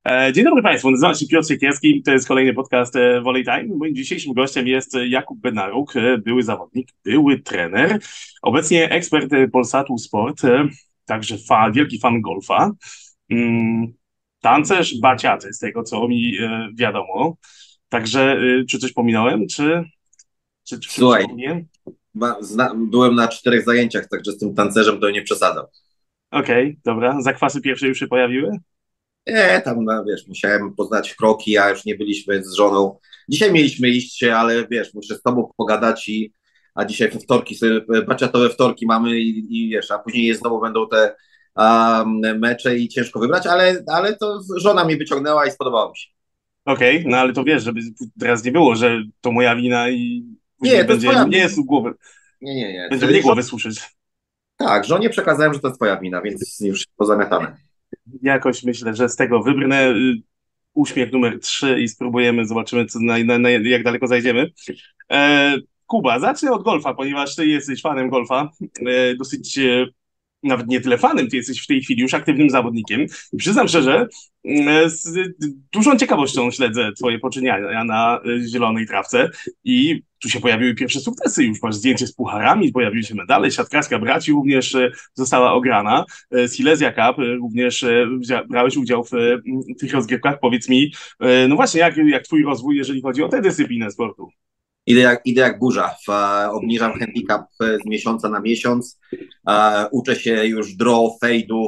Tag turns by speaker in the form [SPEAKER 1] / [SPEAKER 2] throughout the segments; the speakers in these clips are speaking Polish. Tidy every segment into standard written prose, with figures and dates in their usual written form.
[SPEAKER 1] Dzień dobry Państwu, nazywam się Piotr Siekierski, to jest kolejny podcast Volley Time. Moim dzisiejszym gościem jest Jakub Bednaruk, były zawodnik, były trener, obecnie ekspert Polsatu Sport, także wielki fan golfa, tancerz baciaty, z tego co mi wiadomo. Także czy coś pominąłem, czy
[SPEAKER 2] Słuchaj,
[SPEAKER 1] przypomniałem?
[SPEAKER 2] byłem na 4 zajęciach, także z tym tancerzem to nie przesadzał.
[SPEAKER 1] Okej, dobra, zakwasy pierwsze już się pojawiły?
[SPEAKER 2] Nie, tam, wiesz, musiałem poznać kroki, a już nie byliśmy z żoną. Dzisiaj mieliśmy iść, ale wiesz, muszę z tobą pogadać a dzisiaj we wtorki, sobie baciatowe wtorki mamy i wiesz, a później znowu będą te mecze i ciężko wybrać, ale to żona mnie wyciągnęła i spodobało mi się.
[SPEAKER 1] Okej, no ale to wiesz, żeby teraz nie było, że to moja wina i później
[SPEAKER 2] Nie, to jest
[SPEAKER 1] będzie
[SPEAKER 2] twoja.
[SPEAKER 1] mnie jest głowy,
[SPEAKER 2] Nie.
[SPEAKER 1] będzie mnie głowy suszyć.
[SPEAKER 2] Tak, żonie przekazałem, że to jest twoja wina, więc już pozamiatane.
[SPEAKER 1] Jakoś myślę, że z tego wybrnę uśmiech numer 3 i spróbujemy, zobaczymy, jak daleko zajdziemy. E, Kuba, zacznę od golfa, ponieważ ty jesteś fanem golfa, dosyć nawet nie tyle fanem, ty jesteś w tej chwili już aktywnym zawodnikiem. I przyznam szczerze, z dużą ciekawością śledzę twoje poczyniania na zielonej trawce i tu się pojawiły pierwsze sukcesy już. Masz zdjęcie z pucharami, pojawiły się medale, siatkarska braci również została ograna. Silesia Cup również brałeś udział w tych rozgrywkach. Powiedz mi, no właśnie, jak twój rozwój, jeżeli chodzi o tę dyscyplinę sportu?
[SPEAKER 2] Idę jak burza. Obniżam handicap z miesiąca na miesiąc. Uczę się już draw, fade'ów,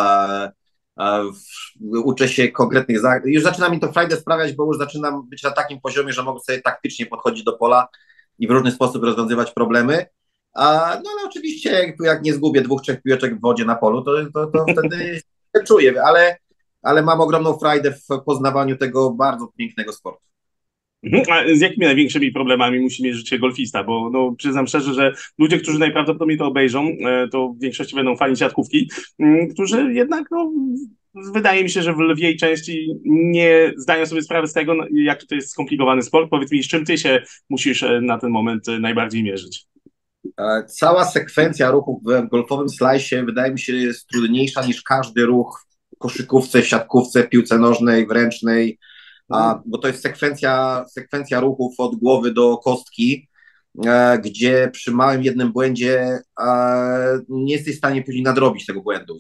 [SPEAKER 2] uczę się konkretnych zagrywek. Już zaczyna mi to frajdę sprawiać, bo już zaczynam być na takim poziomie, że mogę sobie taktycznie podchodzić do pola i w różny sposób rozwiązywać problemy. No ale oczywiście, jak nie zgubię 2, 3 piłeczek w wodzie na polu, to wtedy czuję, ale mam ogromną frajdę w poznawaniu tego bardzo pięknego sportu.
[SPEAKER 1] A z jakimi największymi problemami musi mierzyć się golfista? Bo no, przyznam szczerze, że ludzie, którzy najprawdopodobniej to obejrzą, to w większości będą fani siatkówki, którzy jednak, no, wydaje mi się, że w lwiej części nie zdają sobie sprawy z tego, no, jak to jest skomplikowany sport. Powiedz mi, z czym ty się musisz na ten moment najbardziej mierzyć?
[SPEAKER 2] Cała sekwencja ruchów w golfowym slajsie wydaje mi się jest trudniejsza niż każdy ruch w koszykówce, w siatkówce, piłce nożnej, w ręcznej, bo to jest sekwencja ruchów od głowy do kostki, gdzie przy małym jednym błędzie nie jesteś w stanie później nadrobić tego błędu.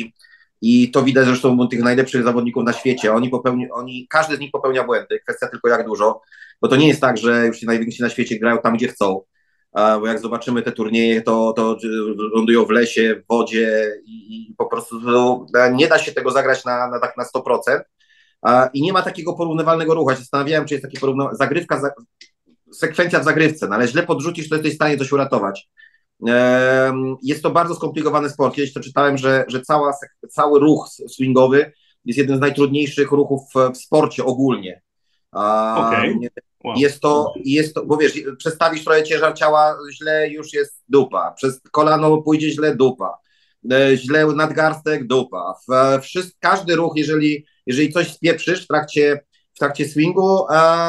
[SPEAKER 2] I to widać zresztą u tych najlepszych zawodników na świecie. Każdy z nich popełnia błędy, kwestia tylko jak dużo, bo to nie jest tak, że już ci najwięksi na świecie grają tam, gdzie chcą, bo jak zobaczymy te turnieje, to lądują w lesie, w wodzie i po prostu nie da się tego zagrać tak na 100%. I nie ma takiego porównywalnego ruchu. Ja się zastanawiałem, czy jest taki sekwencja w zagrywce, no ale źle podrzucisz, to jesteś w stanie coś uratować. Jest to bardzo skomplikowany sport. Kiedyś to czytałem, że cały ruch swingowy jest jednym z najtrudniejszych ruchów w sporcie ogólnie.
[SPEAKER 1] Okej. Wow.
[SPEAKER 2] Jest to, bo wiesz, przestawisz trochę ciężar ciała, źle już jest dupa. Przez kolano pójdzie źle, dupa. Źle nadgarstek, dupa. Każdy ruch, jeżeli coś spieprzysz w trakcie swingu,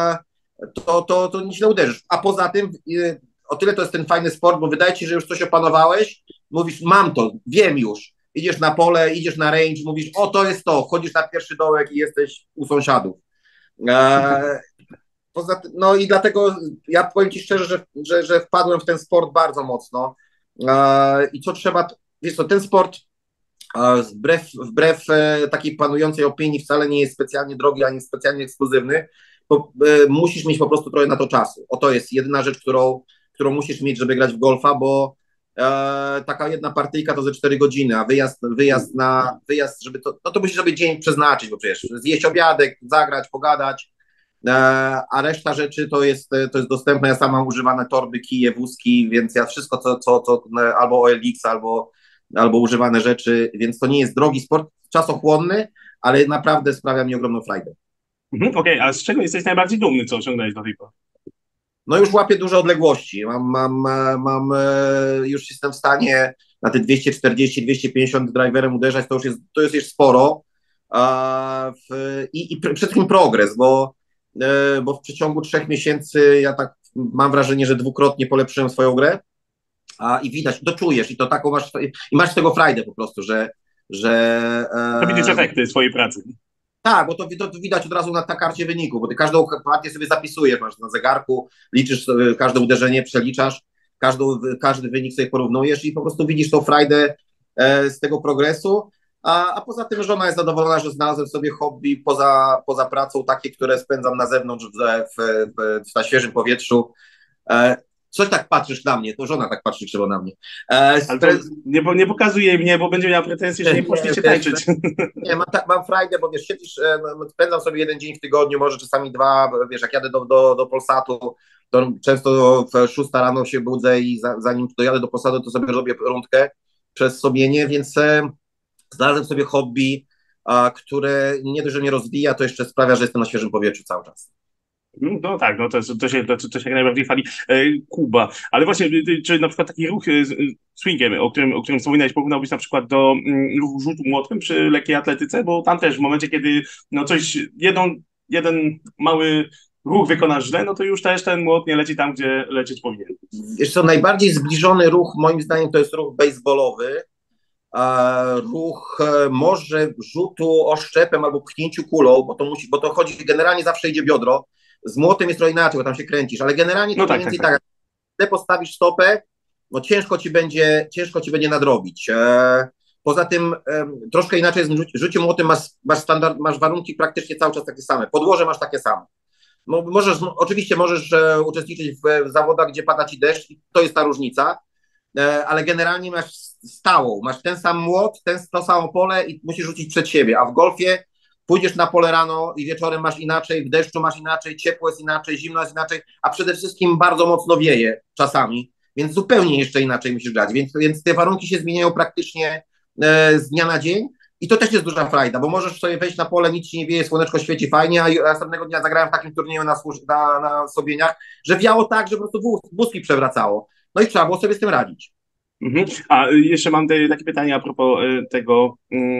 [SPEAKER 2] to źle uderzysz. A poza tym, o tyle to jest ten fajny sport, bo wydaje ci, że już coś opanowałeś, mówisz, mam to, wiem już. Idziesz na pole, idziesz na range, mówisz, o to jest to, wchodzisz na pierwszy dołek i jesteś u sąsiadów. Poza tym, no i dlatego ja powiem ci szczerze, że wpadłem w ten sport bardzo mocno. I co trzeba, wiesz co, ten sport wbrew takiej panującej opinii wcale nie jest specjalnie drogi, ani specjalnie ekskluzywny, bo musisz mieć po prostu trochę na to czasu. Oto jest jedyna rzecz, którą musisz mieć, żeby grać w golfa, bo taka jedna partyjka to ze 4 godziny, a wyjazd, żeby to musisz sobie dzień przeznaczyć, bo przecież zjeść obiadek, zagrać, pogadać, a reszta rzeczy to jest dostępne. Ja sam mam używane torby, kije, wózki, więc ja wszystko, co albo OLX, albo używane rzeczy, więc to nie jest drogi sport, czasochłonny, ale naprawdę sprawia mi ogromną frajdę.
[SPEAKER 1] Okej, a z czego jesteś najbardziej dumny, co osiągnąłeś do tej pory?
[SPEAKER 2] No już łapię duże odległości. Już jestem w stanie na te 240-250 driverem uderzać, to już jest sporo. I przede wszystkim progres, bo w przeciągu 3 miesięcy ja tak mam wrażenie, że dwukrotnie polepszyłem swoją grę. I widać, to czujesz i to taką masz z tego frajdę po prostu, że
[SPEAKER 1] To widzisz efekty swojej pracy.
[SPEAKER 2] Tak, bo to widać od razu na karcie wyniku, bo ty każdą partię sobie zapisujesz, masz na zegarku, liczysz sobie każde uderzenie, przeliczasz, każdy wynik sobie porównujesz i po prostu widzisz tą frajdę z tego progresu, a poza tym żona jest zadowolona, że znalazłem sobie hobby poza pracą, takie, które spędzam na zewnątrz, na świeżym powietrzu. E, Coś tak patrzysz na mnie, to żona tak patrzy krzywo na mnie.
[SPEAKER 1] Ale to nie pokazuje mnie, bo będzie miała pretensje, że nie poszliście
[SPEAKER 2] Wiesz,
[SPEAKER 1] tańczyć.
[SPEAKER 2] nie, mam frajdę, bo wiesz, siedzisz, spędzam sobie jeden dzień w tygodniu, może czasami dwa, wiesz, jak jadę do Polsatu, to często w 6 rano się budzę i zanim dojadę do Polsatu, to sobie robię rundkę przez Sobienie, więc znalazłem sobie hobby, które nie dość, że mnie rozwija, to jeszcze sprawia, że jestem na świeżym powietrzu cały czas.
[SPEAKER 1] No tak, no to się jak najbardziej fali. Kuba, ale właśnie, czy na przykład taki ruch swingiem, o którym wspominałeś, porównałbyś na przykład do ruchu rzutu młotkiem przy lekkiej atletyce, bo tam też w momencie, kiedy no coś, jeden mały ruch wykonasz źle, no to już też ten młot nie leci tam, gdzie lecieć powinien.
[SPEAKER 2] Wiesz co, najbardziej zbliżony ruch moim zdaniem to jest ruch baseballowy, ruch może rzutu oszczepem albo pchnięciu kulą, bo to chodzi, generalnie zawsze idzie biodro. Z młotem jest trochę inaczej, bo tam się kręcisz, ale generalnie to
[SPEAKER 1] No
[SPEAKER 2] mniej
[SPEAKER 1] tak, tak,
[SPEAKER 2] więcej
[SPEAKER 1] tak.
[SPEAKER 2] tak. Jak postawisz stopę, no ciężko ci będzie nadrobić. Poza tym troszkę inaczej jest w rzucie młotem, masz warunki praktycznie cały czas takie same. Podłoże masz takie same. Oczywiście możesz uczestniczyć w zawodach, gdzie pada ci deszcz, i to jest ta różnica, ale generalnie masz stałą, masz ten sam młot, to samo pole i musisz rzucić przed siebie, a w golfie pójdziesz na pole rano i wieczorem masz inaczej, w deszczu masz inaczej, ciepło jest inaczej, zimno jest inaczej, a przede wszystkim bardzo mocno wieje czasami, więc zupełnie jeszcze inaczej musisz grać, więc te warunki się zmieniają praktycznie z dnia na dzień i to też jest duża frajda, bo możesz sobie wejść na pole, nic ci nie wieje, słoneczko świeci fajnie, a następnego dnia zagrałem w takim turnieju na Sobieniach, że wiało tak, że po prostu wózki przewracało. No i trzeba było sobie z tym radzić.
[SPEAKER 1] Mhm. A jeszcze mam takie pytanie a propos tego,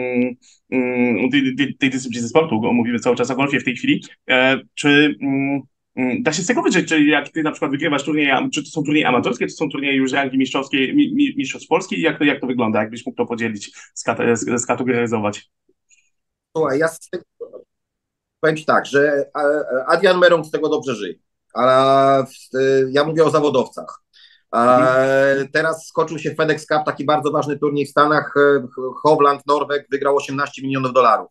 [SPEAKER 1] tej dyscypliny sportu, bo mówimy cały czas o golfie w tej chwili. Czy da się z tego wyczyć, czy jak ty na przykład wygrywasz turnieje, czy to są turnieje amatorskie, czy to są turnieje już rangi mistrzowskiej, mistrzostw Polski? Jak to wygląda? Jakbyś mógł to podzielić, skategoryzować?
[SPEAKER 2] Słuchaj, powiem ci tak, że Adrian Meron z tego dobrze żyje, ale ja mówię o zawodowcach.
[SPEAKER 1] Mhm.
[SPEAKER 2] Teraz skoczył się FedEx Cup, taki bardzo ważny turniej w Stanach. Hovland, Norweg wygrał 18 milionów dolarów.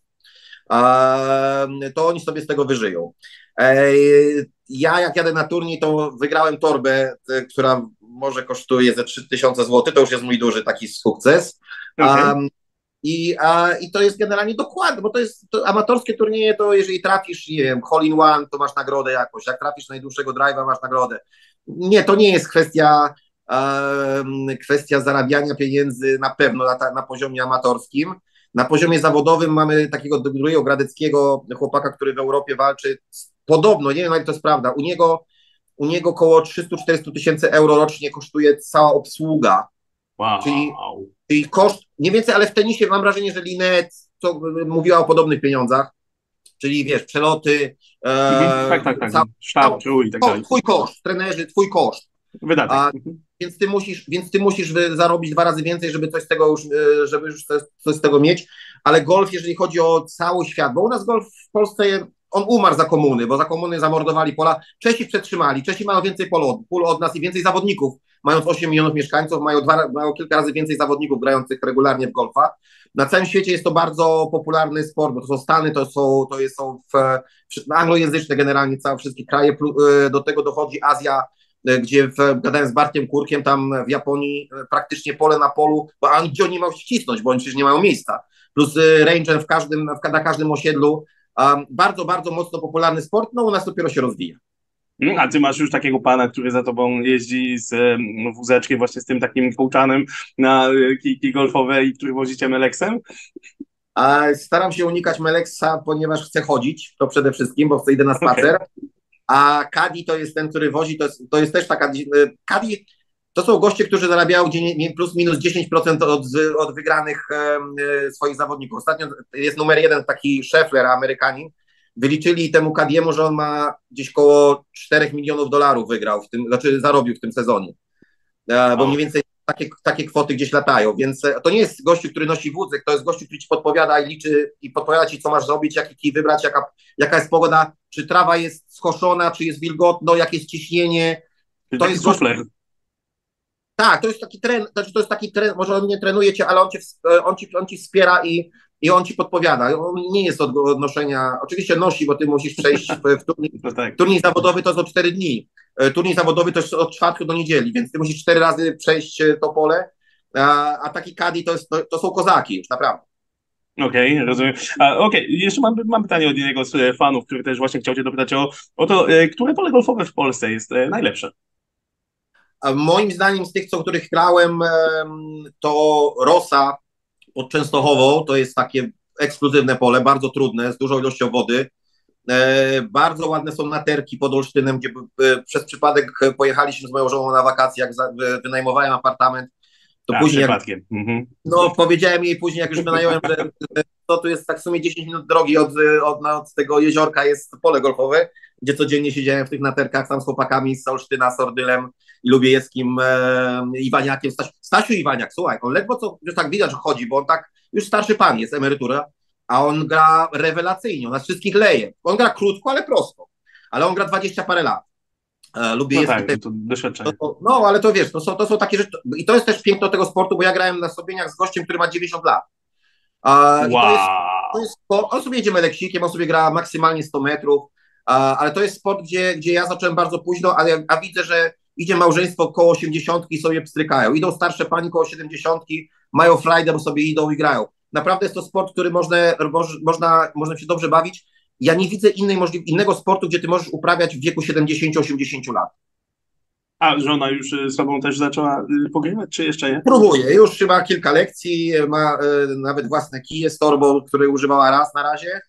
[SPEAKER 2] To oni sobie z tego wyżyją. Ja jak jadę na turniej, to wygrałem torbę, która może kosztuje ze 3000 zł, to już jest mój duży taki sukces.
[SPEAKER 1] Okej.
[SPEAKER 2] I to jest generalnie dokładnie, bo amatorskie turnieje, to jeżeli trafisz, nie wiem, hole in one, to masz nagrodę jakoś, jak trafisz najdłuższego drive'a, masz nagrodę. Nie, to nie jest kwestia zarabiania pieniędzy na pewno na poziomie amatorskim. Na poziomie zawodowym mamy takiego drugiego gradeckiego chłopaka, który w Europie walczy. Podobno, nie wiem, jak to jest prawda, u niego około 300-400 tysięcy euro rocznie kosztuje cała obsługa, czyli
[SPEAKER 1] Wow.
[SPEAKER 2] koszt, nie więcej, ale w tenisie mam wrażenie, że Linet co mówiła o podobnych pieniądzach, czyli wiesz, przeloty,
[SPEAKER 1] Mhm. Tak, tak, tak.
[SPEAKER 2] cały,
[SPEAKER 1] Sztab, krój i tak dalej.
[SPEAKER 2] twój koszt, trenerzy, twój koszt.
[SPEAKER 1] Wydatek.
[SPEAKER 2] A, więc ty musisz zarobić 2 razy więcej, żeby coś z tego coś z tego mieć, ale golf, jeżeli chodzi o cały świat, bo u nas golf w Polsce, on umarł za komuny, bo za komuny zamordowali pola, Czesi przetrzymali, Czesi mają więcej pól od nas i więcej zawodników, mając 8 milionów mieszkańców, mają kilka razy więcej zawodników grających regularnie w golfa. Na całym świecie jest to bardzo popularny sport, bo to są Stany, to są anglojęzyczne generalnie wszystkie kraje, do tego dochodzi Azja, gdzie gadałem z Bartkiem Kurkiem, tam w Japonii praktycznie pole na polu, bo gdzie oni mają się wcisnąć, bo oni przecież nie mają miejsca. Plus range na każdym osiedlu. Bardzo, bardzo mocno popularny sport, no u nas dopiero się rozwija.
[SPEAKER 1] A ty masz już takiego pana, który za tobą jeździ z wózeczkiem, właśnie z tym takim kołczanem na kijki golfowe i który wozicie Meleksem?
[SPEAKER 2] Staram się unikać Meleksa, ponieważ chcę chodzić, to przede wszystkim, bo chcę idę na
[SPEAKER 1] Okej.
[SPEAKER 2] spacer. A Caddy to jest ten, który wozi, to jest też taka. Caddy to są goście, którzy zarabiają plus minus 10% od wygranych swoich zawodników. Ostatnio jest numer 1 taki Scheffler, Amerykanin. Wyliczyli temu Caddiemu, że on ma gdzieś koło 4 milionów dolarów wygrał, znaczy zarobił w tym sezonie. Bo
[SPEAKER 1] O.
[SPEAKER 2] mniej więcej takie kwoty gdzieś latają, więc to nie jest gościu, który nosi wózek, to jest gościu, który ci podpowiada i liczy i podpowiada ci, co masz zrobić, jaki kij wybrać, jaka jest pogoda, czy trawa jest skoszona, czy jest wilgotno, jakie jest ciśnienie.
[SPEAKER 1] Czyli
[SPEAKER 2] To
[SPEAKER 1] taki
[SPEAKER 2] jest gość,
[SPEAKER 1] sufler.
[SPEAKER 2] tak, to jest taki trener, może on nie trenuje cię, ale on ci wspiera i on ci podpowiada. On nie jest od noszenia, oczywiście nosi, bo ty musisz przejść w turniej.
[SPEAKER 1] No tak.
[SPEAKER 2] Turniej zawodowy to jest o 4 dni. Turniej zawodowy to jest od czwartku do niedzieli, więc ty musisz 4 razy przejść to pole, a taki kadi to są kozaki już, naprawdę.
[SPEAKER 1] Okej, rozumiem. Jeszcze mam pytanie od jednego z fanów, który też właśnie chciał cię dopytać o to, które pole golfowe w Polsce jest najlepsze?
[SPEAKER 2] A moim zdaniem z tych, których grałem, to Rosa pod Częstochową, to jest takie ekskluzywne pole, bardzo trudne, z dużą ilością wody. Bardzo ładne są naterki pod Olsztynem, gdzie przez przypadek pojechaliśmy z moją żoną na wakacje, jak wynajmowałem apartament, to
[SPEAKER 1] Tak,
[SPEAKER 2] później
[SPEAKER 1] przypadkiem. Mhm.
[SPEAKER 2] no powiedziałem jej później, jak już wynająłem, że to tu jest tak w sumie 10 minut drogi od tego jeziorka jest pole golfowe, gdzie codziennie siedziałem w tych naterkach tam z chłopakami z Olsztyna, z Ordylem i Lubiejewskim, Iwaniakiem, Stasiu Iwaniak, słuchaj, on ledwo co, już tak widać, że chodzi, bo on tak, już starszy pan jest, emerytura, a on gra rewelacyjnie, on nas wszystkich leje. On gra krótko, ale prosto, ale on gra 20 parę lat.
[SPEAKER 1] No
[SPEAKER 2] Lubiejewski
[SPEAKER 1] tak, to doświadczenie.
[SPEAKER 2] no, ale to wiesz, to są takie rzeczy, i to jest też piękno tego sportu, bo ja grałem na Sobieniach z gościem, który ma 90 lat. I to
[SPEAKER 1] Wow.
[SPEAKER 2] jest sport, on sobie jedzie meleksikiem, on sobie gra maksymalnie 100 metrów, ale to jest sport, gdzie ja zacząłem bardzo późno, a widzę, że idzie małżeństwo koło 80 i sobie pstrykają. Idą starsze pani koło 70, mają frajdę, bo sobie idą i grają. Naprawdę jest to sport, który można się dobrze bawić. Ja nie widzę innego sportu, gdzie ty możesz uprawiać w wieku 70-80 lat.
[SPEAKER 1] A żona już z tobą też zaczęła pogrywać, czy jeszcze nie?
[SPEAKER 2] Próbuje, już ma kilka lekcji, ma nawet własne kije z torbą, której używała raz na razie.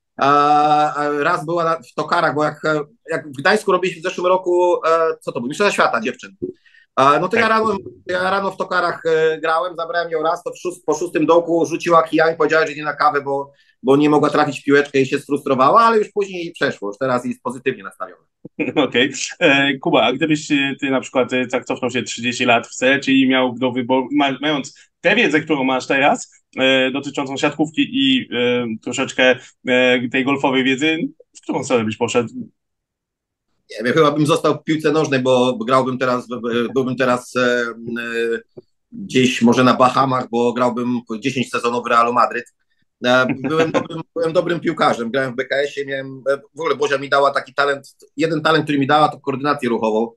[SPEAKER 2] Raz była w tokarach, bo jak w Gdańsku robiliśmy w zeszłym roku, co to było? Mistrzostwa Świata dziewczyn. No to
[SPEAKER 1] Tak.
[SPEAKER 2] ja rano w tokarach grałem, zabrałem ją raz, to po szóstym dołku rzuciła kijami, powiedziała, że idzie na kawę, bo nie mogła trafić w piłeczkę i się sfrustrowała, ale już później przeszło, już teraz jest pozytywnie nastawiona.
[SPEAKER 1] Okej. Kuba, a gdybyś ty na przykład tak cofnął się 30 lat w secie i miał do wyboru, mając tę wiedzę, którą masz teraz, dotyczącą siatkówki i troszeczkę tej golfowej wiedzy, w którą stronę byś poszedł?
[SPEAKER 2] Nie wiem, chyba bym został w piłce nożnej, bo byłbym teraz gdzieś może na Bahamach, bo grałbym 10 sezonów w Realu Madryt. Byłem dobrym piłkarzem, grałem w BKS-ie, w ogóle Bozia mi dała taki talent, jeden talent, który mi dała, to koordynację ruchową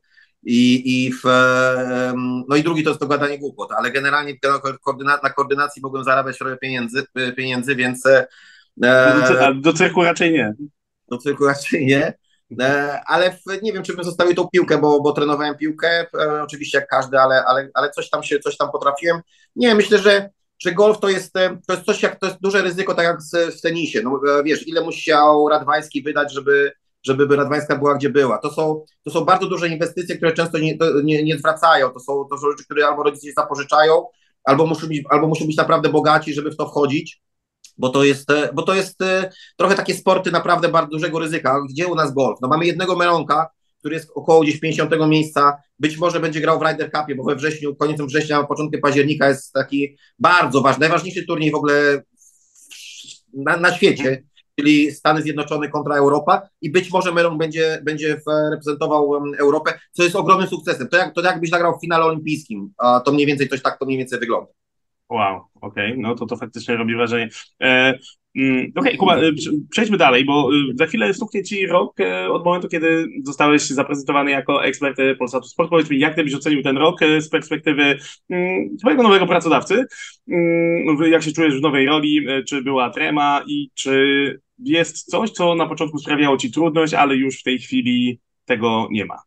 [SPEAKER 2] no i drugi to jest to gadanie głupot, ale generalnie na koordynacji mogłem zarabiać trochę pieniędzy, więc
[SPEAKER 1] A do cyrku raczej nie.
[SPEAKER 2] do cyrku raczej nie. Ale nie wiem, czy bym zostawił tą piłkę, bo trenowałem piłkę, oczywiście jak każdy, ale coś tam potrafiłem. Nie, myślę, że golf to jest coś, to jest duże ryzyko, tak jak w tenisie. No, wiesz, ile musiał Radwański wydać, żeby Radwańska była gdzie była. To są bardzo duże inwestycje, które często nie zwracają. To są rzeczy, które albo rodzice zapożyczają, albo muszą być naprawdę bogaci, żeby w to wchodzić. Bo to jest trochę takie sporty naprawdę bardzo dużego ryzyka. Gdzie u nas golf? No mamy jednego Melonka, który jest około gdzieś 50 miejsca, być może będzie grał w Ryder Cupie, bo we wrześniu, końcem września, początkiem października jest taki bardzo ważny, najważniejszy turniej w ogóle na świecie, czyli Stany Zjednoczone kontra Europa i być może Melon będzie reprezentował Europę, co jest ogromnym sukcesem. To jakbyś zagrał w finale olimpijskim, a to mniej więcej to mniej więcej wygląda.
[SPEAKER 1] Wow, okej, no to faktycznie robi wrażenie. Okej, Kuba, przejdźmy dalej, bo za chwilę stuknie ci rok od momentu, kiedy zostałeś zaprezentowany jako ekspert Polsatu Sport. Powiedz mi, jak ty byś ocenił ten rok z perspektywy twojego nowego pracodawcy? Jak się czujesz w nowej roli? Czy była trema i czy jest coś, co na początku sprawiało ci trudność, ale już w tej chwili tego nie ma?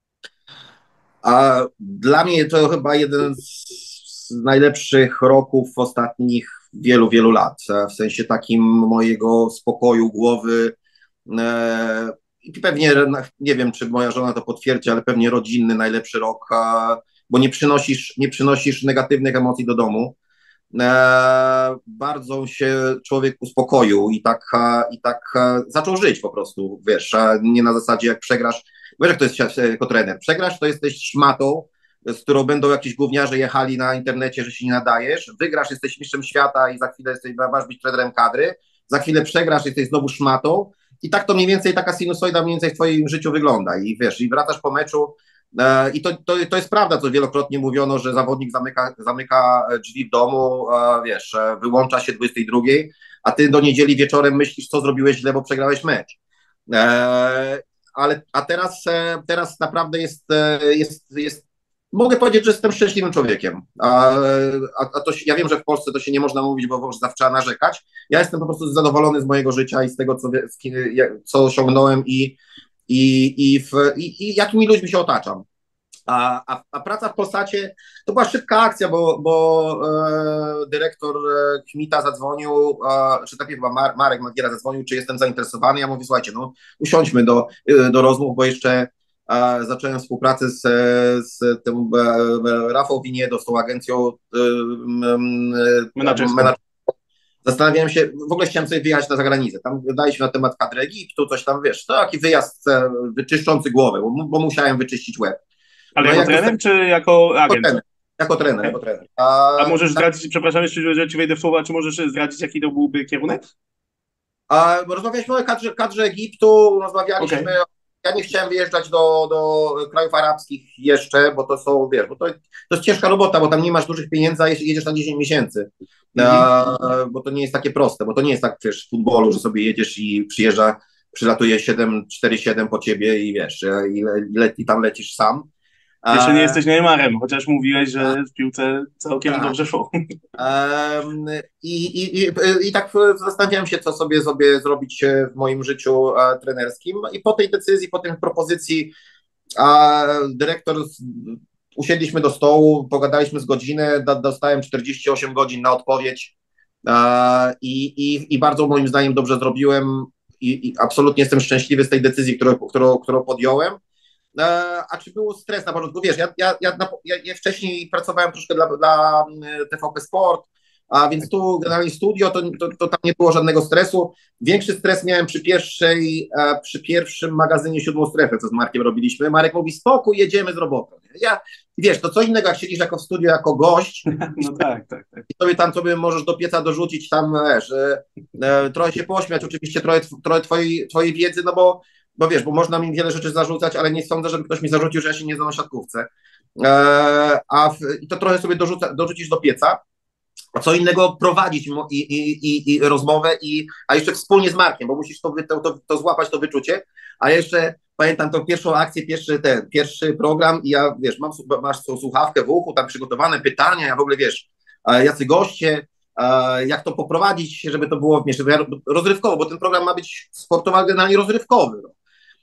[SPEAKER 2] A dla mnie to chyba jeden z najlepszych roków ostatnich wielu lat. W sensie takim mojego spokoju głowy. I pewnie, nie wiem, czy moja żona to potwierdzi, ale pewnie rodzinny najlepszy rok, bo nie przynosisz negatywnych emocji do domu. Bardzo się człowiek uspokoił i tak zaczął żyć po prostu, wiesz, nie na zasadzie jak przegrasz, wiesz jak to jest jako trener, przegrasz to jesteś szmatą, z którą będą jakiś gówniarze jechali na internecie, że się nie nadajesz, wygrasz, jesteś mistrzem świata i za chwilę masz być trenerem kadry, za chwilę przegrasz, jesteś znowu szmatą i tak to mniej więcej, taka sinusoida mniej więcej w twoim życiu wygląda i wiesz, i wracasz po meczu i to jest prawda, co wielokrotnie mówiono, że zawodnik zamyka drzwi w domu, wiesz, wyłącza się 22, a ty do niedzieli wieczorem myślisz, co zrobiłeś źle, bo przegrałeś mecz. A teraz naprawdę jest mogę powiedzieć, że jestem szczęśliwym człowiekiem. Ja wiem, że w Polsce to się nie można mówić, bo zawsze trzeba narzekać. Ja jestem po prostu zadowolony z mojego życia i z tego, co osiągnąłem i jakimi ludźmi się otaczam. A praca w Polsacie to była szybka akcja, bo dyrektor Kmita zadzwonił, czy najpierw chyba Marek Magiera zadzwonił, czy jestem zainteresowany. Ja mówię, słuchajcie, no usiądźmy do rozmów, bo jeszcze zacząłem współpracę z tym Rafał Winiedo, z tą agencją
[SPEAKER 1] Menadżerską.
[SPEAKER 2] Zastanawiałem się, w ogóle chciałem sobie wyjechać na zagranicę. Tam gadaliśmy na temat kadry Egiptu, coś tam, wiesz, to taki wyjazd wyczyszczący głowę, bo musiałem wyczyścić łeb.
[SPEAKER 1] Ale jako trener, czy jako agent?
[SPEAKER 2] Jako trener.
[SPEAKER 1] A możesz zdradzić, przepraszam jeszcze, że ci wejdę w słowa, czy możesz zdradzić, jaki to byłby kierunek?
[SPEAKER 2] Rozmawialiśmy o kadrze Egiptu, rozmawialiśmy. Ja nie chciałem wyjeżdżać do krajów arabskich jeszcze, bo to są, wiesz, bo to jest ciężka robota, bo tam nie masz dużych pieniędzy, a jedziesz na 10 miesięcy. Bo to nie jest takie proste, bo to nie jest tak, wiesz, w futbolu, że sobie jedziesz i przylatuje 747 po ciebie i wiesz, i tam lecisz sam.
[SPEAKER 1] Jeszcze nie jesteś Neymarem, chociaż mówiłeś, że w piłce całkiem dobrze szło.
[SPEAKER 2] I tak zastanawiałem się, co sobie zrobić w moim życiu trenerskim i po tej decyzji, po tej propozycji dyrektor, usiedliśmy do stołu, pogadaliśmy z godzinę, dostałem 48 godzin na odpowiedź i bardzo moim zdaniem dobrze zrobiłem i absolutnie jestem szczęśliwy z tej decyzji, którą podjąłem. A czy był stres na początku? Wiesz, ja wcześniej pracowałem troszkę dla TVP Sport, a więc tu generalnie studio, to tam nie było żadnego stresu. Większy stres miałem przy pierwszym magazynie Siódmą Strefę, co z Markiem robiliśmy. Marek mówi, spokój, jedziemy z robotą. Wiesz, to co innego, jak siedzisz jako w studio, jako gość.
[SPEAKER 1] No tak.
[SPEAKER 2] I sobie możesz do pieca dorzucić tam, wiesz, trochę się pośmiać, oczywiście trochę twojej wiedzy, no bo wiesz, bo można mi wiele rzeczy zarzucać, ale nie sądzę, żeby ktoś mi zarzucił, że ja się nie znam na siatkówce. I to trochę sobie dorzucić do pieca, a co innego prowadzić i rozmowę, a jeszcze wspólnie z Markiem, bo musisz to złapać, to wyczucie, a jeszcze pamiętam tą pierwszą akcję, pierwszy program i ja, wiesz, masz tą słuchawkę w uchu, tam przygotowane pytania, ja w ogóle, wiesz, jacy goście, jak to poprowadzić, żeby to było, wiesz, rozrywkowo, bo ten program ma być sportowo, ale generalnie rozrywkowy. No.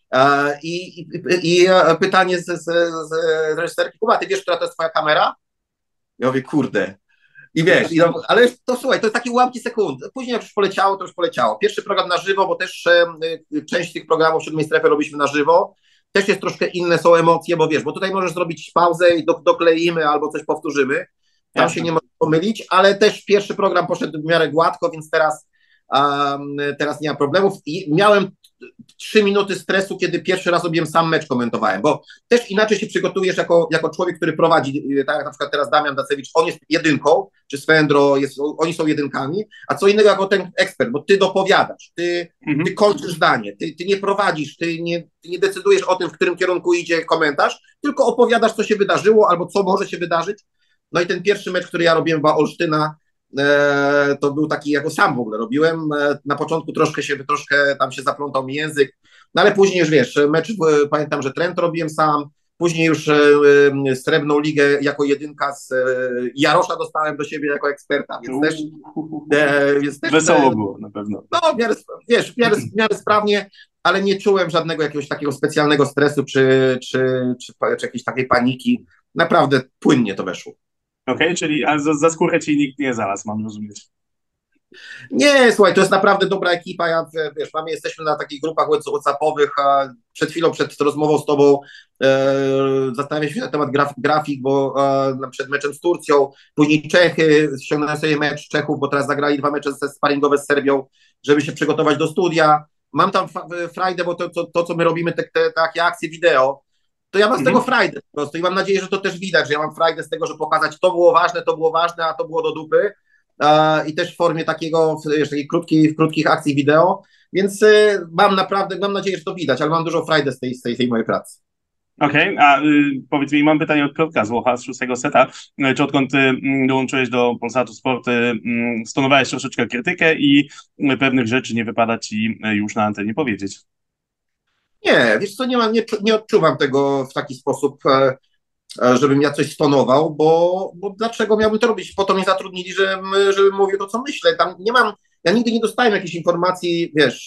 [SPEAKER 2] I pytanie z reżyserki, Kuba, ty wiesz, która to jest twoja kamera? Ja mówię, kurde. I wiesz, ale to słuchaj, to jest takie ułamki sekund. Później jak już poleciało, to już poleciało. Pierwszy program na żywo, bo też część tych programów Siódmej Strefy robiliśmy na żywo. Też jest troszkę inne, są emocje, bo wiesz, bo tutaj możesz zrobić pauzę i dokleimy albo coś powtórzymy. Tam się nie można pomylić, ale też pierwszy program poszedł w miarę gładko, więc teraz nie ma problemów. I miałem 3 minuty stresu, kiedy pierwszy raz robiłem sam mecz, komentowałem, bo też inaczej się przygotujesz jako człowiek, który prowadzi, tak jak na przykład teraz Damian Dacewicz, on jest jedynką, czy Swendro, oni są jedynkami, a co innego jako ten ekspert, bo ty dopowiadasz, ty kończysz zdanie, ty nie prowadzisz, ty nie decydujesz o tym, w którym kierunku idzie komentarz, tylko opowiadasz, co się wydarzyło albo co może się wydarzyć. No i ten pierwszy mecz, który ja robiłem w Olsztyna, to był taki, jako sam w ogóle robiłem. Na początku troszkę tam się zaplątał mi język, no ale później już wiesz, pamiętam, że Trent robiłem sam, później już Srebrną Ligę jako jedynka z Jarosza dostałem do siebie jako eksperta, więc też
[SPEAKER 1] wesoło było na pewno.
[SPEAKER 2] No, w miarę sprawnie, ale nie czułem żadnego jakiegoś takiego specjalnego stresu czy jakiejś takiej paniki. Naprawdę płynnie to weszło.
[SPEAKER 1] Okej, czyli za skórę ci nikt nie znalazł, mam rozumieć.
[SPEAKER 2] Nie, słuchaj, to jest naprawdę dobra ekipa. Wiesz, jesteśmy na takich grupach WhatsAppowych, a przed rozmową z tobą zastanawialiśmy się na temat grafik, bo przed meczem z Turcją, później Czechy, ściągnąłem sobie mecz Czechów, bo teraz zagrali 2 mecze sparingowe z Serbią, żeby się przygotować do studia. Mam tam frajdę, bo to co my robimy, takie akcje wideo, to ja mam z tego
[SPEAKER 1] Mhm.
[SPEAKER 2] frajdę po prostu i mam nadzieję, że to też widać, że ja mam frajdę z tego, że pokazać to było ważne, a to było do dupy i też w formie takiego, wiesz, takiej krótkich akcji wideo, więc mam naprawdę, mam nadzieję, że to widać, ale mam dużo frajdę z tej mojej pracy.
[SPEAKER 1] Okej, a powiedz mi, mam pytanie od Piotrka z Włocha, z szóstego seta. Czy odkąd ty dołączyłeś do Polsatu Sport, stonowałeś troszeczkę krytykę i pewnych rzeczy nie wypada ci już na antenie powiedzieć?
[SPEAKER 2] Nie, wiesz co, nie odczuwam tego w taki sposób, żebym ja coś stonował, bo dlaczego miałbym to robić? Po to mnie zatrudnili, żebym mówił to, co myślę. Tam nie mam, ja nigdy nie dostałem jakiejś informacji, wiesz,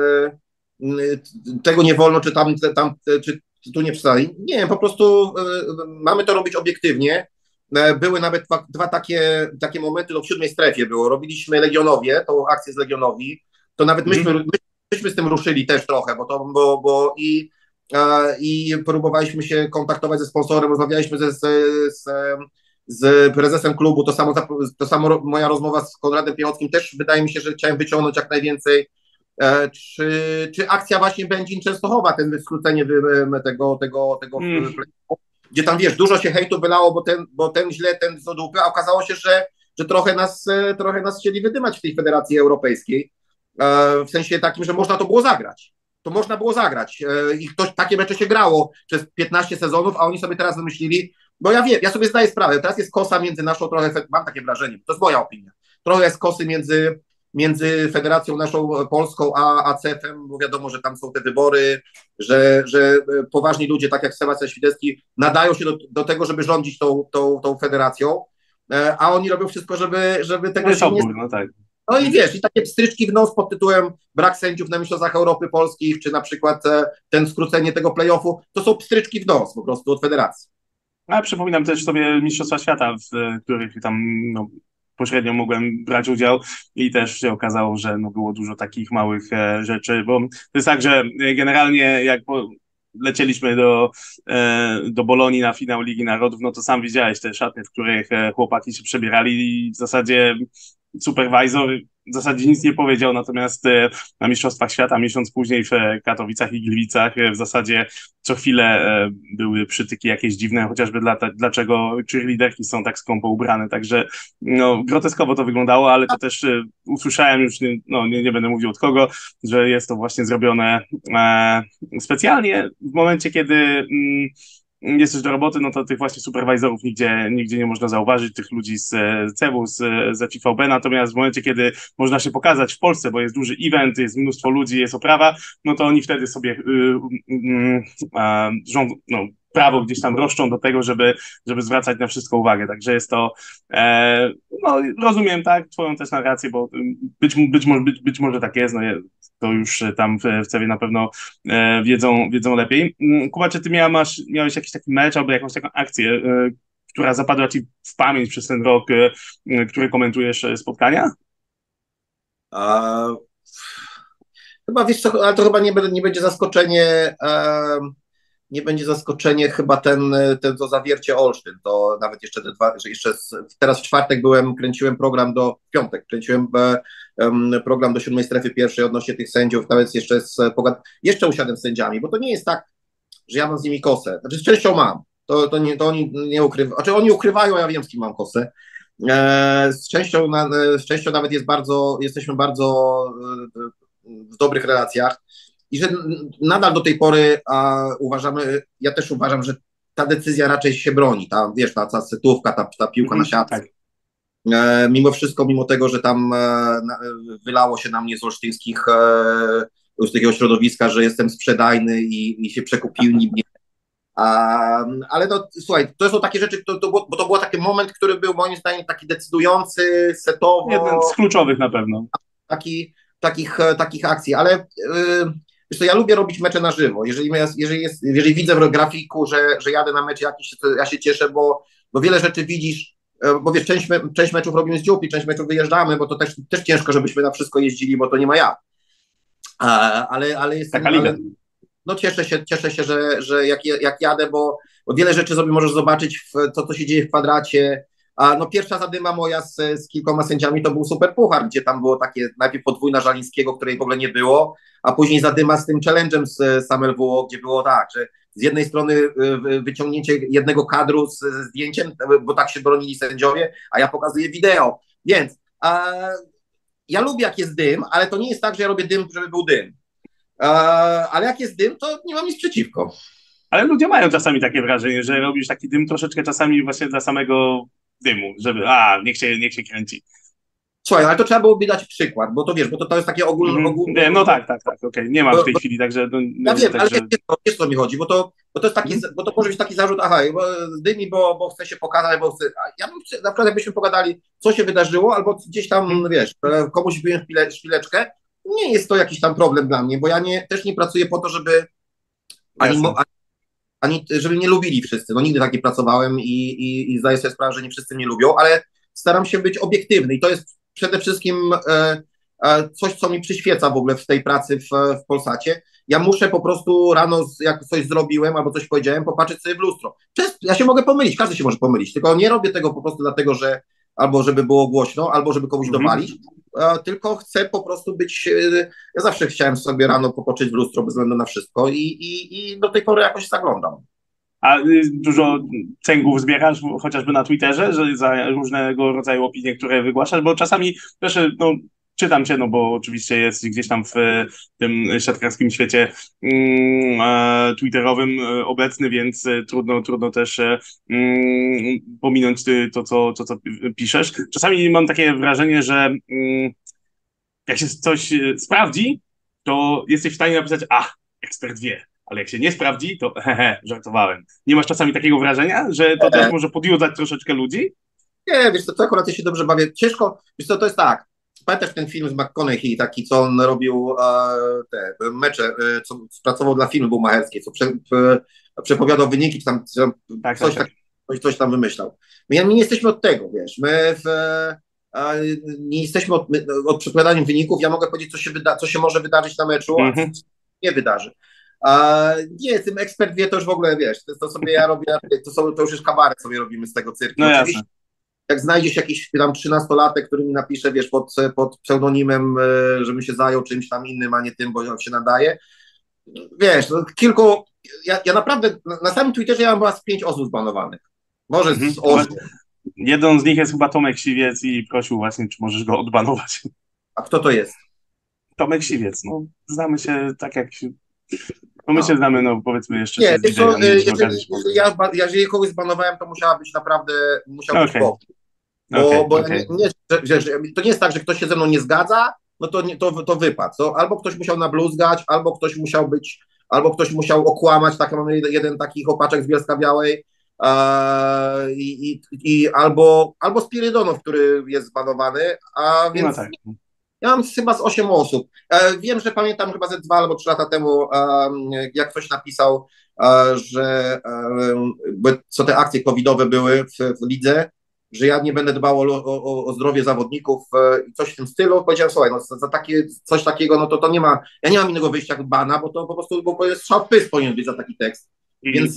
[SPEAKER 2] tego nie wolno, czy tu nie przesadzaj. Nie, po prostu mamy to robić obiektywnie. Były nawet dwa takie momenty, no w siódmej strefie było. Robiliśmy Legionowie, tą akcję z Legionowi, to nawet
[SPEAKER 1] Mhm.
[SPEAKER 2] myśmy z tym ruszyli też trochę, i próbowaliśmy się kontaktować ze sponsorem, rozmawialiśmy z, z prezesem klubu, to samo moja rozmowa z Konradem Piechockim też wydaje mi się, że chciałem wyciągnąć jak najwięcej. Czy akcja właśnie Będzin Częstochowa, ten skrócenie tego
[SPEAKER 1] Mm.
[SPEAKER 2] gdzie tam wiesz, dużo się hejtu wylało, bo ten źle, ten z dupy, a okazało się, że trochę nas chcieli wydymać w tej Federacji Europejskiej. W sensie takim, że można to było zagrać. To można było zagrać. I takie mecze się grało przez 15 sezonów, a oni sobie teraz wymyślili, bo ja wiem, ja sobie zdaję sprawę, teraz jest kosa między naszą trochę, mam takie wrażenie, to jest moja opinia, trochę jest kosy między Federacją naszą polską a CEF-em, bo wiadomo, że tam są te wybory, że poważni ludzie, tak jak Sebastian Świdecki, nadają się do tego, żeby rządzić tą federacją, a oni robią wszystko, żeby
[SPEAKER 1] To
[SPEAKER 2] tego
[SPEAKER 1] jest
[SPEAKER 2] się nie.
[SPEAKER 1] opór, no tak.
[SPEAKER 2] No i wiesz, i takie pstryczki w nos pod tytułem brak sędziów na Mistrzostwach Europy Polskich, czy na przykład ten skrócenie tego play-offu, to są pstryczki w nos po prostu od federacji.
[SPEAKER 1] A przypominam też sobie Mistrzostwa Świata, w których tam no, pośrednio mogłem brać udział i też się okazało, że no, było dużo takich małych rzeczy, bo to jest tak, że generalnie jak lecieliśmy do Bolonii na finał Ligi Narodów, no to sam widziałeś te szatnie, w których chłopaki się przebierali i w zasadzie supervisor w zasadzie nic nie powiedział, natomiast na Mistrzostwach Świata miesiąc później w Katowicach i Gliwicach w zasadzie co chwilę były przytyki jakieś dziwne, chociażby dlaczego cheerleaderki są tak skąpo ubrane, także no, groteskowo to wyglądało, ale to też usłyszałem już, nie będę mówił od kogo, że jest to właśnie zrobione specjalnie w momencie, kiedy jesteś do roboty, no to tych właśnie superwajzorów nigdzie nie można zauważyć, tych ludzi z CEW, z FIVB, natomiast w momencie, kiedy można się pokazać w Polsce, bo jest duży event, jest mnóstwo ludzi, jest oprawa, no to oni wtedy sobie prawo gdzieś tam roszczą do tego, żeby zwracać na wszystko uwagę. Także jest to, no rozumiem, tak, twoją też narrację, bo być może tak jest, no to już tam w CEW na pewno wiedzą lepiej. Kuba, czy ty miałeś jakiś taki mecz albo jakąś taką akcję, która zapadła ci w pamięć przez ten rok, który komentujesz spotkania?
[SPEAKER 2] A, chyba wiesz co, ale to chyba nie będzie zaskoczenie. Nie będzie zaskoczenie chyba ten to zawiercie Olsztyn. To nawet jeszcze te dwa, że teraz w czwartek kręciłem program w piątek, kręciłem program do siódmej strefy pierwszej odnośnie tych sędziów, nawet jeszcze usiadłem z sędziami, bo to nie jest tak, że ja mam z nimi kosę. Znaczy z częścią mam. To oni nie ukrywają. Znaczy oni ukrywają, ja wiem z kim mam kosę. Z częścią nawet jesteśmy bardzo w dobrych relacjach i że nadal do tej pory ja też uważam, że ta decyzja raczej się broni, wiesz, ta setówka, ta piłka na siatce.
[SPEAKER 1] Tak.
[SPEAKER 2] Mimo wszystko, mimo tego, że tam wylało się na mnie z takiego środowiska, że jestem sprzedajny i się przekupili mnie. Ale no, słuchaj, to są takie rzeczy, bo to był taki moment, który był moim zdaniem taki decydujący,
[SPEAKER 1] Jeden
[SPEAKER 2] setowo,
[SPEAKER 1] z kluczowych na pewno.
[SPEAKER 2] takich akcji, ale wiesz co, ja lubię robić mecze na żywo. Jeżeli widzę w grafiku, że jadę na mecz jakiś, to ja się cieszę, bo wiele rzeczy widzisz, bo wiesz, część meczów robimy z dziupli, część meczów wyjeżdżamy, bo to też ciężko, żebyśmy na wszystko jeździli, bo to nie ma jak. Ale
[SPEAKER 1] Taka liga.
[SPEAKER 2] no cieszę się, że jak jadę, bo wiele rzeczy sobie możesz zobaczyć co się dzieje w kwadracie, A no pierwsza zadyma moja z kilkoma sędziami to był Super Puchar, gdzie tam było takie najpierw podwójna Żalińskiego, której w ogóle nie było, a później zadyma z tym challenge'em z LWO, gdzie było tak, że z jednej strony wyciągnięcie jednego kadru ze zdjęciem, bo tak się bronili sędziowie, a ja pokazuję wideo. Więc ja lubię jak jest dym, ale to nie jest tak, że ja robię dym, żeby był dym. Ale jak jest dym, to nie mam nic przeciwko.
[SPEAKER 1] Ale ludzie mają czasami takie wrażenie, że robisz taki dym troszeczkę czasami właśnie dla samego dymu, żeby niech się kręci.
[SPEAKER 2] Słuchaj, ale to trzeba byłoby dać przykład, bo to wiesz, bo to jest takie ogólne.
[SPEAKER 1] No tak, okej. Nie mam w tej chwili, także...
[SPEAKER 2] Ja wiem,
[SPEAKER 1] tak,
[SPEAKER 2] ale
[SPEAKER 1] że...
[SPEAKER 2] wiesz, co mi chodzi, bo to jest taki, bo to może być taki zarzut, aha, dymi, bo chce się pokazać, bo chce, ja bym, na przykład jakbyśmy pogadali, co się wydarzyło, albo gdzieś tam, wiesz, komuś wbiłem szpileczkę, nie jest to jakiś tam problem dla mnie, bo ja też nie pracuję po to, żeby ani żeby nie lubili wszyscy. No nigdy tak nie pracowałem i zdaję sobie sprawę, że nie wszyscy mnie lubią, ale staram się być obiektywny i to jest przede wszystkim coś, co mi przyświeca w ogóle w tej pracy w Polsacie. Ja muszę po prostu rano, jak coś zrobiłem albo coś powiedziałem, popatrzeć sobie w lustro. Ja się mogę pomylić, każdy się może pomylić, tylko nie robię tego po prostu dlatego, że albo żeby było głośno, albo żeby komuś dowalić, tylko chcę po prostu być, ja zawsze chciałem sobie rano popatrzeć w lustro bez względu na wszystko i do tej pory jakoś zaglądam.
[SPEAKER 1] A dużo cęgów zbierasz chociażby na Twitterze, że za różnego rodzaju opinie, które wygłaszasz, bo czasami też czytam cię, no bo oczywiście jest gdzieś tam w tym siatkarskim świecie twitterowym obecny, więc trudno też pominąć to, co piszesz. Czasami mam takie wrażenie, że jak się coś sprawdzi, to jesteś w stanie napisać, ekspert wie. Ale jak się nie sprawdzi, to żartowałem. Nie masz czasami takiego wrażenia, że to też może podjudzać troszeczkę ludzi?
[SPEAKER 2] Nie, wiesz co, to akurat ja się dobrze bawię. Ciężko, wiesz co, to jest tak. Pamiętasz ten film z McConaughey, taki, co on robił te mecze, co pracował dla filmu Bumacherskiej, co przepowiadał wyniki, czy tam coś tam wymyślał. My nie jesteśmy od tego, wiesz. Nie jesteśmy od przepowiadania wyników. Ja mogę powiedzieć, co się może wydarzyć na meczu, a co nie wydarzy. Nie, tym ekspert wie, to już w ogóle, wiesz, to sobie ja robię, to już jest kabaret sobie robimy z tego cyrku.
[SPEAKER 1] No
[SPEAKER 2] oczywiście,
[SPEAKER 1] jasne.
[SPEAKER 2] jak znajdziesz jakiś tam 13-latek, który mi napisze, wiesz, pod pseudonimem, żebym się zajął czymś tam innym, a nie tym, bo się nadaje. Wiesz, ja naprawdę, na samym Twitterze ja mam chyba z 5 osób zbanowanych. Może z 8.
[SPEAKER 1] Jedną z nich jest chyba Tomek Siwiec i prosił właśnie, czy możesz go odbanować.
[SPEAKER 2] A kto to jest?
[SPEAKER 1] Tomek Siwiec, no znamy się tak jak się... No my się znamy, no powiedzmy jeszcze
[SPEAKER 2] nie,
[SPEAKER 1] się
[SPEAKER 2] jeżeli kogoś zbanowałem, to musiał być bok. To nie jest tak, że ktoś się ze mną nie zgadza, no to wypadł. Albo ktoś musiał nabluzgać, albo ktoś musiał okłamać, tak mamy jeden taki chłopaczek z Bielska Białej, albo Spirydonow, który jest zbanowany, a więc
[SPEAKER 1] no tak.
[SPEAKER 2] Ja mam chyba z 8 osób. Wiem, że pamiętam chyba ze 2 albo 3 lata temu, jak ktoś napisał, że co te akcje covidowe były w lidze, że ja nie będę dbał o zdrowie zawodników i coś w tym stylu. Powiedziałem, słuchaj, no, coś takiego, no to nie ma, ja nie mam innego wyjścia jak bana, bo to po prostu bo jest strzał w pysk powinien być za taki tekst. Więc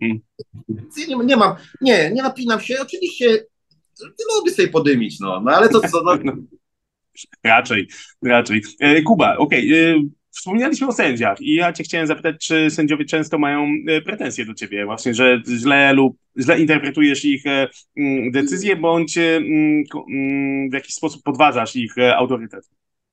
[SPEAKER 2] nie napinam się. Oczywiście lubię sobie podymić, no ale to co... No.
[SPEAKER 1] Raczej. Kuba, okej. Wspomnieliśmy o sędziach i ja cię chciałem zapytać, czy sędziowie często mają pretensje do ciebie, właśnie, że źle interpretujesz ich decyzje, bądź w jakiś sposób podważasz ich autorytet?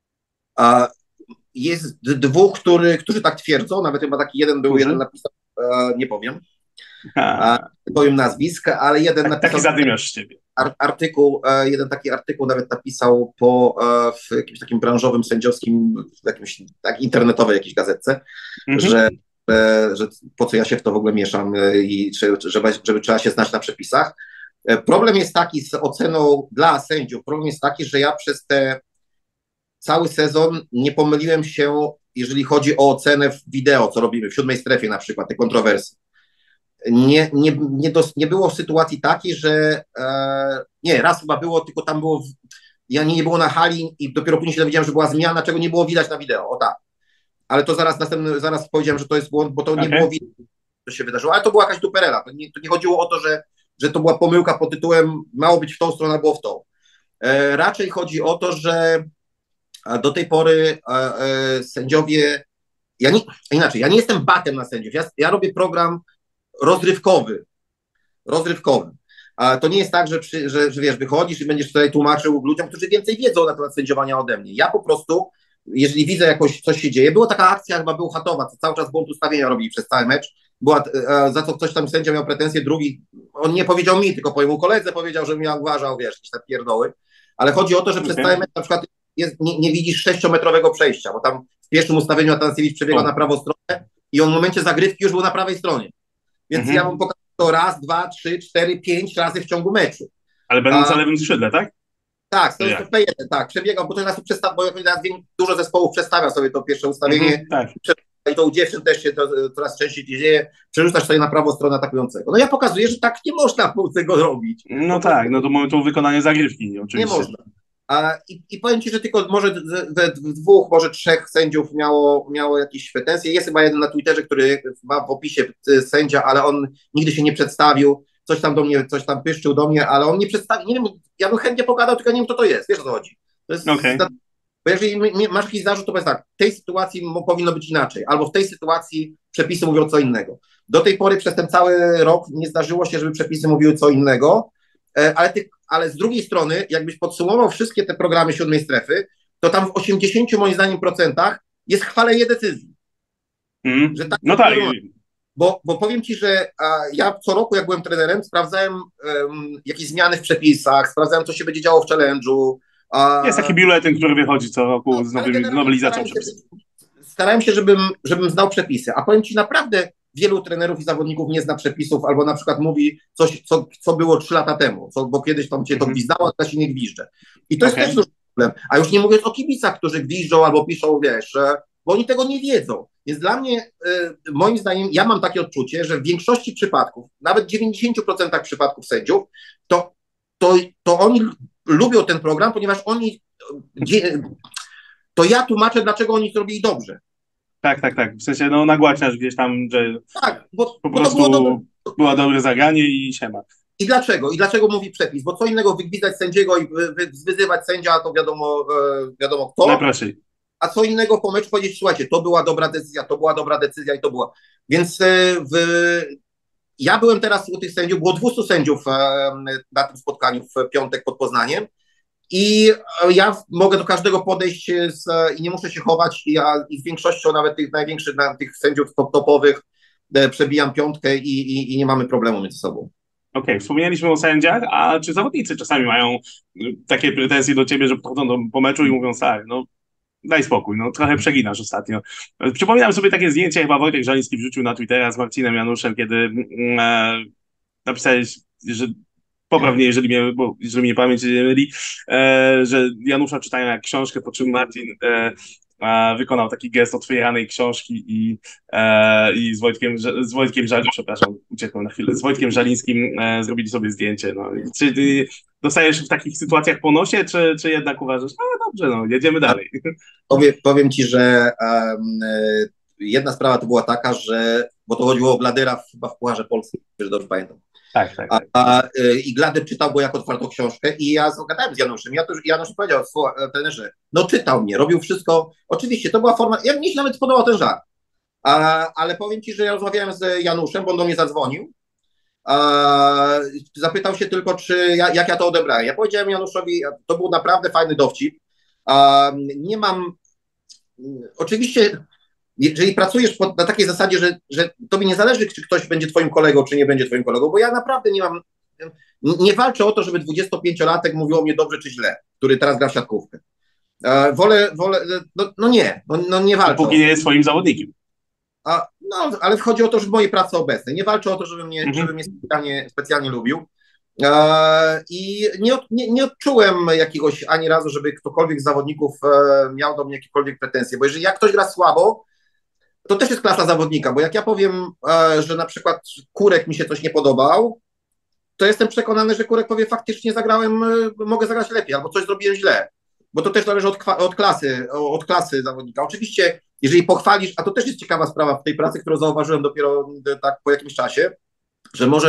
[SPEAKER 2] Jest 2, którzy tak twierdzą, nawet chyba taki jeden napisał, nie powiem, powiem nazwisk, ale jeden napisał...
[SPEAKER 1] Taki zadymiarz z ciebie.
[SPEAKER 2] Jeden taki artykuł nawet napisał w jakimś takim branżowym, sędziowskim, w jakimś tak internetowej jakiejś gazetce, że po co ja się w to w ogóle mieszam i żeby trzeba się znać na przepisach. Problem jest taki z oceną dla sędziów, problem jest taki, że ja przez cały sezon nie pomyliłem się, jeżeli chodzi o ocenę w wideo, co robimy, w 7 strefie na przykład, te kontrowersje. Nie było sytuacji takiej, że nie, raz chyba było, tylko tam było, nie było na hali i dopiero później się dowiedziałem, że była zmiana, czego nie było widać na wideo, o tak. Ale to zaraz powiedziałem, że to jest błąd, bo to nie było widać, co się wydarzyło, ale to była jakaś duperela, to nie chodziło o to, że że to była pomyłka pod tytułem mało być w tą stronę, było w tą. Raczej chodzi o to, że do tej pory sędziowie, ja nie jestem batem na sędziów, ja robię program rozrywkowy. A to nie jest tak, że wiesz, wychodzisz i będziesz tutaj tłumaczył ludziom, którzy więcej wiedzą na temat sędziowania ode mnie. Ja po prostu, jeżeli widzę jakoś coś się dzieje, była taka akcja chyba Bełchatowa, co cały czas błąd ustawienia robili przez cały mecz, za to coś tam sędzia miał pretensje, drugi, on nie powiedział mi, tylko po mojemu koledze powiedział, żebym ja uważał, wiesz, jakieś te pierdoły, ale chodzi o to, że przez cały mecz na przykład nie widzisz 6-metrowego przejścia, bo tam w pierwszym ustawieniu Atanasiewicz przebiegał na prawą stronę i on w momencie zagrywki już był na prawej stronie. Więc ja bym pokazał to raz, dwa, trzy, cztery, 5 razy w ciągu meczu.
[SPEAKER 1] Ale będąc na lewym skrzydle, tak?
[SPEAKER 2] Tak, to jest P1, tak, przebiegał, bo to nas bo teraz dużo zespołów przestawia sobie to pierwsze ustawienie.
[SPEAKER 1] Tak.
[SPEAKER 2] I to u dziewczyn też się to coraz częściej dzieje, przerzucasz sobie na prawą stronę atakującego. No ja pokazuję, że tak nie można tego robić.
[SPEAKER 1] No tak, no to mamy tu wykonanie zagrywki, oczywiście.
[SPEAKER 2] Nie można. I powiem Ci, że tylko może w 2, może 3 sędziów miało jakieś pretensje. Jest chyba jeden na Twitterze, który ma w opisie sędzia, ale on nigdy się nie przedstawił. Coś tam do mnie, coś tam pyszczył do mnie, ale on nie przedstawił. Nie wiem, ja bym chętnie pogadał, tylko nie wiem, kto to jest. Wiesz, o co chodzi. To jest bo jeżeli masz jakiś zarzut, to powiedz tak, w tej sytuacji powinno być inaczej, albo w tej sytuacji przepisy mówią co innego. Do tej pory przez ten cały rok nie zdarzyło się, żeby przepisy mówiły co innego, ale z drugiej strony, jakbyś podsumował wszystkie te programy siódmej strefy, to tam w 80 moim zdaniem procentach jest chwalenie decyzji. Że tak,
[SPEAKER 1] no tak.
[SPEAKER 2] Bo powiem Ci, że ja co roku, jak byłem trenerem, sprawdzałem jakieś zmiany w przepisach, sprawdzałem, co się będzie działo w challenge'u.
[SPEAKER 1] Jest taki biuletyn, który wychodzi co roku z nowelizacją przepisów.
[SPEAKER 2] Starałem się, żebym znał przepisy, a powiem Ci, naprawdę wielu trenerów i zawodników nie zna przepisów, albo na przykład mówi coś, co było 3 lata temu, bo kiedyś tam Cię to gwizdało, a teraz się nie gwizdże. I to jest też duży problem. A już nie mówiąc o kibicach, którzy gwiżdżą albo piszą, wiesz, bo oni tego nie wiedzą. Więc dla mnie, moim zdaniem, ja mam takie odczucie, że w większości przypadków, nawet 90% przypadków sędziów, to oni lubią ten program, ponieważ to ja tłumaczę, dlaczego oni zrobili dobrze.
[SPEAKER 1] Tak. W sensie, no nagłaśniasz gdzieś tam, że
[SPEAKER 2] tak,
[SPEAKER 1] po prostu było dobre zagranie i siema.
[SPEAKER 2] I dlaczego? I dlaczego mówi przepis? Bo co innego wygwizdać sędziego i wyzywać sędzia, to wiadomo kto.
[SPEAKER 1] Najprościej.
[SPEAKER 2] A co innego po meczu powiedzieć, słuchajcie, to była dobra decyzja i to była. Więc ja byłem teraz u tych sędziów, było 200 sędziów na tym spotkaniu w piątek pod Poznaniem i ja mogę do każdego podejść i nie muszę się chować i z większością nawet tych największych, tych sędziów topowych przebijam piątkę i nie mamy problemu między sobą.
[SPEAKER 1] Okej, wspomnieliśmy o sędziach, a czy zawodnicy czasami mają takie pretensje do ciebie, że podchodzą po meczu i mówią, tak, no daj spokój, no trochę przeginasz ostatnio. Przypominam sobie takie zdjęcie, chyba Wojtek Żaliński wrzucił na Twittera z Marcinem Januszem, kiedy napisałeś, że poprawnie, jeżeli mnie pamięć nie myli, że Janusza czytają jak książkę, po czym Marcin wykonał taki gest otwieranej książki i z Wojtkiem uciekłem na chwilę, z Wojtkiem Żalińskim zrobili sobie zdjęcie. No. Czy ty dostajesz w takich sytuacjach po nosie, czy jednak uważasz, no dobrze, no jedziemy dalej?
[SPEAKER 2] Powiem Ci, że jedna sprawa to była taka, że, bo to chodziło o Gladera chyba w Pucharze Polskim, że dobrze pamiętam.
[SPEAKER 1] Tak.
[SPEAKER 2] I Gladyr czytał go jako otwartą książkę i ja zagadałem z Januszem. Janusz powiedział, trenerze, no czytał mnie, robił wszystko. Oczywiście, to była forma, mnie się nawet podobał ten żart. Ale powiem Ci, że ja rozmawiałem z Januszem, bo on do mnie zadzwonił. Zapytał się tylko, jak ja to odebrałem. Ja powiedziałem Januszowi, to był naprawdę fajny dowcip. Nie mam, oczywiście, jeżeli pracujesz na takiej zasadzie, że tobie nie zależy, czy ktoś będzie twoim kolegą, czy nie będzie twoim kolegą, bo ja naprawdę nie walczę o to, żeby 25-latek mówił o mnie dobrze czy źle, który teraz gra w siatkówkę. Wolę, nie walczę.
[SPEAKER 1] Póki nie jest swoim zawodnikiem.
[SPEAKER 2] Ale chodzi o to, że w mojej pracy obecnej. Nie walczę o to, żeby mnie specjalnie lubił. I nie odczułem jakiegoś ani razu, żeby ktokolwiek z zawodników miał do mnie jakiekolwiek pretensje, bo jeżeli jak ktoś gra słabo, to też jest klasa zawodnika, bo jak ja powiem, że na przykład Kurek mi się coś nie podobał, to jestem przekonany, że Kurek powie, faktycznie mogę zagrać lepiej, albo coś zrobiłem źle, bo to też zależy od klasy zawodnika. Oczywiście, jeżeli pochwalisz, a to też jest ciekawa sprawa w tej pracy, którą zauważyłem dopiero tak po jakimś czasie, że możesz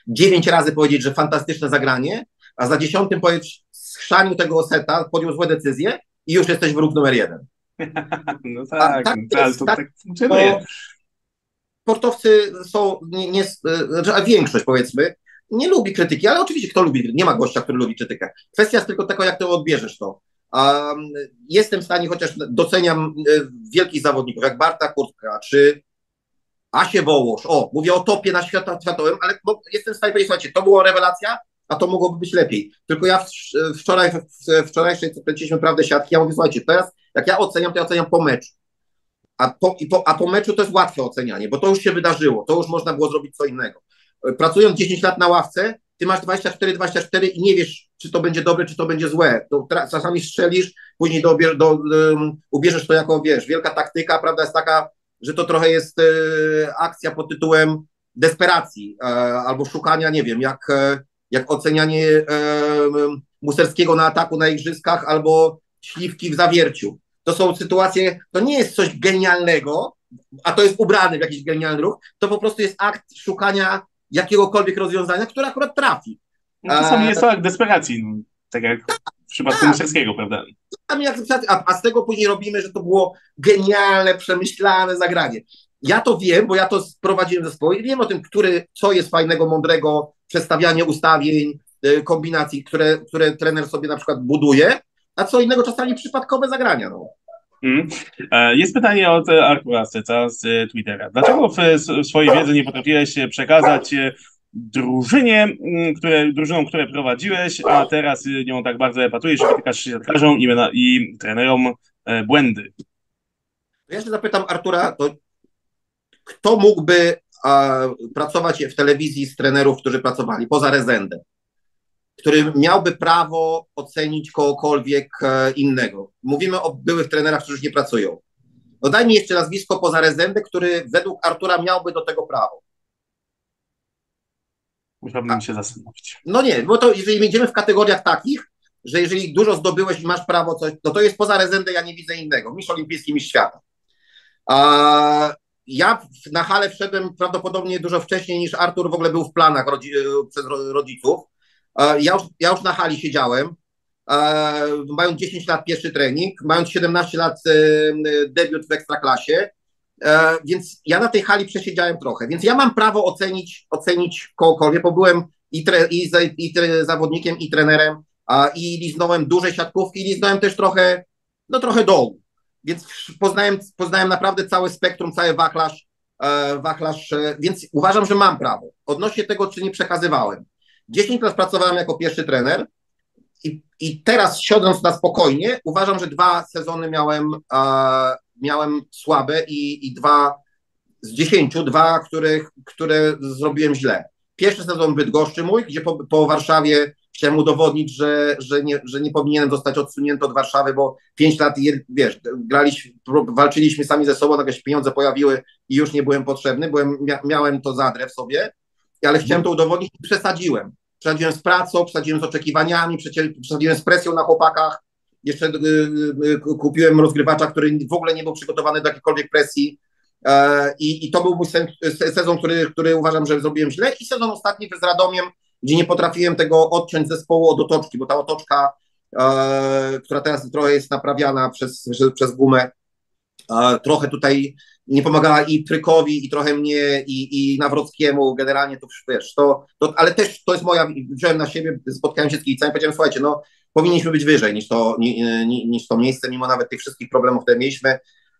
[SPEAKER 2] 9 razy powiedzieć, że fantastyczne zagranie, a za 10 powiedzieć, schrzanił tego seta, podjął złe decyzje i już jesteś wróg numer 1.
[SPEAKER 1] No
[SPEAKER 2] A
[SPEAKER 1] tak,
[SPEAKER 2] tak
[SPEAKER 1] no, ale
[SPEAKER 2] jest,
[SPEAKER 1] to
[SPEAKER 2] tak,
[SPEAKER 1] tak funkcjonuje.
[SPEAKER 2] sportowcy są, a większość powiedzmy, nie lubi krytyki, ale oczywiście kto lubi, nie ma gościa, który lubi krytykę. Kwestia jest tylko tego, jak ty odbierzesz to. Jestem w stanie, chociaż doceniam wielkich zawodników, jak Barta Kurtka, czy Asię Wołosz, mówię o topie na światowym, ale jestem w stanie powiedzieć, słuchajcie, to była rewelacja, a to mogłoby być lepiej. Tylko ja wczorajszej, co kręciliśmy Prawdę Siatki, ja mówię, słuchajcie, teraz jak ja oceniam, to ja oceniam po meczu. A po meczu to jest łatwe ocenianie, bo to już się wydarzyło, to już można było zrobić co innego. Pracując 10 lat na ławce, ty masz 24 i nie wiesz, czy to będzie dobre, czy to będzie złe. To czasami strzelisz, później ubierzesz to jako, wiesz, wielka taktyka. Prawda jest taka, że to trochę jest akcja pod tytułem desperacji albo szukania, nie wiem, jak ocenianie Muserskiego na ataku na igrzyskach albo Śliwki w Zawierciu. To są sytuacje, to nie jest coś genialnego, a to jest ubrany w jakiś genialny ruch, to po prostu jest akt szukania jakiegokolwiek rozwiązania, które akurat trafi.
[SPEAKER 1] No, czasami jest to akt desperacji, no, tak jak w przypadku Muserskiego, prawda?
[SPEAKER 2] A z tego później robimy, że to było genialne, przemyślane zagranie. Ja to wiem, bo ja to prowadziłem zespoł i wiem o tym, co jest fajnego, mądrego, przestawianie ustawień, kombinacji, które trener sobie na przykład buduje, a co innego czasami przypadkowe zagrania. No.
[SPEAKER 1] Jest pytanie od Artura Steca z Twittera. Dlaczego w swojej wiedzy nie potrafiłeś przekazać drużynom, które prowadziłeś, a teraz nią tak bardzo epatujesz i wytykasz siatkarzom i trenerom błędy?
[SPEAKER 2] Ja się zapytam Artura, to kto mógłby pracować w telewizji z trenerów, którzy pracowali, poza Rezendem, który miałby prawo ocenić kogokolwiek innego. Mówimy o byłych trenerach, którzy już nie pracują. No daj mi jeszcze nazwisko poza Rezendę, który według Artura miałby do tego prawo.
[SPEAKER 1] Musiałbym się zastanowić.
[SPEAKER 2] No nie, bo to jeżeli będziemy w kategoriach takich, że jeżeli dużo zdobyłeś i masz prawo coś, no to jest poza Rezendę, ja nie widzę innego. Mistrz olimpijski, mistrz świata. Ja na halę wszedłem prawdopodobnie dużo wcześniej niż Artur w ogóle był w planach przez rodziców. Ja już na hali siedziałem, mając 10 lat pierwszy trening, mając 17 lat debiut w Ekstraklasie, więc ja na tej hali przesiedziałem trochę, więc ja mam prawo ocenić kogokolwiek, bo byłem i zawodnikiem, i trenerem, i liznąłem duże siatkówki, i liznąłem też trochę dołu, więc poznałem naprawdę całe spektrum, cały wachlarz, więc uważam, że mam prawo. Odnośnie tego, czy nie przekazywałem. 10 lat pracowałem jako pierwszy trener i teraz siodząc na spokojnie, uważam, że 2 sezony miałem słabe i 2 z 10, które zrobiłem źle. Pierwszy sezon w Bydgoszczy mój, gdzie po Warszawie chciałem udowodnić, że nie powinienem zostać odsunięty od Warszawy, bo 5 lat, wiesz, walczyliśmy sami ze sobą, jakieś pieniądze pojawiły i już nie byłem potrzebny, miałem to zadrę w sobie, ale chciałem to udowodnić i przesadziłem. Przesadziłem z pracą, przesadziłem z oczekiwaniami, przesadziłem z presją na chłopakach. Jeszcze kupiłem rozgrywacza, który w ogóle nie był przygotowany do jakiejkolwiek presji. I to był mój sezon, który uważam, że zrobiłem źle. I sezon ostatni z Radomiem, gdzie nie potrafiłem tego odciąć zespołu od otoczki, bo ta otoczka, która teraz trochę jest naprawiana przez gumę, trochę tutaj nie pomagała i Trykowi, i trochę mnie, i Nawrockiemu, generalnie to wiesz, ale też to jest wziąłem na siebie, spotkałem się z kibicami, powiedziałem, słuchajcie, no powinniśmy być wyżej niż to miejsce, mimo nawet tych wszystkich problemów, które mieliśmy.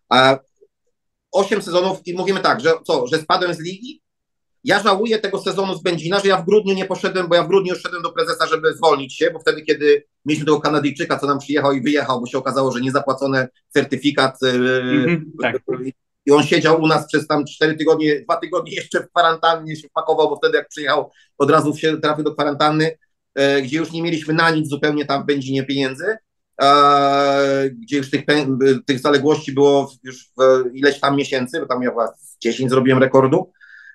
[SPEAKER 2] 8 sezonów i mówimy tak, że spadłem z ligi. Ja żałuję tego sezonu z Będzina, że ja w grudniu nie poszedłem, bo ja w grudniu już szedłem do prezesa, żeby zwolnić się, bo wtedy, kiedy mieliśmy tego Kanadyjczyka, co nam przyjechał i wyjechał, bo się okazało, że niezapłacony certyfikat
[SPEAKER 1] tak.
[SPEAKER 2] i on siedział u nas przez tam 4 tygodnie, 2 tygodnie jeszcze w kwarantannie się wpakował, bo wtedy jak przyjechał, od razu się trafił do kwarantanny, gdzie już nie mieliśmy na nic zupełnie tam w Będzinie pieniędzy, gdzie już tych zaległości było już ileś tam miesięcy, bo tam ja 10 zrobiłem rekordu.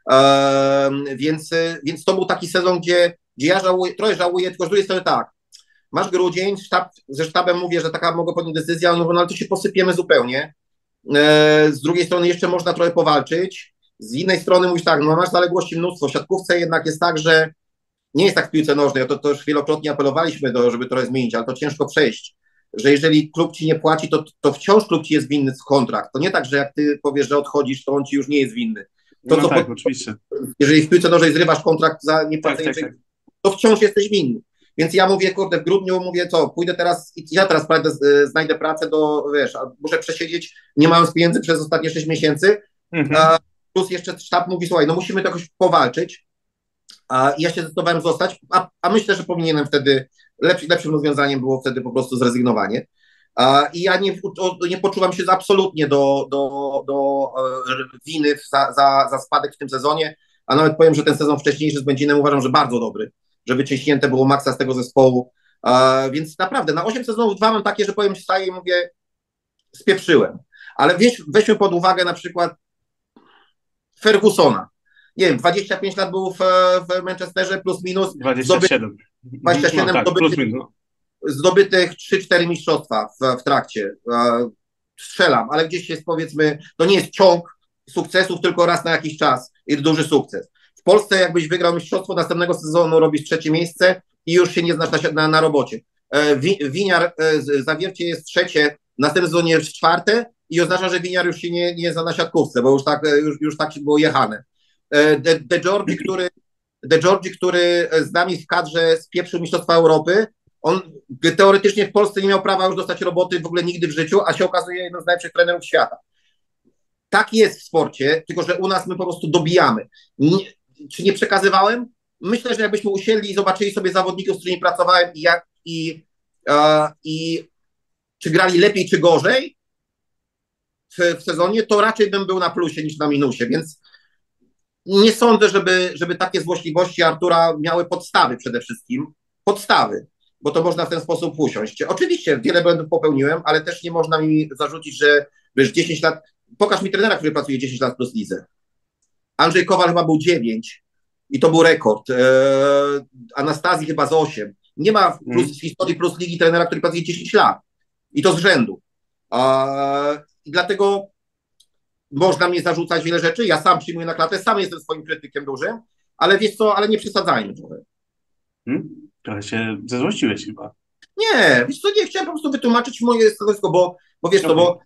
[SPEAKER 2] Więc to był taki sezon, gdzie ja trochę żałuję, tylko z drugiej strony tak, masz grudzień, ze sztabem mówię, że taka mogę podjąć decyzję, no ale to się posypiemy zupełnie. Z drugiej strony jeszcze można trochę powalczyć, z innej strony mówisz tak, no masz zaległości mnóstwo, w siatkówce jednak jest tak, że nie jest tak w piłce nożnej, to już wielokrotnie apelowaliśmy, żeby to zmienić, ale to ciężko przejść, że jeżeli klub ci nie płaci, to wciąż klub ci jest winny kontrakt. To nie tak, że jak ty powiesz, że odchodzisz, to on ci już nie jest winny. To,
[SPEAKER 1] No tak, oczywiście.
[SPEAKER 2] jeżeli w piłce nożnej zrywasz kontrakt za niepłacenie,
[SPEAKER 1] Tak.
[SPEAKER 2] to wciąż jesteś winny. Więc ja mówię, kurde, w grudniu mówię, co, pójdę teraz, ja teraz znajdę pracę wiesz, muszę przesiedzieć, nie mając pieniędzy przez ostatnie 6 miesięcy, plus jeszcze sztab mówi, słuchaj, no musimy to jakoś powalczyć, i ja się zdecydowałem zostać, a myślę, że powinienem wtedy, lepszym rozwiązaniem było wtedy po prostu zrezygnowanie. I ja nie poczuwam się absolutnie do winy za spadek w tym sezonie, a nawet powiem, że ten sezon wcześniejszy z Będzinem uważam, że bardzo dobry, że wyciśnięte było maksa z tego zespołu, więc naprawdę na 8 sezonów 2 mam takie, że powiem, staję i mówię, spieprzyłem. Ale weźmy pod uwagę na przykład Fergusona. Nie wiem, 25 lat był w Manchesterze, plus minus.
[SPEAKER 1] 27.
[SPEAKER 2] 27
[SPEAKER 1] no, tak, plus minus.
[SPEAKER 2] Zdobytych 3-4 mistrzostwa w trakcie. Strzelam, ale gdzieś jest, powiedzmy, to nie jest ciąg sukcesów, tylko raz na jakiś czas i duży sukces. W Polsce jakbyś wygrał mistrzostwo, następnego sezonu robisz 3. miejsce i już się nie znasz na robocie. Winiar Zawiercie jest 3, w następnym sezonie jest 4 i oznacza, że Winiar już się nie zna na siatkówce, bo już tak było jechane. De Giorgi, który z nami w kadrze spieprzył Mistrzostwa Europy, on teoretycznie w Polsce nie miał prawa już dostać roboty w ogóle nigdy w życiu, a się okazuje jednym z najlepszych trenerów świata. Tak jest w sporcie, tylko że u nas my po prostu dobijamy. Czy nie przekazywałem? Myślę, że jakbyśmy usiedli i zobaczyli sobie zawodników, z którymi pracowałem i czy grali lepiej, czy gorzej w sezonie, to raczej bym był na plusie niż na minusie, więc nie sądzę, żeby takie złośliwości Artura miały podstawy przede wszystkim. Podstawy, bo to można w ten sposób usiąść. Oczywiście wiele błędów popełniłem, ale też nie można mi zarzucić, że wiesz, 10 lat... Pokaż mi trenera, który pracuje 10 lat plus lidze. Andrzej Kowal chyba był 9 i to był rekord. Anastazji chyba z 8. Nie ma w historii plus ligi trenera, który pracuje 10 lat. I to z rzędu. I dlatego można mnie zarzucać wiele rzeczy, ja sam przyjmuję na klatę, sam jestem swoim krytykiem dużym, ale wiesz co, ale nie przesadzajmy trochę.
[SPEAKER 1] Trochę się zezłościłeś chyba.
[SPEAKER 2] Nie, wiesz co, nie, chciałem po prostu wytłumaczyć moje stanowisko, bo wiesz co, bo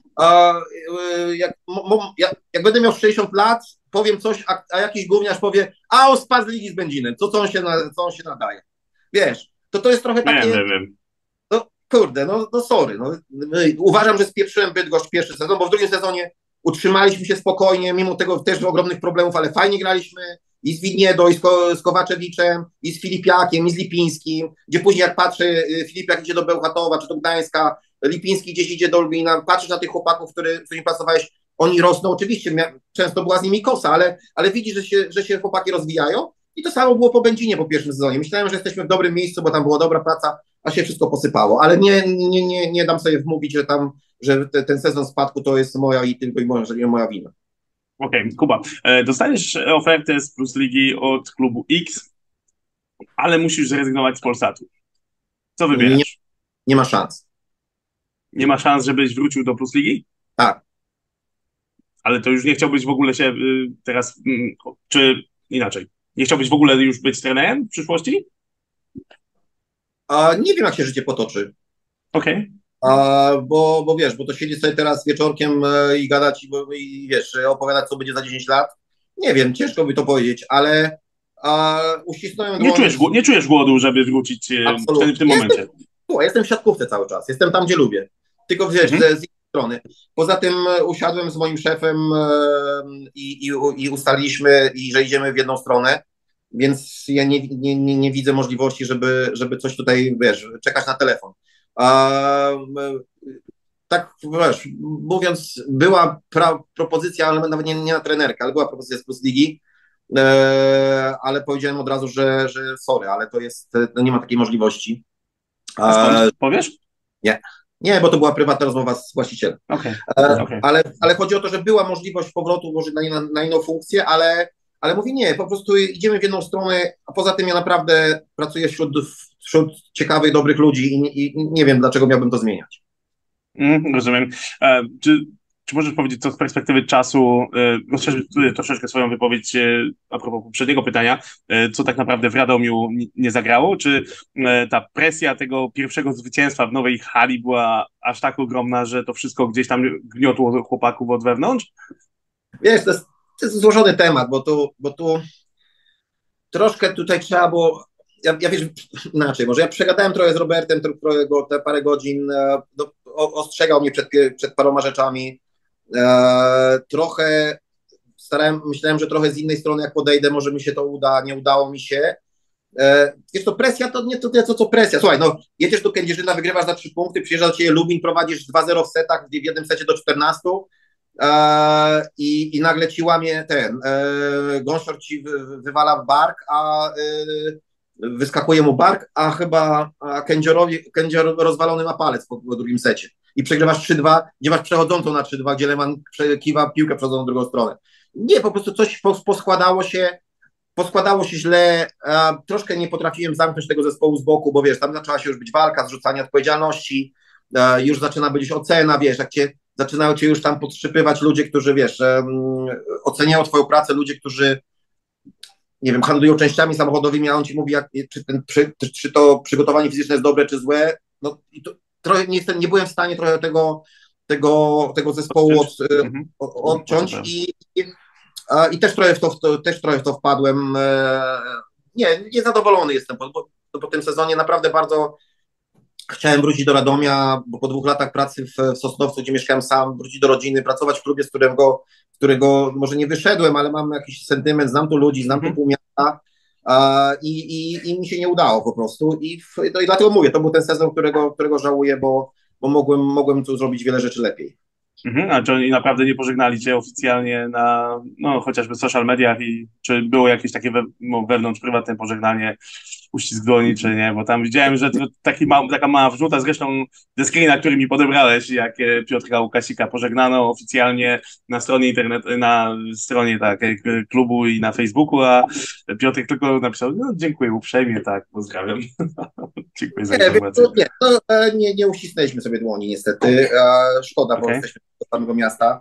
[SPEAKER 2] jak będę miał 60 lat, powiem coś, a jakiś gówniarz powie, a on spadł z ligi z Będzinem, co on się nadaje. Wiesz, to jest trochę takie...
[SPEAKER 1] Wiem.
[SPEAKER 2] No kurde, no sorry, uważam, że spieprzyłem Bydgoszcz pierwszy sezon, bo w drugim sezonie utrzymaliśmy się spokojnie, mimo tego też ogromnych problemów, ale fajnie graliśmy i z Widniedo, i z Kowaczewiczem, i z Filipiakiem, i z Lipińskim, gdzie później jak patrzę, Filipiak idzie do Bełchatowa, czy do Gdańska, Lipiński gdzieś idzie do Lublina, patrzysz na tych chłopaków, z którymi pracowałeś, oni rosną, oczywiście, często była z nimi kosa, ale widzisz, że się chłopaki rozwijają i to samo było po Będzinie po pierwszym sezonie. Myślałem, że jesteśmy w dobrym miejscu, bo tam była dobra praca, a się wszystko posypało, ale nie dam sobie wmówić, że ten sezon spadku to jest moja i tylko i moja wina.
[SPEAKER 1] Okej, Kuba, dostaniesz ofertę z Plus Ligi od klubu X, ale musisz zrezygnować z Polsatu. Co wybierasz?
[SPEAKER 2] Nie ma szans.
[SPEAKER 1] Nie ma szans, żebyś wrócił do Plus Ligi?
[SPEAKER 2] Tak.
[SPEAKER 1] Ale to już nie chciałbyś w ogóle się teraz, czy inaczej, nie chciałbyś w ogóle już być trenerem w przyszłości?
[SPEAKER 2] Nie wiem, jak się życie potoczy.
[SPEAKER 1] Okej.
[SPEAKER 2] Bo wiesz, bo to siedzieć sobie teraz wieczorkiem i gadać i wiesz, opowiadać, co będzie za 10 lat. Nie wiem, ciężko by to powiedzieć, ale uścisnąłem
[SPEAKER 1] Nie czujesz głodu, żeby wrócić w tym momencie?
[SPEAKER 2] Jestem w siatkówce cały czas, jestem tam, gdzie lubię. Tylko wiesz, z jednej strony. Poza tym usiadłem z moim szefem i ustaliliśmy, że idziemy w jedną stronę, więc ja nie widzę możliwości, żeby coś tutaj, wiesz, czekać na telefon. Tak, wiesz, mówiąc, była propozycja, ale nawet nie na trenerkę, ale była propozycja z Plus Ligi, ale powiedziałem od razu, że sorry, ale to jest, nie ma takiej możliwości.
[SPEAKER 1] A skąd? Powiesz?
[SPEAKER 2] Nie, bo to była prywatna rozmowa z właścicielem.
[SPEAKER 1] Okay.
[SPEAKER 2] Ale chodzi o to, że była możliwość powrotu może na inną funkcję, ale mówię nie, po prostu idziemy w jedną stronę, a poza tym ja naprawdę pracuję wśród ciekawych, dobrych ludzi i nie wiem, dlaczego miałbym to zmieniać.
[SPEAKER 1] Rozumiem. Czy czy możesz powiedzieć, co z perspektywy czasu, rozszerzyć troszeczkę swoją wypowiedź a propos poprzedniego pytania, co tak naprawdę w Radomiu nie zagrało? Czy ta presja tego pierwszego zwycięstwa w nowej hali była aż tak ogromna, że to wszystko gdzieś tam gniotło chłopaków od wewnątrz?
[SPEAKER 2] Wiesz, to jest złożony temat, bo tu troszkę tutaj trzeba było. Ja wiesz, inaczej, może ja przegadałem trochę z Robertem, te parę godzin, ostrzegał mnie przed paroma rzeczami. Trochę myślałem, że trochę z innej strony, jak podejdę, może mi się to uda, nie udało mi się. Wiesz, to presja to nie tyle co presja. Słuchaj, no jedziesz do Kędzierzyna, wygrywasz za 3 punkty, przyjeżdża do ciebie Lubin, prowadzisz 2-0 w setach, w jednym secie do 14 i nagle ci łamie Gąsior ci wywala w bark, wyskakuje mu bark, a chyba Kędzior rozwalony ma palec po drugim secie. I przegrywasz 3-2, gdzie masz przechodzącą na 3-2, gdzie Lehmann kiwa piłkę przechodzącą w drugą stronę. Nie, po prostu coś poskładało się źle, troszkę nie potrafiłem zamknąć tego zespołu z boku, bo wiesz, tam zaczęła się już być walka, zrzucanie odpowiedzialności, już zaczyna być ocena, wiesz, zaczynają cię już tam podszypywać ludzie, którzy, wiesz, oceniają twoją pracę, ludzie, którzy, nie wiem, handlują częściami samochodowymi, a on ci mówi, czy to przygotowanie fizyczne jest dobre, czy złe. No i to trochę nie byłem w stanie trochę tego zespołu odciąć i też trochę w to wpadłem. Niezadowolony jestem, po tym sezonie naprawdę bardzo chciałem wrócić do Radomia, bo po 2 latach pracy w Sosnowcu, gdzie mieszkałem sam, wrócić do rodziny, pracować w klubie, z którego może nie wyszedłem, ale mam jakiś sentyment, znam tu ludzi, znam tu pół miasta i mi się nie udało po prostu. I dlatego mówię, to był ten sezon, którego żałuję, bo mogłem tu zrobić wiele rzeczy lepiej.
[SPEAKER 1] A czy oni naprawdę nie pożegnali cię oficjalnie na, no, chociażby social mediach i czy było jakieś takie wewnątrz prywatne pożegnanie, uścisk dłoni, czy nie? Bo tam widziałem, że to taka mała wrzuta, zresztą ze screena, który mi podebrałeś, jak Piotra Łukasika pożegnano oficjalnie na stronie stronie tak, klubu i na Facebooku, a Piotr tylko napisał, no dziękuję uprzejmie, tak, pozdrawiam. Dziękuję za informację.
[SPEAKER 2] Nie uścisnęliśmy sobie dłoni niestety, szkoda, bo jesteśmy do samego miasta,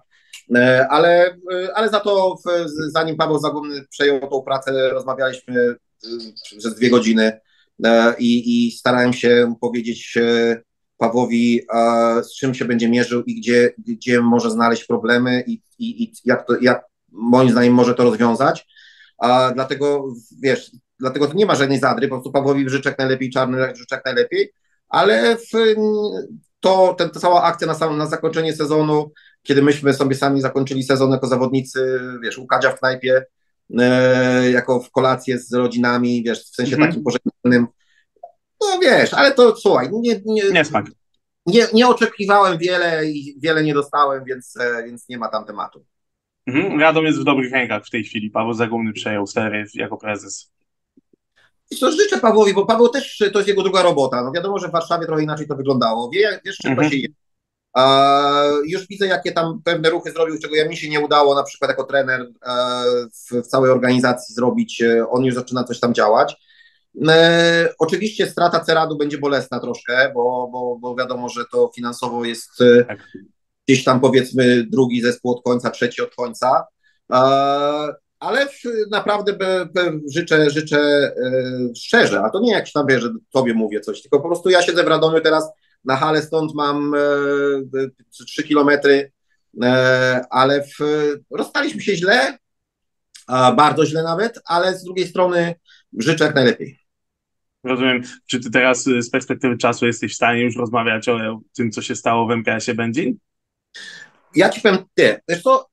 [SPEAKER 2] ale za to zanim Paweł Zagórny przejął tą pracę, rozmawialiśmy przez 2 godziny i starałem się powiedzieć Pawłowi, z czym się będzie mierzył i gdzie może znaleźć problemy i jak moim zdaniem może to rozwiązać. Dlatego, wiesz, dlatego nie ma żadnej zadry, po prostu Pawłowi życzę jak najlepiej, Czarny życzę jak najlepiej, ale ta cała akcja na zakończenie sezonu, kiedy myśmy sobie sami zakończyli sezon jako zawodnicy, wiesz, u Kadzia w knajpie, jako w kolację z rodzinami, wiesz, w sensie takim pożegnalnym, no wiesz, ale to słuchaj, nie oczekiwałem wiele i wiele nie dostałem, więc nie ma tam tematu.
[SPEAKER 1] Radom jest w dobrych rękach w tej chwili. Paweł Zagórny przejął stery jako prezes.
[SPEAKER 2] I co życzę Pawłowi, bo Paweł też, to jest jego druga robota. No wiadomo, że w Warszawie trochę inaczej to wyglądało. Wiesz, czym to się je. Już widzę, jakie tam pewne ruchy zrobił, czego mi się nie udało na przykład jako trener w całej organizacji zrobić. On już zaczyna coś tam działać. Oczywiście strata Ceradu będzie bolesna troszkę, bo wiadomo, że to finansowo jest gdzieś tam powiedzmy drugi zespół od końca, trzeci od końca. Ale naprawdę życzę szczerze, a to nie jak tam wie, że tobie mówię coś, tylko po prostu ja siedzę w Radomiu teraz na hale, stąd mam 3 kilometry, ale rozstaliśmy się źle, bardzo źle nawet, ale z drugiej strony życzę jak najlepiej.
[SPEAKER 1] Rozumiem. Czy ty teraz z perspektywy czasu jesteś w stanie już rozmawiać o tym, co się stało w MKS-ie Będzin?
[SPEAKER 2] Ja ci powiem, wiesz co,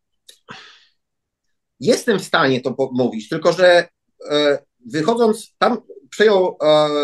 [SPEAKER 2] jestem w stanie to mówić, tylko że wychodząc, tam przejął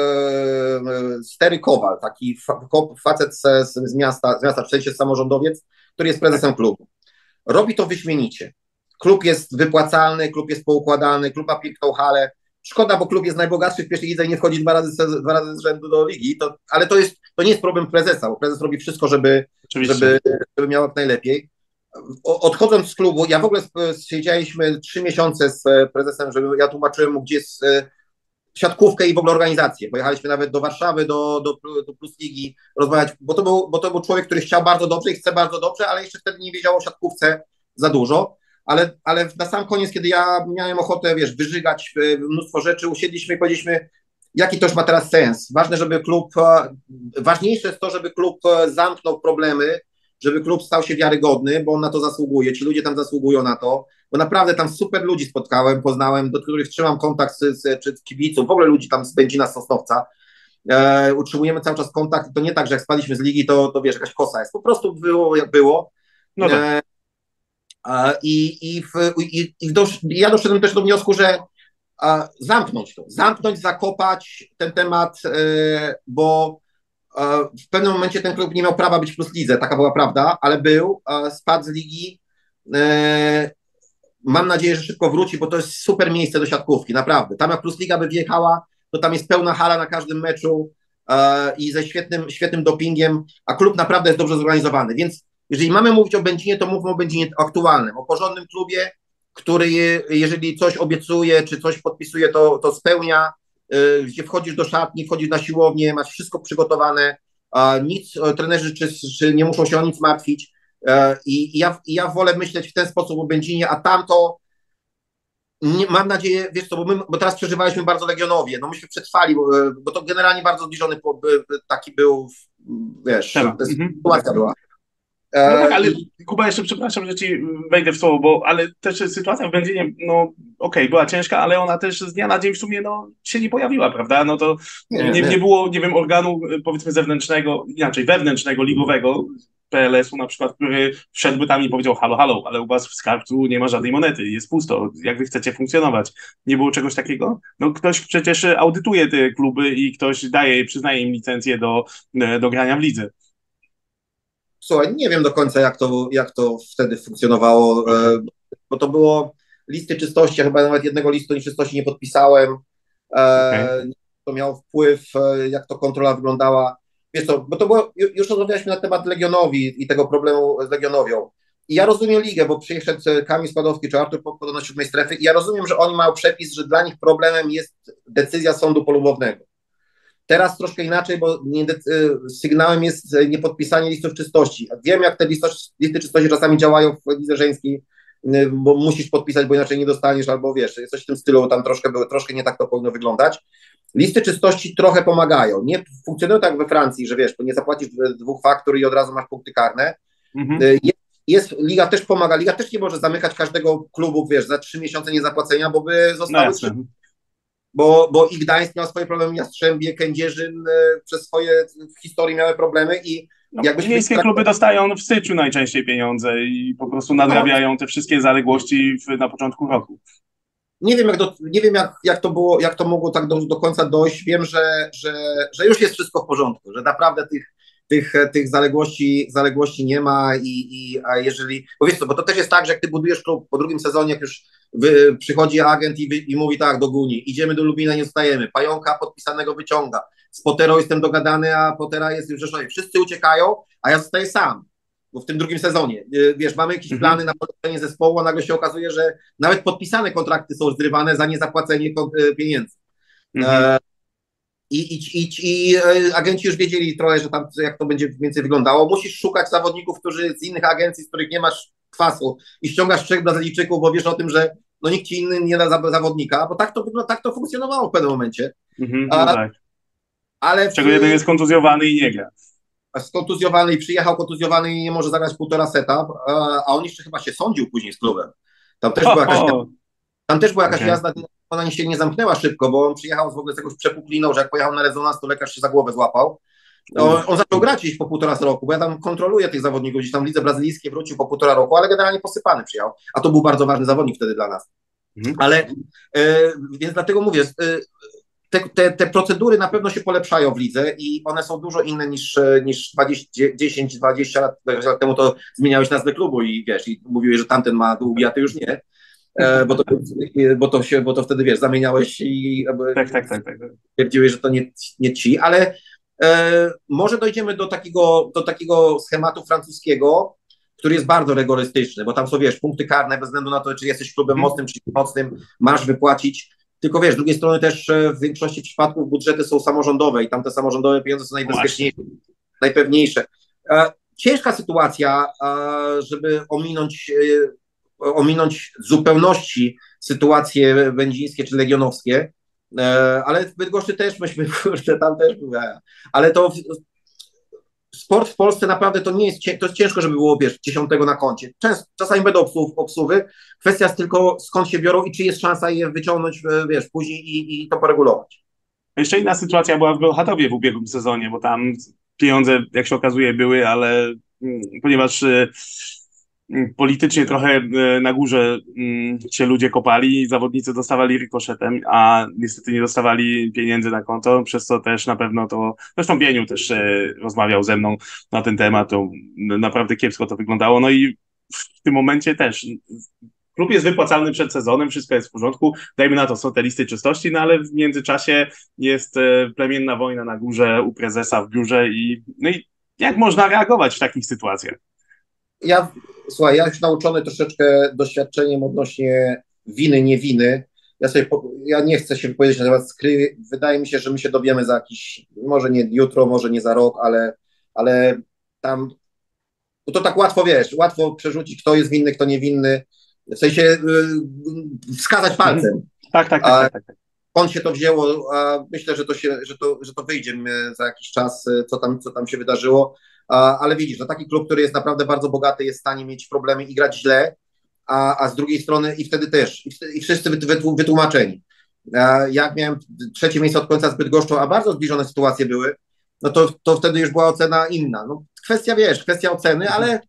[SPEAKER 2] stery Kowal, taki facet z miasta, w sensie samorządowiec, który jest prezesem klubu. Robi to wyśmienicie. Klub jest wypłacalny, klub jest poukładany, klub ma piękną halę. Szkoda, bo klub jest najbogatszy w pierwszej lidze i nie wchodzi 2 razy z rzędu do ligi, ale to nie jest problem prezesa, bo prezes robi wszystko, żeby miał jak najlepiej. Odchodząc z klubu, ja w ogóle siedzieliśmy 3 miesiące z prezesem, żeby ja tłumaczyłem mu, gdzie jest siatkówkę i w ogóle organizację. Pojechaliśmy nawet do Warszawy, do Plus Ligi rozmawiać, bo to był człowiek, który chciał bardzo dobrze i chce bardzo dobrze, ale jeszcze wtedy nie wiedział o siatkówce za dużo. Ale na sam koniec, kiedy ja miałem ochotę, wiesz, wyżygać mnóstwo rzeczy, usiedliśmy i powiedzieliśmy, jaki to już ma teraz sens. Ważniejsze jest to, żeby klub zamknął problemy, żeby klub stał się wiarygodny, bo on na to zasługuje, ci ludzie tam zasługują na to, bo naprawdę tam super ludzi spotkałem, poznałem, do których trzymam kontakt czy kibiców, w ogóle ludzi tam z Będzina, z Sosnowca, utrzymujemy cały czas kontakt, to nie tak, że jak spadliśmy z ligi, to wiesz, jakaś kosa jest, po prostu było jak było.
[SPEAKER 1] No tak.
[SPEAKER 2] Ja doszedłem też do wniosku, że zamknąć, zakopać ten temat, bo w pewnym momencie ten klub nie miał prawa być w Plus Lidze, taka była prawda, ale spadł z ligi. Mam nadzieję, że szybko wróci, bo to jest super miejsce do siatkówki, naprawdę. Tam jak Plus Liga by wjechała, to tam jest pełna hala na każdym meczu i ze świetnym dopingiem, a klub naprawdę jest dobrze zorganizowany, więc jeżeli mamy mówić o Będzinie, to mówmy o Będzinie aktualnym, o porządnym klubie, który jeżeli coś obiecuje, czy coś podpisuje, to spełnia, gdzie wchodzisz do szatni, wchodzisz na siłownię, masz wszystko przygotowane, trenerzy czy nie muszą się o nic martwić. I ja wolę myśleć w ten sposób o Będzinie, a tamto mam nadzieję, wiesz co, bo teraz przeżywaliśmy bardzo Legionowie, no myśmy przetrwali, bo to generalnie bardzo zbliżony taki był, wiesz, sytuacja była.
[SPEAKER 1] No tak, ale Kuba, jeszcze przepraszam, że ci wejdę w słowo, ale też sytuacja w Będzinie, no okej, była ciężka, ale ona też z dnia na dzień w sumie się nie pojawiła, prawda? No to nie było, nie wiem, organu powiedzmy zewnętrznego, inaczej wewnętrznego, ligowego, PLS-u na przykład, który wszedłby tam i powiedział halo, ale u was w skarbcu nie ma żadnej monety, jest pusto, jak wy chcecie funkcjonować? Nie było czegoś takiego? No ktoś przecież audytuje te kluby i ktoś przyznaje im licencję do grania w lidze.
[SPEAKER 2] Słuchaj, nie wiem do końca, jak to wtedy funkcjonowało, bo to było listy czystości, ja chyba nawet jednego listu nieczystości nie podpisałem. To miało wpływ, jak to kontrola wyglądała. Wiesz co, bo to było, już rozmawialiśmy na temat Legionowi i tego problemu z Legionowią. I ja rozumiem ligę, bo przyszedł Kamil Składowski czy Artur Popko do 7 strefy i ja rozumiem, że oni mają przepis, że dla nich problemem jest decyzja sądu polubownego. Teraz troszkę inaczej, bo sygnałem jest niepodpisanie listów czystości. Wiem, jak te listy czystości czasami działają w lidze żeńskiej, bo musisz podpisać, bo inaczej nie dostaniesz, albo wiesz, coś w tym stylu, tam troszkę nie tak to powinno wyglądać. Listy czystości trochę pomagają. Nie funkcjonują tak jak we Francji, że wiesz, nie zapłacisz 2 faktur i od razu masz punkty karne. Liga też pomaga, liga też nie może zamykać każdego klubu, wiesz, za 3 miesiące niezapłacenia, bo by zostały bo i Gdańsk miał swoje problemy, Jastrzębie, Kędzierzyn przez swoje w historii miały problemy i
[SPEAKER 1] miejskie kluby dostają w styczniu najczęściej pieniądze i po prostu nadrabiają te wszystkie zaległości na początku roku.
[SPEAKER 2] Nie wiem, jak to było, jak to mogło tak do końca dojść. Wiem, że już jest wszystko w porządku, że naprawdę tych zaległości nie ma a jeżeli, bo wiesz co, bo to też jest tak, że jak ty budujesz klub po drugim sezonie, jak już przychodzi agent i mówi tak do Guni, idziemy do Lubina, nie zostajemy, Pająka podpisanego wyciąga, z Poterą jestem dogadany, a Potera jest w Rzeszowie, wszyscy uciekają, a ja zostaję sam, bo w tym drugim sezonie, wiesz, mamy jakieś plany na polepszenie zespołu, a nagle się okazuje, że nawet podpisane kontrakty są zrywane za niezapłacenie pieniędzy. I agenci już wiedzieli trochę, że tam jak to będzie więcej wyglądało. Musisz szukać zawodników, którzy z innych agencji, z których nie masz kwasu i ściągasz 3 Brazylijczyków, bo wiesz o tym, że nikt ci inny nie da zawodnika, bo tak to funkcjonowało w pewnym momencie.
[SPEAKER 1] Tak. Ale czego jeden jest kontuzjowany i nie gra.
[SPEAKER 2] Skontuzjowany i przyjechał kontuzjowany i nie może zagrać 1,5 seta, a on jeszcze chyba się sądził później z klubem. Tam też była jakaś jazda, ona się nie zamknęła szybko, bo on przyjechał w ogóle z jakąś przepukliną, że jak pojechał na rezonans, to lekarz się za głowę złapał. On zaczął grać gdzieś po 1,5 roku, bo ja tam kontroluję tych zawodników, gdzieś tam w lidze brazylijskiej wrócił po 1,5 roku, ale generalnie posypany przyjechał, a to był bardzo ważny zawodnik wtedy dla nas. Ale więc dlatego mówię, te procedury na pewno się polepszają w lidze i one są dużo inne niż 10-20 lat temu to zmieniałeś nazwę klubu i wiesz, i mówiłeś, że tamten ma długi, a ty już nie. Bo to wtedy, wiesz, zamieniałeś i
[SPEAKER 1] tak.
[SPEAKER 2] twierdziłeś, że to nie ci, ale może dojdziemy do takiego schematu francuskiego, który jest bardzo rygorystyczny, bo tam są, wiesz, punkty karne bez względu na to, czy jesteś klubem mocnym, czy mocnym, masz wypłacić tylko wiesz, z drugiej strony też w większości przypadków budżety są samorządowe i tam te samorządowe pieniądze są
[SPEAKER 1] Właśnie.
[SPEAKER 2] najbezpieczniejsze, najpewniejsze. Ciężka sytuacja, żeby ominąć w zupełności sytuacje będzińskie czy legionowskie, ale w Bydgoszczy też myśmy, kurde, tam też były, ale to sport w Polsce naprawdę to nie jest, to jest ciężko, żeby było, wiesz, 10 na koncie. Czasami będą obsuwy, kwestia jest tylko skąd się biorą i czy jest szansa je wyciągnąć, wiesz, później i to poregulować.
[SPEAKER 1] Jeszcze inna sytuacja była w Bełchatowie w ubiegłym sezonie, bo tam pieniądze, jak się okazuje, były, ale ponieważ politycznie trochę na górze się ludzie kopali, zawodnicy dostawali rykoszetem, a niestety nie dostawali pieniędzy na konto, przez co też na pewno to, zresztą Bieniu też rozmawiał ze mną na ten temat, to naprawdę kiepsko to wyglądało, no i w tym momencie też klub jest wypłacalny przed sezonem, wszystko jest w porządku, dajmy na to, są te listy czystości, no ale w międzyczasie jest plemienna wojna na górze u prezesa w biurze no i jak można reagować w takich sytuacjach?
[SPEAKER 2] Słuchaj, ja już nauczony troszeczkę doświadczeniem odnośnie winy, nie winy, ja nie chcę się wypowiedzieć na temat skry, wydaje mi się, że my się dowiemy za jakiś, może nie jutro, może nie za rok, ale tam, no to tak łatwo, wiesz, łatwo przerzucić, kto jest winny, kto niewinny, w sensie wskazać palcem.
[SPEAKER 1] Tak.
[SPEAKER 2] Skąd się to wzięło, myślę, że to wyjdzie za jakiś czas, co tam się wydarzyło, ale widzisz, no taki klub, który jest naprawdę bardzo bogaty, jest w stanie mieć problemy i grać źle, a z drugiej strony i wtedy też, i wszyscy wytłumaczeni. Jak miałem trzecie miejsce od końca z Bydgoszczą, a bardzo zbliżone sytuacje były, no to wtedy już była ocena inna. No, kwestia oceny, ale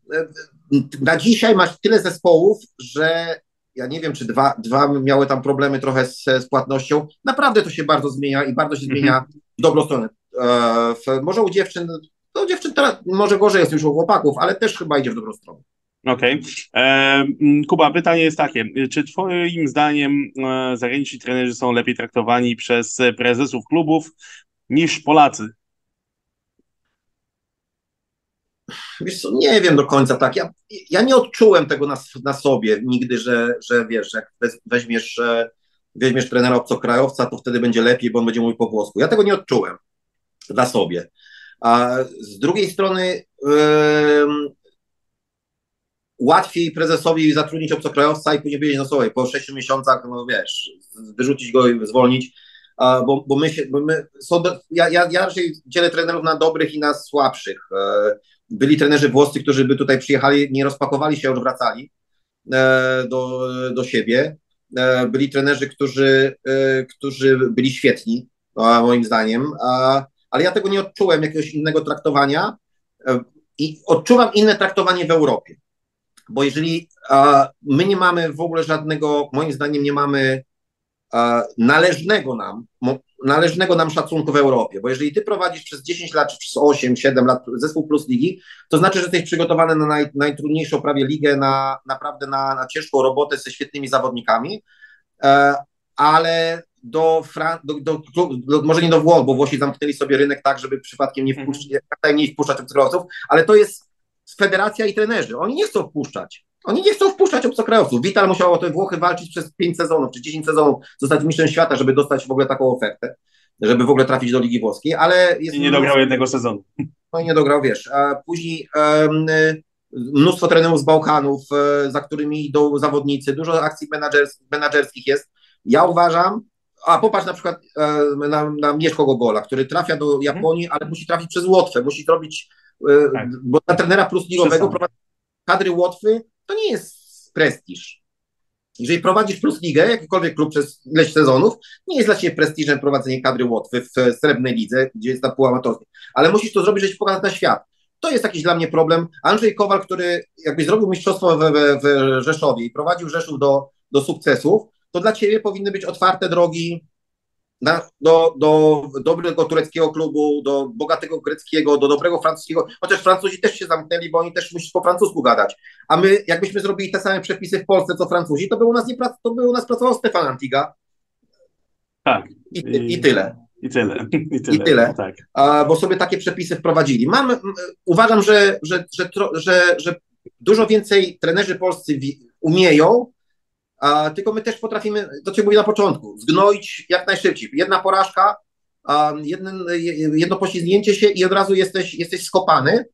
[SPEAKER 2] na dzisiaj masz tyle zespołów, że ja nie wiem, czy dwa miały tam problemy trochę z płatnością. Naprawdę to się bardzo zmienia i bardzo się zmienia w dobrą stronę. Może u dziewczyn, teraz może gorzej jest już u chłopaków, ale też chyba idzie w dobrą stronę.
[SPEAKER 1] Okej. Kuba, pytanie jest takie. Czy twoim zdaniem zagraniczni trenerzy są lepiej traktowani przez prezesów klubów niż Polacy?
[SPEAKER 2] Wiesz co, nie wiem do końca tak. Ja nie odczułem tego na sobie nigdy, że wiesz, jak weźmiesz trenera obcokrajowca, to wtedy będzie lepiej, bo on będzie mówił po włosku. Ja tego nie odczułem na sobie. A z drugiej strony łatwiej prezesowi zatrudnić obcokrajowca i później powiedzieć, no słuchaj, po 6 miesiącach, no wiesz, wyrzucić go i zwolnić, ja raczej dzielę trenerów na dobrych i na słabszych. Byli trenerzy włoscy, którzy by tutaj przyjechali, nie rozpakowali się, już wracali do siebie. Byli trenerzy, którzy byli świetni, moim zdaniem, ale ja tego nie odczułem, jakiegoś innego traktowania i odczuwam inne traktowanie w Europie. Bo jeżeli my nie mamy w ogóle żadnego, moim zdaniem nie mamy należnego nam szacunku w Europie, bo jeżeli ty prowadzisz przez 10 lat, czy przez 8, 7 lat zespół plus ligi, to znaczy, że jesteś przygotowany na najtrudniejszą prawie ligę, naprawdę na ciężką robotę ze świetnymi zawodnikami, ale może nie do Włoch, bo Włosi zamknęli sobie rynek tak, żeby przypadkiem nie wpuszczać obcokrajowców, ale to jest federacja i trenerzy. Oni nie chcą wpuszczać. Oni nie chcą wpuszczać obcokrajowców. Vital musiał o te Włochy walczyć przez 5 sezonów, czy 10 sezonów, zostać mistrzem świata, żeby dostać w ogóle taką ofertę, żeby w ogóle trafić do Ligi Włoskiej, ale
[SPEAKER 1] I nie dograł jednego sezonu.
[SPEAKER 2] No i nie dograł, wiesz. A później mnóstwo trenerów z Bałkanów, za którymi idą zawodnicy, dużo akcji menadżerskich jest. Ja uważam, popatrz na przykład na Mieszko Gogola, który trafia do Japonii, ale musi trafić przez Łotwę, musi zrobić, bo na trenera plus ligowego prowadzi kadry Łotwy, to nie jest prestiż. Jeżeli prowadzisz plus ligę, jakikolwiek klub przez ileś sezonów, nie jest dla ciebie prestiżem prowadzenie kadry Łotwy w srebrnej lidze, gdzie jest ta półamatorskie, ale musisz to zrobić, żeby się pokazać na świat. To jest jakiś dla mnie problem. Andrzej Kowal, który jakby zrobił mistrzostwo w Rzeszowie i prowadził Rzeszów do sukcesów, to dla ciebie powinny być otwarte drogi do dobrego tureckiego klubu, do bogatego greckiego, do dobrego francuskiego, chociaż Francuzi też się zamknęli, bo oni też muszą po francusku gadać. A my, jakbyśmy zrobili te same przepisy w Polsce, co Francuzi, to by u nas pracował Stefan Antiga.
[SPEAKER 1] Tak.
[SPEAKER 2] I tyle.
[SPEAKER 1] I tyle. Tak.
[SPEAKER 2] Bo sobie takie przepisy wprowadzili. Uważam, że dużo więcej trenerzy polscy umieją tylko my też potrafimy, to co mówię na początku, zgnoić jak najszybciej. Jedna porażka, jedno poślizgnięcie się i od razu jesteś skopany,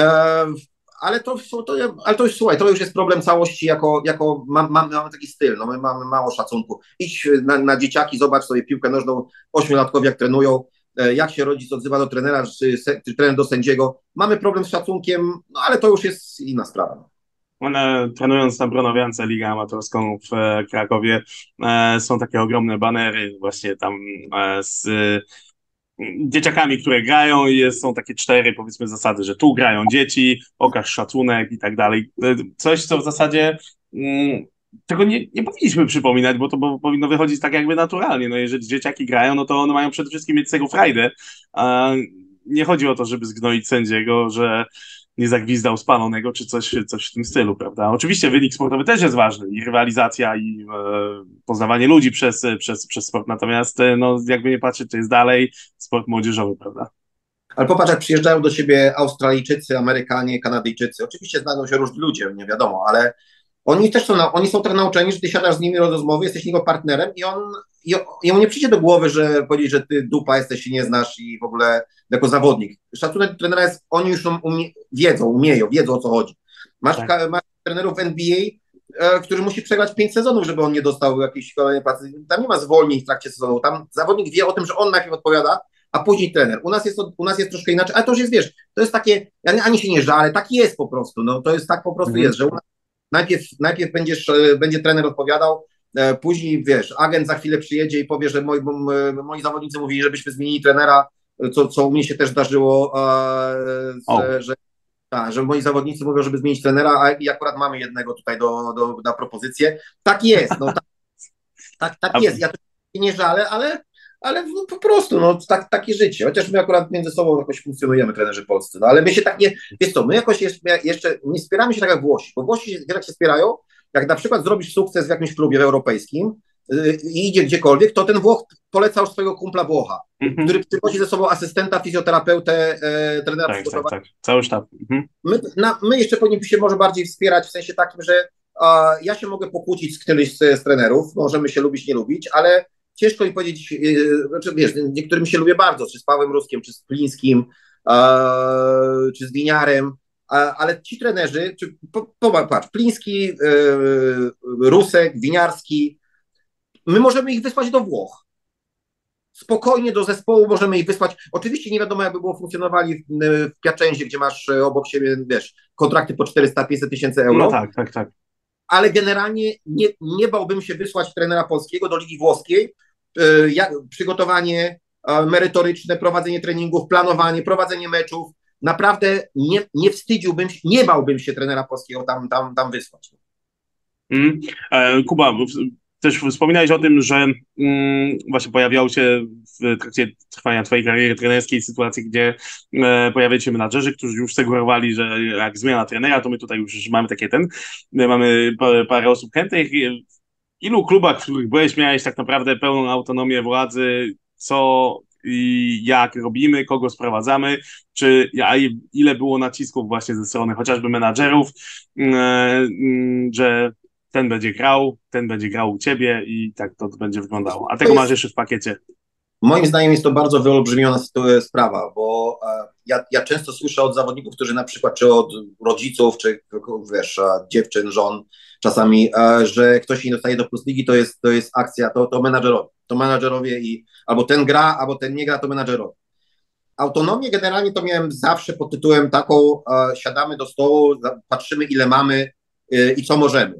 [SPEAKER 2] ale to już, słuchaj, to już jest problem całości, mamy taki styl, no my mamy mało szacunku. Idź na dzieciaki, zobacz sobie piłkę nożną, ośmiolatkowie jak trenują, jak się rodzic odzywa do trenera, czy trener do sędziego. Mamy problem z szacunkiem, no ale to już jest inna sprawa.
[SPEAKER 1] One, trenując na Bronowiance Ligę Amatorską w Krakowie, są takie ogromne banery właśnie tam z dzieciakami, które grają i są takie 4, powiedzmy, zasady, że tu grają dzieci, okaż szacunek i tak dalej. Coś, co w zasadzie tego nie powinniśmy przypominać, bo to powinno wychodzić tak jakby naturalnie. No jeżeli dzieciaki grają, no to one mają przede wszystkim mieć z tego frajdę. Nie chodzi o to, żeby zgnoić sędziego, że nie zagwizdał spalonego, czy coś w tym stylu, prawda? Oczywiście wynik sportowy też jest ważny i rywalizacja i poznawanie ludzi przez sport, natomiast no, jakby nie patrzeć, to jest dalej sport młodzieżowy, prawda?
[SPEAKER 2] Ale popatrz, jak przyjeżdżają do ciebie Australijczycy, Amerykanie, Kanadyjczycy, oczywiście znajdą się różni ludzie, nie wiadomo, ale oni są tak nauczeni, że ty siadasz z nimi do rozmowy, jesteś jego partnerem i on nie przyjdzie do głowy, że powiedzieć, że ty dupa jesteś, się nie znasz i w ogóle jako zawodnik. Szacunek trenera jest, oni już wiedzą o co chodzi. Masz,
[SPEAKER 1] Tak.
[SPEAKER 2] masz trenerów NBA, który musi przegrać 5 sezonów, żeby on nie dostał jakiejś kolejnej pracy. Tam nie ma zwolnień w trakcie sezonu. Tam zawodnik wie o tym, że on najpierw odpowiada, a później trener. U nas jest troszkę inaczej, ale to już jest, wiesz, to jest takie, ja ani się nie żalę, tak jest po prostu, no to jest tak po prostu jest, że u nas najpierw będzie trener odpowiadał, później, wiesz, agent za chwilę przyjedzie i powie, że moi zawodnicy mówili, żebyśmy zmienili trenera, co u mnie się też zdarzyło, że moi zawodnicy mówią, żeby zmienić trenera, i akurat mamy jednego tutaj na propozycję. Tak jest, no tak jest. Ja też się nie żalę, ale no, po prostu, no takie życie. Chociaż my akurat między sobą jakoś funkcjonujemy, trenerzy polscy. No ale my się tak nie, wiesz co, my jakoś jeszcze nie wspieramy się tak jak Włosi, bo Włosi jak się wspierają, jak na przykład zrobisz sukces w jakimś klubie europejskim i idzie gdziekolwiek, to ten Włoch poleca już swojego kumpla Włocha, który przywozi ze sobą asystenta, fizjoterapeutę, trenera przygotowania.
[SPEAKER 1] Tak. Cały sztab.
[SPEAKER 2] My jeszcze powinniśmy się może bardziej wspierać w sensie takim, że ja się mogę pokłócić z którymś z trenerów, możemy się lubić, nie lubić, ale ciężko mi powiedzieć, znaczy, wiesz, niektórym się lubię bardzo, czy z Pawłem Ruskiem, czy z Plińskim, czy z Winiarem, ale ci trenerzy, patrz, Pliński, Rusek, Winiarski, my możemy ich wysłać do Włoch. Spokojnie do zespołu możemy ich wysłać. Oczywiście nie wiadomo, jakby było funkcjonowali w Piacenzie, gdzie masz obok siebie, wiesz, kontrakty po 400-500 tysięcy euro.
[SPEAKER 1] No tak.
[SPEAKER 2] Ale generalnie nie bałbym się wysłać trenera polskiego do Ligi Włoskiej. Przygotowanie merytoryczne, prowadzenie treningów, planowanie, prowadzenie meczów. Naprawdę nie wstydziłbym się, nie bałbym się trenera polskiego tam wysłać.
[SPEAKER 1] Kuba, też wspominałeś o tym, że właśnie pojawiały się w trakcie trwania twojej kariery trenerskiej sytuacje, gdzie pojawiają się menadżerzy, którzy już sugerowali, że jak zmiana trenera, to my tutaj już mamy mamy parę osób chętnych. W ilu klubach, w których byłeś, miałeś tak naprawdę pełną autonomię władzy, co i jak robimy, kogo sprowadzamy, ile było nacisków właśnie ze strony chociażby menadżerów, że ten będzie grał u ciebie i tak to będzie wyglądało. A tego masz jeszcze w pakiecie.
[SPEAKER 2] Moim zdaniem jest to bardzo wyolbrzymiona sprawa, bo ja często słyszę od zawodników, którzy na przykład, czy od rodziców, czy wiesz, dziewczyn, żon czasami, że ktoś nie dostaje do Plus Ligi, to jest akcja, to menadżerowie. To menadżerowie albo ten gra, albo ten nie gra, to menadżerowie. Autonomię generalnie to miałem zawsze pod tytułem taką, siadamy do stołu, patrzymy ile mamy i co możemy.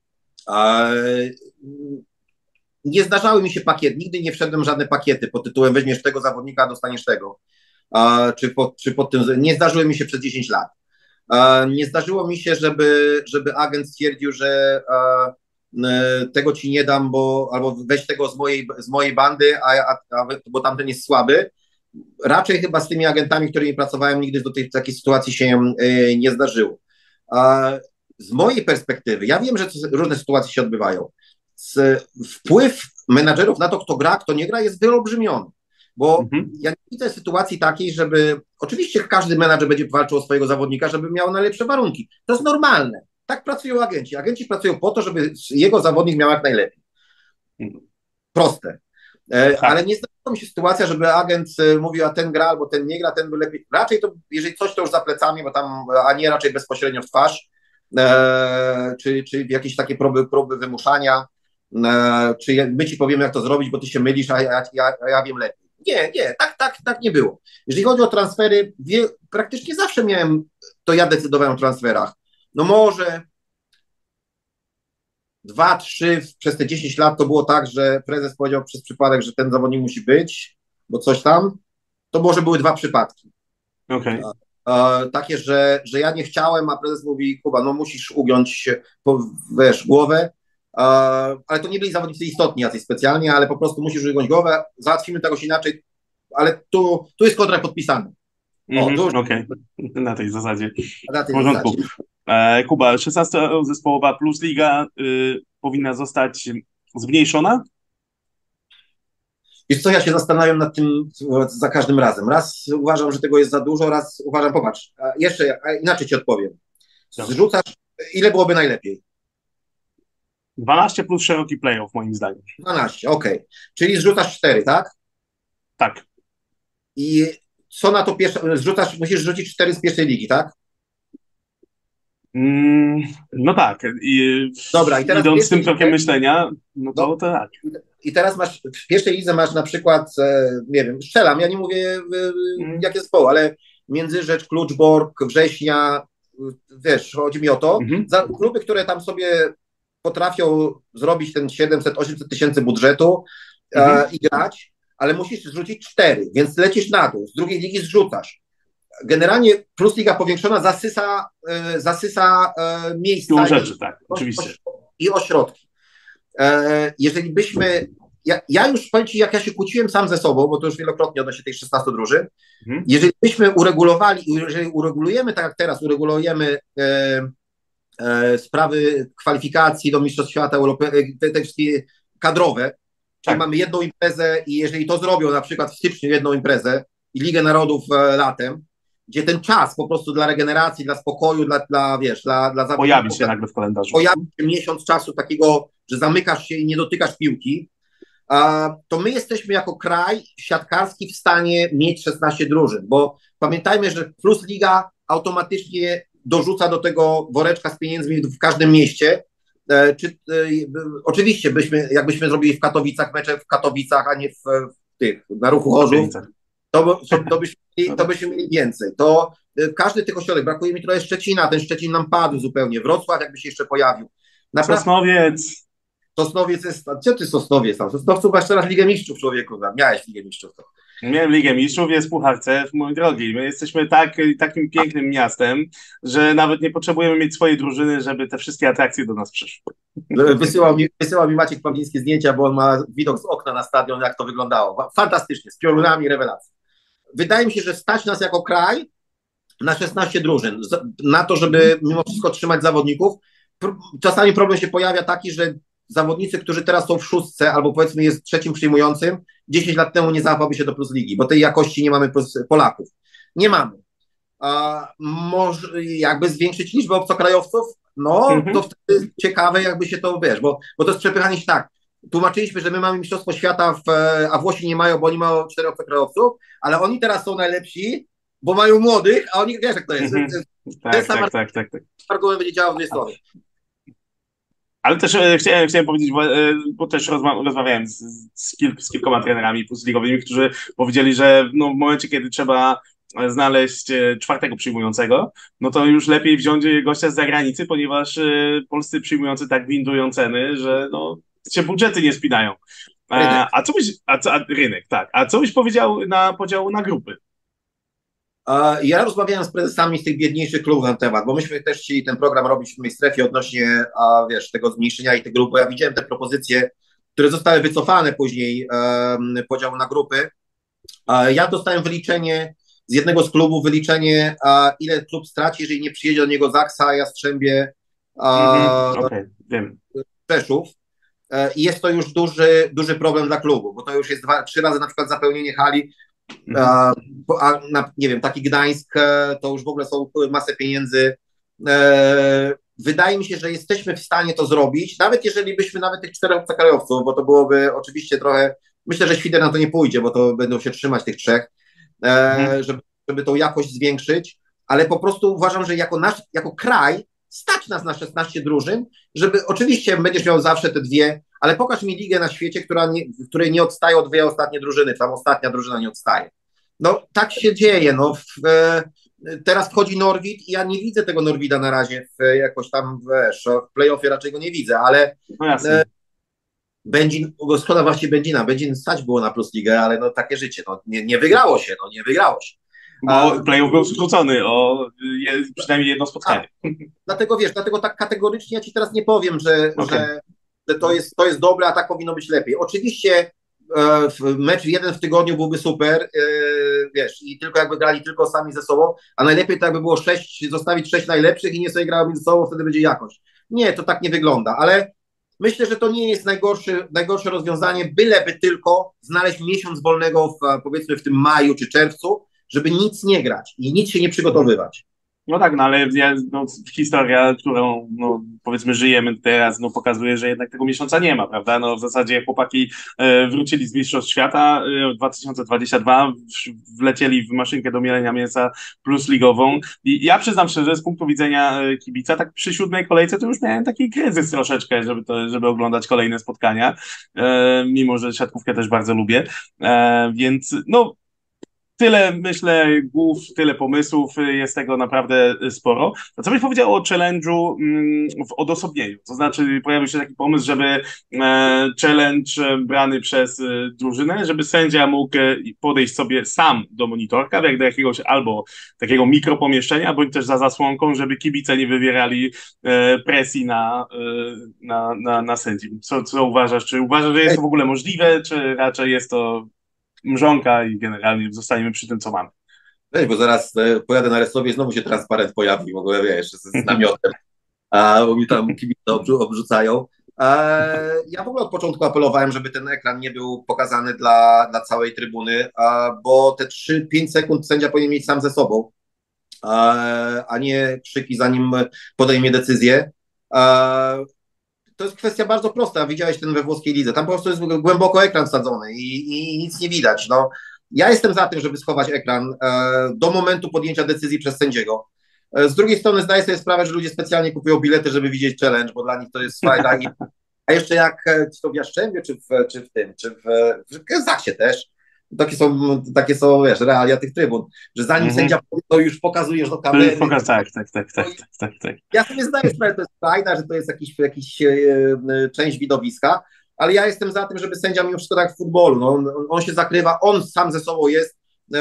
[SPEAKER 2] Nie zdarzały mi się pakiety, nigdy nie wszedłem w żadne pakiety pod tytułem weźmiesz tego zawodnika, dostaniesz tego, czy pod tym, nie zdarzyło mi się przez 10 lat. Nie zdarzyło mi się, żeby agent stwierdził, że tego ci nie dam, albo weź tego z mojej bandy, bo tamten jest słaby. Raczej chyba z tymi agentami, którymi pracowałem, nigdy do takiej sytuacji się nie zdarzyło. Z mojej perspektywy, ja wiem, że różne sytuacje się odbywają. Wpływ menadżerów na to, kto gra, kto nie gra, jest wyolbrzymiony. Bo ja nie widzę sytuacji takiej, żeby... Oczywiście każdy menadżer będzie walczył o swojego zawodnika, żeby miał najlepsze warunki. To jest normalne. Tak pracują agenci. Agenci pracują po to, żeby jego zawodnik miał jak najlepiej. Proste. Ale
[SPEAKER 1] Tak.
[SPEAKER 2] nie zdarzyła mi się sytuacja, żeby agent mówił, a ten gra albo ten nie gra, ten by lepiej. Raczej to, jeżeli coś, to już za plecami, bo tam, a nie raczej bezpośrednio w twarz, czy jakieś takie próby wymuszania, czy my ci powiemy, jak to zrobić, bo ty się mylisz, a ja wiem lepiej. Nie, tak nie było. Jeżeli chodzi o transfery, praktycznie zawsze to ja decydowałem o transferach. No może 2, 3 przez te 10 lat to było tak, że prezes powiedział przez przypadek, że ten zawodnik musi być, bo coś tam. To może były 2 przypadki.
[SPEAKER 1] Okej.
[SPEAKER 2] Takie, że ja nie chciałem, a prezes mówi, Kuba, no musisz ugiąć, wiesz, głowę, ale to nie byli zawodnicy istotni jacyś specjalnie, ale po prostu musisz ugiąć głowę, załatwimy tegoś inaczej, ale tu jest kontrakt podpisany.
[SPEAKER 1] Okej. Na tej zasadzie.
[SPEAKER 2] Na
[SPEAKER 1] W
[SPEAKER 2] tej
[SPEAKER 1] porządku.
[SPEAKER 2] zasadzie.
[SPEAKER 1] Kuba, 16-zespołowa plus liga powinna zostać zmniejszona?
[SPEAKER 2] Wiesz co, ja się zastanawiam nad tym za każdym razem. Raz uważam, że tego jest za dużo, raz uważam, popatrz, jeszcze inaczej ci odpowiem. Zrzucasz, ile byłoby najlepiej?
[SPEAKER 1] 12 plus szeroki playoff, moim zdaniem.
[SPEAKER 2] 12, okej. Czyli zrzucasz 4, tak?
[SPEAKER 1] Tak.
[SPEAKER 2] I co na to pierwsze, musisz rzucić 4 z pierwszej ligi, tak?
[SPEAKER 1] No tak.
[SPEAKER 2] Dobra, i teraz
[SPEAKER 1] idąc tym krokiem myślenia, no to
[SPEAKER 2] no,
[SPEAKER 1] tak.
[SPEAKER 2] I teraz w pierwszej lidze masz na przykład, nie wiem, strzelam, ja nie mówię jakie zespoły, ale Międzyrzecz, Kluczbork, Września, wiesz, chodzi mi o to, za kluby, które tam sobie potrafią zrobić ten 700-800 tysięcy budżetu i grać, ale musisz zrzucić 4, więc lecisz na dół, z drugiej ligi zrzucasz. Generalnie Plus Liga Powiększona zasysa miejsca
[SPEAKER 1] rzeczy, tak, oczywiście.
[SPEAKER 2] I ośrodki. Jeżeli byśmy, ja już powiem ci, jak ja się kłóciłem sam ze sobą, bo to już wielokrotnie odnośnie tych 16 drużyn, jeżeli byśmy uregulowali, jeżeli uregulujemy tak jak teraz, uregulujemy sprawy kwalifikacji do Mistrzostw Świata, te wszystkie kadrowe, czyli mamy jedną imprezę i jeżeli to zrobią na przykład w styczniu jedną imprezę i Ligę Narodów latem, gdzie ten czas po prostu dla regeneracji, dla spokoju, dla zawodników,
[SPEAKER 1] pojawi się nagle w kalendarzu.
[SPEAKER 2] Pojawi się miesiąc czasu takiego, że zamykasz się i nie dotykasz piłki, to my jesteśmy jako kraj siatkarski w stanie mieć 16 drużyn, bo pamiętajmy, że Plus Liga automatycznie dorzuca do tego woreczka z pieniędzmi w każdym mieście. Oczywiście jakbyśmy zrobili w Katowicach mecze w Katowicach, a nie na Ruchu Chorzów, to byśmy mieli więcej. To każdy tych ośrodek, brakuje mi trochę Szczecina, ten Szczecin nam padł zupełnie. Wrocław jakby się jeszcze pojawił. Sosnowiec jest, gdzie ty Sosnowiec tam? Sosnowców masz teraz Ligę Mistrzów, człowieku, miałeś Ligę Mistrzów.
[SPEAKER 1] Miałem Ligę Mistrzów, jest Puchar CEF, mój drogi. My jesteśmy takim pięknym miastem, że nawet nie potrzebujemy mieć swojej drużyny, żeby te wszystkie atrakcje do nas przyszły.
[SPEAKER 2] Wysyłał mi Maciek Pawlińskie zdjęcia, bo on ma widok z okna na stadion, jak to wyglądało. Fantastycznie, z piorunami, rewelacja. Wydaje mi się, że stać nas jako kraj na 16 drużyn, na to, żeby mimo wszystko trzymać zawodników. Czasami problem się pojawia taki, że zawodnicy, którzy teraz są w szóstce, albo powiedzmy jest trzecim przyjmującym, 10 lat temu nie załapałby się do Plus Ligi, bo tej jakości nie mamy Polaków. Nie mamy. Może jakby zwiększyć liczbę obcokrajowców? No, to wtedy ciekawe, jakby się to, wiesz, bo to jest przepychanie się tak. Tłumaczyliśmy, że my mamy Mistrzostwo Świata, a Włosi nie mają, bo oni mają 4 obcokrajowców, ale oni teraz są najlepsi, bo mają młodych, a oni, wiesz jak to jest.
[SPEAKER 1] Tak.
[SPEAKER 2] Argument będzie działał w dwie strony.
[SPEAKER 1] Ale też chciałem powiedzieć, bo też rozmawiałem z kilkoma trenerami plusligowymi, którzy powiedzieli, że no, w momencie, kiedy trzeba znaleźć 4. przyjmującego, no to już lepiej wziąć gościa z zagranicy, ponieważ polscy przyjmujący tak windują ceny, że no, się budżety nie spinają. Rynek, tak. A co byś powiedział na podział na grupy?
[SPEAKER 2] Ja rozmawiałem z prezesami z tych biedniejszych klubów na temat, bo myśmy też chcieli ten program robić w mojej strefie odnośnie, tego zmniejszenia i tych grup, bo ja widziałem te propozycje, które zostały wycofane później, podziału na grupy. Ja dostałem wyliczenie z jednego z klubów, ile klub straci, jeżeli nie przyjedzie do niego Zaksa, Jastrzębie,
[SPEAKER 1] wiem.
[SPEAKER 2] Rzeszów. I jest to już duży problem dla klubu, bo to już jest 2-3 razy na przykład zapełnienie hali. Nie wiem, taki Gdańsk to już w ogóle są masę pieniędzy. wydaje mi się, że jesteśmy w stanie to zrobić, nawet jeżeli byśmy nawet tych 4 obcokrajowców, bo to byłoby oczywiście trochę, myślę, że Świder na to nie pójdzie, bo to będą się trzymać tych 3,
[SPEAKER 1] Mhm.
[SPEAKER 2] żeby tą jakość zwiększyć, ale po prostu uważam, że jako kraj stać nas na 16 drużyn, żeby oczywiście będziesz miał zawsze te 2, ale pokaż mi ligę na świecie, w której nie odstają 2 ostatnie drużyny, tam ostatnia drużyna nie odstaje. No tak się dzieje, no teraz wchodzi Norwid i ja nie widzę tego Norwida na razie jakoś tam w play-offie raczej go nie widzę, ale
[SPEAKER 1] No jasne.
[SPEAKER 2] Będzin, szkoda właśnie Będzina, Będzin stać było na Plus Ligę, ale no takie życie, no nie wygrało się, no nie wygrało się.
[SPEAKER 1] Bo playoff był skrócony o przynajmniej jedno spotkanie.
[SPEAKER 2] Dlatego wiesz, dlatego tak kategorycznie ja ci teraz nie powiem,
[SPEAKER 1] Okay.
[SPEAKER 2] że to jest dobre, a tak powinno być lepiej. Oczywiście mecz jeden w tygodniu byłby super, wiesz, i tylko jakby grali tylko sami ze sobą, a najlepiej to jakby było 6, zostawić 6 najlepszych i nie sobie grały między sobą, wtedy będzie jakość. Nie, to tak nie wygląda, ale myślę, że to nie jest najgorsze rozwiązanie, byleby tylko znaleźć miesiąc wolnego powiedzmy w tym maju czy czerwcu, żeby nic nie grać i nic się nie przygotowywać.
[SPEAKER 1] No tak, no ale historia, którą no, powiedzmy żyjemy teraz, no pokazuje, że jednak tego miesiąca nie ma, prawda? No w zasadzie chłopaki wrócili z Mistrzostw Świata 2022, wlecieli w maszynkę do mielenia mięsa plus ligową i ja przyznam szczerze, z punktu widzenia kibica, tak przy 7. kolejce to już miałem taki kryzys troszeczkę, żeby oglądać kolejne spotkania, mimo że siatkówkę też bardzo lubię, więc no tyle, myślę, głów, tyle pomysłów, jest tego naprawdę sporo. A co byś powiedział o challenge'u w odosobnieniu? To znaczy pojawił się taki pomysł, żeby challenge brany przez drużynę, żeby sędzia mógł podejść sobie sam do monitorka, jak do jakiegoś albo takiego mikropomieszczenia, bądź też za zasłonką, żeby kibice nie wywierali presji na sędzi. Co uważasz? Czy uważasz, że jest to w ogóle możliwe, czy raczej jest to mrzonka i generalnie zostaniemy przy tym, co mamy?
[SPEAKER 2] Weź, bo zaraz pojadę na Resowie i znowu się transparent pojawi, w ogóle wiesz, z namiotem, bo mi tam kibice obrzucają. Ja w ogóle od początku apelowałem, żeby ten ekran nie był pokazany dla całej trybuny, bo te 3-5 sekund sędzia powinien mieć sam ze sobą, a nie krzyki, zanim podejmie decyzję. To jest kwestia bardzo prosta. Widziałeś ten we włoskiej lidze. Tam po prostu jest głęboko ekran wsadzony i nic nie widać. No, ja jestem za tym, żeby schować ekran do momentu podjęcia decyzji przez sędziego. Z drugiej strony zdaję sobie sprawę, że ludzie specjalnie kupują bilety, żeby widzieć challenge, bo dla nich to jest fajna. A jeszcze jak to w Jastrzębiu, czy w Zaksie też. Takie są, wiesz, realia tych trybun, że zanim sędzia powie, to już pokazujesz do kamery.
[SPEAKER 1] Tak.
[SPEAKER 2] Ja sobie zdaję sprawę, że to jest fajna, że to jest jakiś część widowiska, ale ja jestem za tym, żeby sędzia mimo wszystko tak w futbolu, no, on się zakrywa, on sam ze sobą jest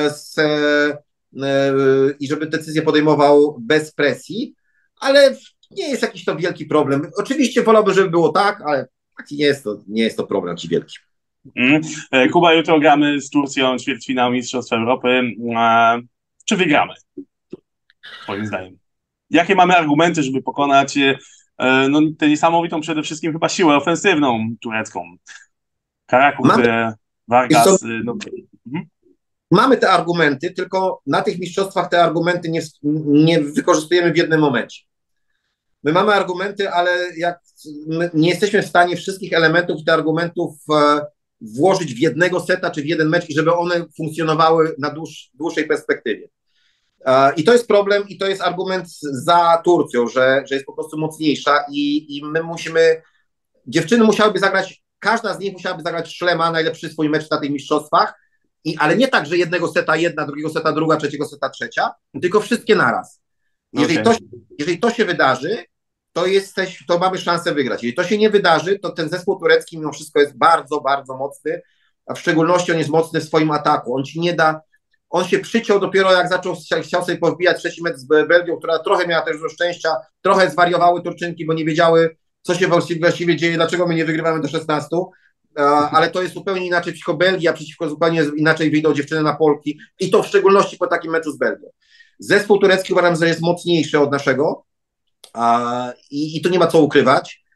[SPEAKER 2] i żeby decyzję podejmował bez presji, ale nie jest jakiś to wielki problem. Oczywiście wolałbym, żeby było tak, ale nie jest to problem ci wielki.
[SPEAKER 1] Kuba, jutro gramy z Turcją ćwierćfinał Mistrzostw Europy. Czy wygramy? Twoim zdaniem. Jakie mamy argumenty, żeby pokonać no, tę niesamowitą przede wszystkim chyba siłę ofensywną turecką? Karaków, Vargas.
[SPEAKER 2] Mamy te argumenty, tylko na tych mistrzostwach te argumenty nie wykorzystujemy w jednym momencie. My mamy argumenty, ale my nie jesteśmy w stanie wszystkich elementów tych argumentów włożyć w jednego seta czy w jeden mecz i żeby one funkcjonowały na dłuższej perspektywie. I to jest problem i to jest argument za Turcją, że jest po prostu mocniejsza i my dziewczyny musiałyby zagrać, każda z nich musiałaby zagrać szlema, najlepszy swój mecz na tych mistrzostwach, ale nie tak, że jednego seta jedna, drugiego seta druga, trzeciego seta trzecia, tylko wszystkie naraz. Jeżeli to się wydarzy, to mamy szansę wygrać. Jeżeli to się nie wydarzy, to ten zespół turecki mimo wszystko jest bardzo, bardzo mocny, a w szczególności on jest mocny w swoim ataku. On ci nie da, on się przyciął dopiero jak chciał sobie powbijać 3. mecz z Belgią, która trochę miała też dużo szczęścia, trochę zwariowały Turczynki, bo nie wiedziały, co się właściwie dzieje, dlaczego my nie wygrywamy do 16, ale to jest zupełnie inaczej przeciwko Belgii, a przeciwko zupełnie inaczej wyjdą dziewczyny na Polki i to w szczególności po takim meczu z Belgią. Zespół turecki uważam, że jest mocniejszy od naszego i tu nie ma co ukrywać,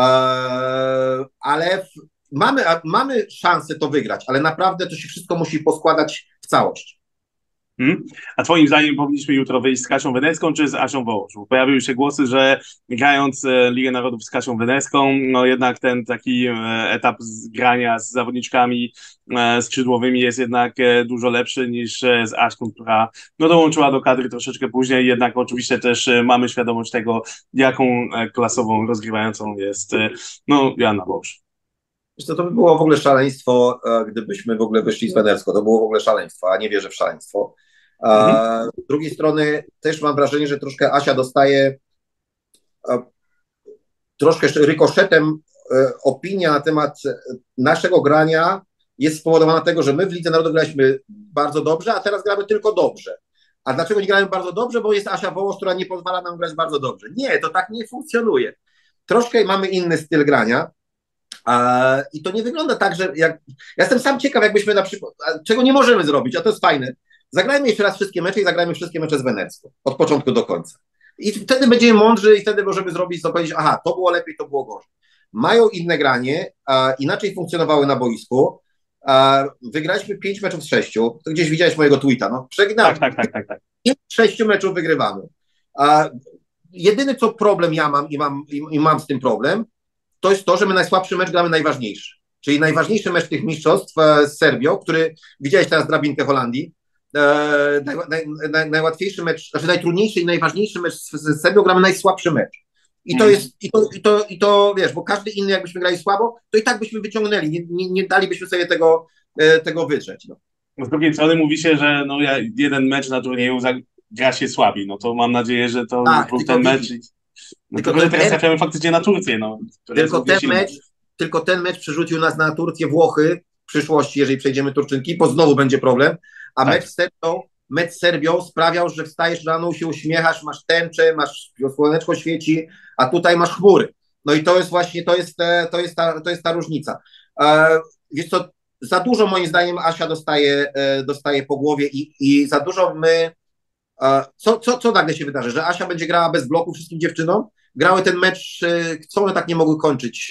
[SPEAKER 2] ale mamy szansę to wygrać, ale naprawdę to się wszystko musi poskładać w całość.
[SPEAKER 1] A twoim zdaniem powinniśmy jutro wyjść z Kasią Wenecką czy z Asią Wołoszów? Pojawiły się głosy, że grając Ligę Narodów z Kasią Wenecką, no jednak ten taki etap grania z zawodniczkami skrzydłowymi jest jednak dużo lepszy niż z Asią, która no, dołączyła do kadry troszeczkę później, jednak oczywiście też mamy świadomość tego, jaką klasową rozgrywającą jest no, Joanna Wołosz.
[SPEAKER 2] Wiesz co, to by było w ogóle szaleństwo, gdybyśmy w ogóle wyszli z Wenecką. To było w ogóle szaleństwo, a nie wierzę w szaleństwo.
[SPEAKER 1] Mhm.
[SPEAKER 2] Z drugiej strony też mam wrażenie, że troszkę Asia dostaje troszkę rykoszetem opinia na temat naszego grania jest spowodowana tego, że my w Lidze Narodów graliśmy bardzo dobrze, a teraz gramy tylko dobrze. A dlaczego nie gramy bardzo dobrze? Bo jest Asia Wołosz, która nie pozwala nam grać bardzo dobrze. Nie, to tak nie funkcjonuje. Troszkę mamy inny styl grania. I to nie wygląda tak, że jak... Ja jestem sam ciekaw, jakbyśmy na przykład... Czego nie możemy zrobić, a to jest fajne. Zagrajmy jeszcze raz wszystkie mecze i zagrajmy wszystkie mecze z Wenecką. Od początku do końca. I wtedy będziemy mądrzy i wtedy możemy zrobić, to powiedzieć, aha, to było lepiej, to było gorzej. Mają inne granie, inaczej funkcjonowały na boisku. Wygraliśmy 5 meczów z 6. To gdzieś widziałeś mojego tweeta. No, przegnałem.
[SPEAKER 1] Tak.
[SPEAKER 2] 5 z 6 meczów wygrywamy. Jedyny co problem ja mam i mam z tym problem, to jest to, że my najsłabszy mecz gramy najważniejszy. Czyli najważniejszy mecz tych mistrzostw z Serbią, który widziałeś teraz drabinkę Holandii. Najłatwiejszy mecz, znaczy najtrudniejszy i najważniejszy mecz z Serbią gramy najsłabszy mecz. I to jest, wiesz, bo każdy inny jakbyśmy grali słabo, to i tak byśmy wyciągnęli, nie dalibyśmy sobie tego wydrzeć. No.
[SPEAKER 1] Z drugiej strony mówi się, że no, jeden mecz na turnieju gra się słabi, no to mam nadzieję, że to
[SPEAKER 2] tak,
[SPEAKER 1] był ten mecz. No tylko że teraz trafiamy faktycznie na Turcję. No,
[SPEAKER 2] tylko ten mecz przerzucił nas na Turcję, Włochy w przyszłości, jeżeli przejdziemy Turczynki, bo znowu będzie problem, a tak. Mecz z Serbią sprawiał, że wstajesz rano, się uśmiechasz, masz tęczę, masz słoneczko świeci, a tutaj masz chmury. No i to jest właśnie, to jest ta różnica. Wiesz co, za dużo moim zdaniem Asia dostaje po głowie i za dużo my... Co nagle się wydarzy? Że Asia będzie grała bez bloku wszystkim dziewczynom? Grały ten mecz, co one tak nie mogły kończyć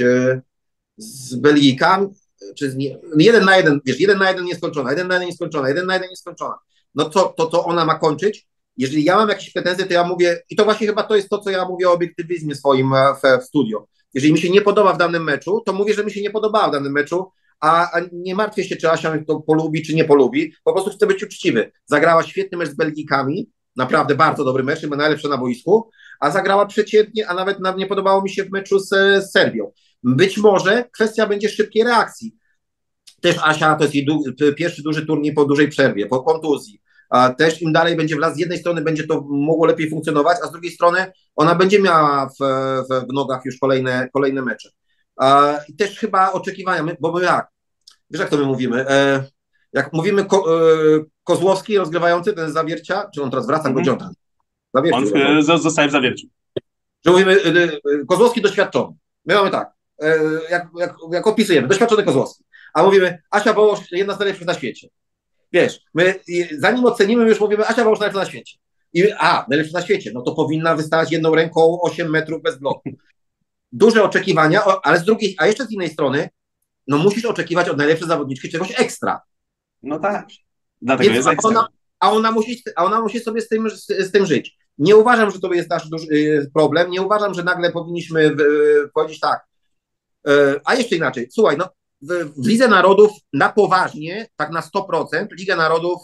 [SPEAKER 2] z Belgijkami? Czy 1-1, wiesz, 1-1 nieskończona, 1-1 nieskończona, 1-1 nieskończona. No to ona ma kończyć? Jeżeli ja mam jakieś pretensje, to ja mówię, i to właśnie chyba to jest to, co ja mówię o obiektywizmie swoim w studio. Jeżeli mi się nie podoba w danym meczu, to mówię, że mi się nie podobało w danym meczu, a nie martwię się, czy Asia to polubi, czy nie polubi. Po prostu chcę być uczciwy. Zagrała świetny mecz z Belgijkami, naprawdę bardzo dobry mecz, chyba najlepszy na boisku, a zagrała przeciętnie, a nawet nie podobało mi się w meczu z Serbią. Być może kwestia będzie szybkiej reakcji. Też Asia to jest jej pierwszy duży turniej po dużej przerwie, po kontuzji. Też im dalej będzie w las, z jednej strony będzie to mogło lepiej funkcjonować, a z drugiej strony ona będzie miała w nogach już kolejne mecze. I też chyba oczekiwania, bo my wiesz jak to my mówimy, jak mówimy Kozłowski rozgrywający, ten z Zawiercia, czy on teraz wraca, gdzie on teraz?
[SPEAKER 1] On zostaje w Zawierciu.
[SPEAKER 2] Że mówimy, Kozłowski doświadczony. My mamy tak, jak opisujemy, doświadczony Kozłowski, a mówimy Asia Wołosz, jedna z najlepszych na świecie. Wiesz, my zanim ocenimy, już mówimy Asia Wołosz najlepsza na świecie. Najlepsza na świecie, no to powinna wystawać jedną ręką 8 metrów bez bloku. Duże oczekiwania, ale a jeszcze z innej strony, no musisz oczekiwać od najlepszej zawodniczki czegoś ekstra.
[SPEAKER 1] No tak. Dlatego jest ekstra.
[SPEAKER 2] A ona musi sobie z tym żyć. Nie uważam, że to jest nasz duży problem. Nie uważam, że nagle powinniśmy powiedzieć tak. A jeszcze inaczej. Słuchaj, no w Lidze Narodów na poważnie, tak na 100%, Ligę Narodów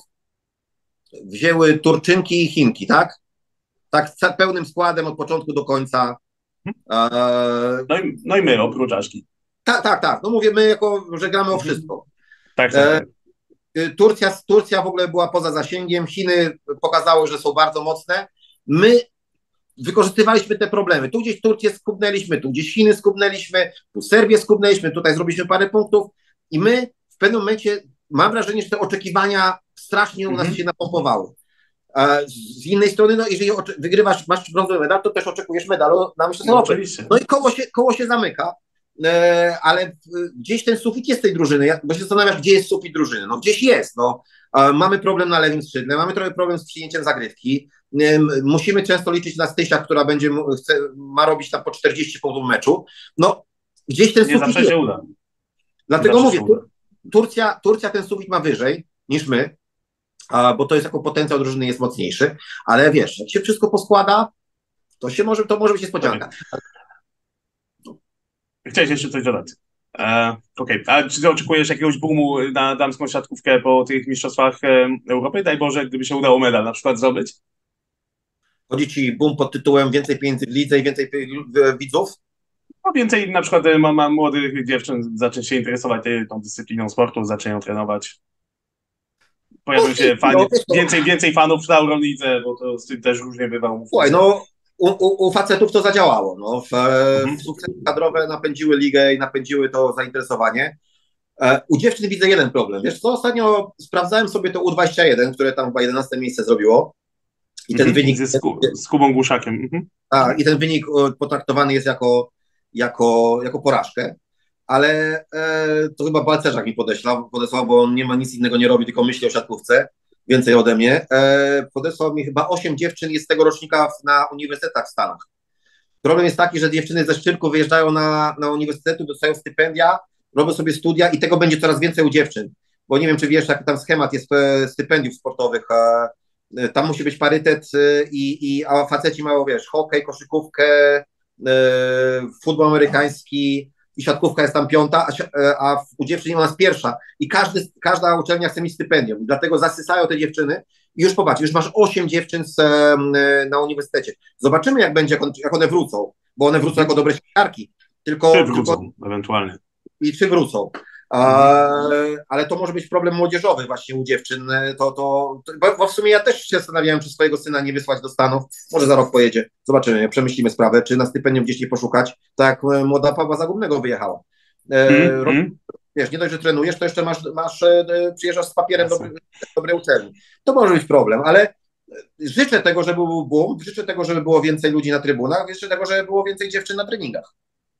[SPEAKER 2] wzięły Turczynki i Chinki, tak? Tak pełnym składem od początku do końca.
[SPEAKER 1] No i my oprócz Aszki.
[SPEAKER 2] Tak. No mówię, my że gramy o wszystko.
[SPEAKER 1] Tak.
[SPEAKER 2] Turcja w ogóle była poza zasięgiem, Chiny pokazały, że są bardzo mocne. My wykorzystywaliśmy te problemy. Tu gdzieś Turcję skubnęliśmy, tu gdzieś Chiny skubnęliśmy, tu Serbię skubnęliśmy, tutaj zrobiliśmy parę punktów i my w pewnym momencie mam wrażenie, że te oczekiwania strasznie u nas się napompowały. Z innej strony, no jeżeli wygrywasz, masz brązowy medal, to też oczekujesz medalu na Mistrzostwach Europy. No i koło się zamyka. Ale gdzieś ten sufit jest tej drużyny, bo się zastanawiasz, gdzie jest sufit drużyny. No gdzieś jest, no. Mamy problem na lewym skrzydle, mamy trochę problem z przyjęciem zagrywki, musimy często liczyć na Stysia, która ma robić tam po 40 punktów meczu. No gdzieś ten sufit jest.
[SPEAKER 1] Się uda.
[SPEAKER 2] Dlatego mówię, Turcja ten sufit ma wyżej niż my, bo to jest jako potencjał drużyny jest mocniejszy, ale wiesz, jak się wszystko poskłada, to może być
[SPEAKER 1] Okay.
[SPEAKER 2] niespodzianka.
[SPEAKER 1] Chciałeś jeszcze coś dodać? Okej. A czy ty oczekujesz jakiegoś boomu na damską siatkówkę po tych mistrzostwach Europy? Daj Boże, gdyby się udało medal na przykład zdobyć?
[SPEAKER 2] Chodzi ci boom pod tytułem więcej pieniędzy w lidze i więcej widzów?
[SPEAKER 1] No więcej na przykład młodych dziewczyn zacznie się interesować tą dyscypliną sportu, zaczną trenować. Pojawią się
[SPEAKER 2] No,
[SPEAKER 1] więcej fanów w Eurolidze, bo to z tym też różnie bywa.
[SPEAKER 2] słuchaj, no u facetów to zadziałało. No.
[SPEAKER 1] Mhm.
[SPEAKER 2] Sukcesy kadrowe napędziły ligę i napędziły to zainteresowanie. U dziewczyn widzę jeden problem. Wiesz co, ostatnio sprawdzałem sobie to U21, które tam chyba 11 miejsce zrobiło i ten wynik
[SPEAKER 1] z Kubą Głuszakiem.
[SPEAKER 2] i ten wynik potraktowany jest jako porażkę. Ale to chyba Balcerzak mi podesłał, bo on nie ma nic innego, nie robi, tylko myśli o siatkówce, więcej ode mnie. Podesłał mi chyba 8 dziewczyn jest z tego rocznika na uniwersytetach w Stanach. Problem jest taki, że dziewczyny ze Szczyrku wyjeżdżają na uniwersytety, dostają stypendia, robią sobie studia i tego będzie coraz więcej u dziewczyn. Bo nie wiem, czy wiesz, jaki tam schemat jest stypendiów sportowych. Tam musi być parytet, a faceci mają, wiesz, hokej, koszykówkę, futbol amerykański i siatkówka jest tam piąta, a u dziewczyn ona jest pierwsza. I każda uczelnia chce mieć stypendium. I dlatego zasysają te dziewczyny. I już popatrz, już masz 8 dziewczyn na uniwersytecie. Zobaczymy, jak będzie, jak one wrócą, bo one wrócą jako dobre siatkarki.
[SPEAKER 1] Czy wrócą, ewentualnie.
[SPEAKER 2] I czy wrócą. Ale to może być problem młodzieżowy właśnie u dziewczyn. Bo w sumie ja też się zastanawiałem, czy swojego syna nie wysłać do Stanów. Może za rok pojedzie. Zobaczymy, przemyślimy sprawę, czy na stypendium gdzieś nie poszukać, tak jak młoda Pawła Zagubnego wyjechała. Wiesz, nie dość, że trenujesz, to jeszcze przyjeżdżasz z papierem do dobrej uczelni. To może być problem, ale życzę tego, żeby był boom, życzę tego, żeby było więcej ludzi na trybunach, życzę tego, żeby było więcej dziewczyn na treningach.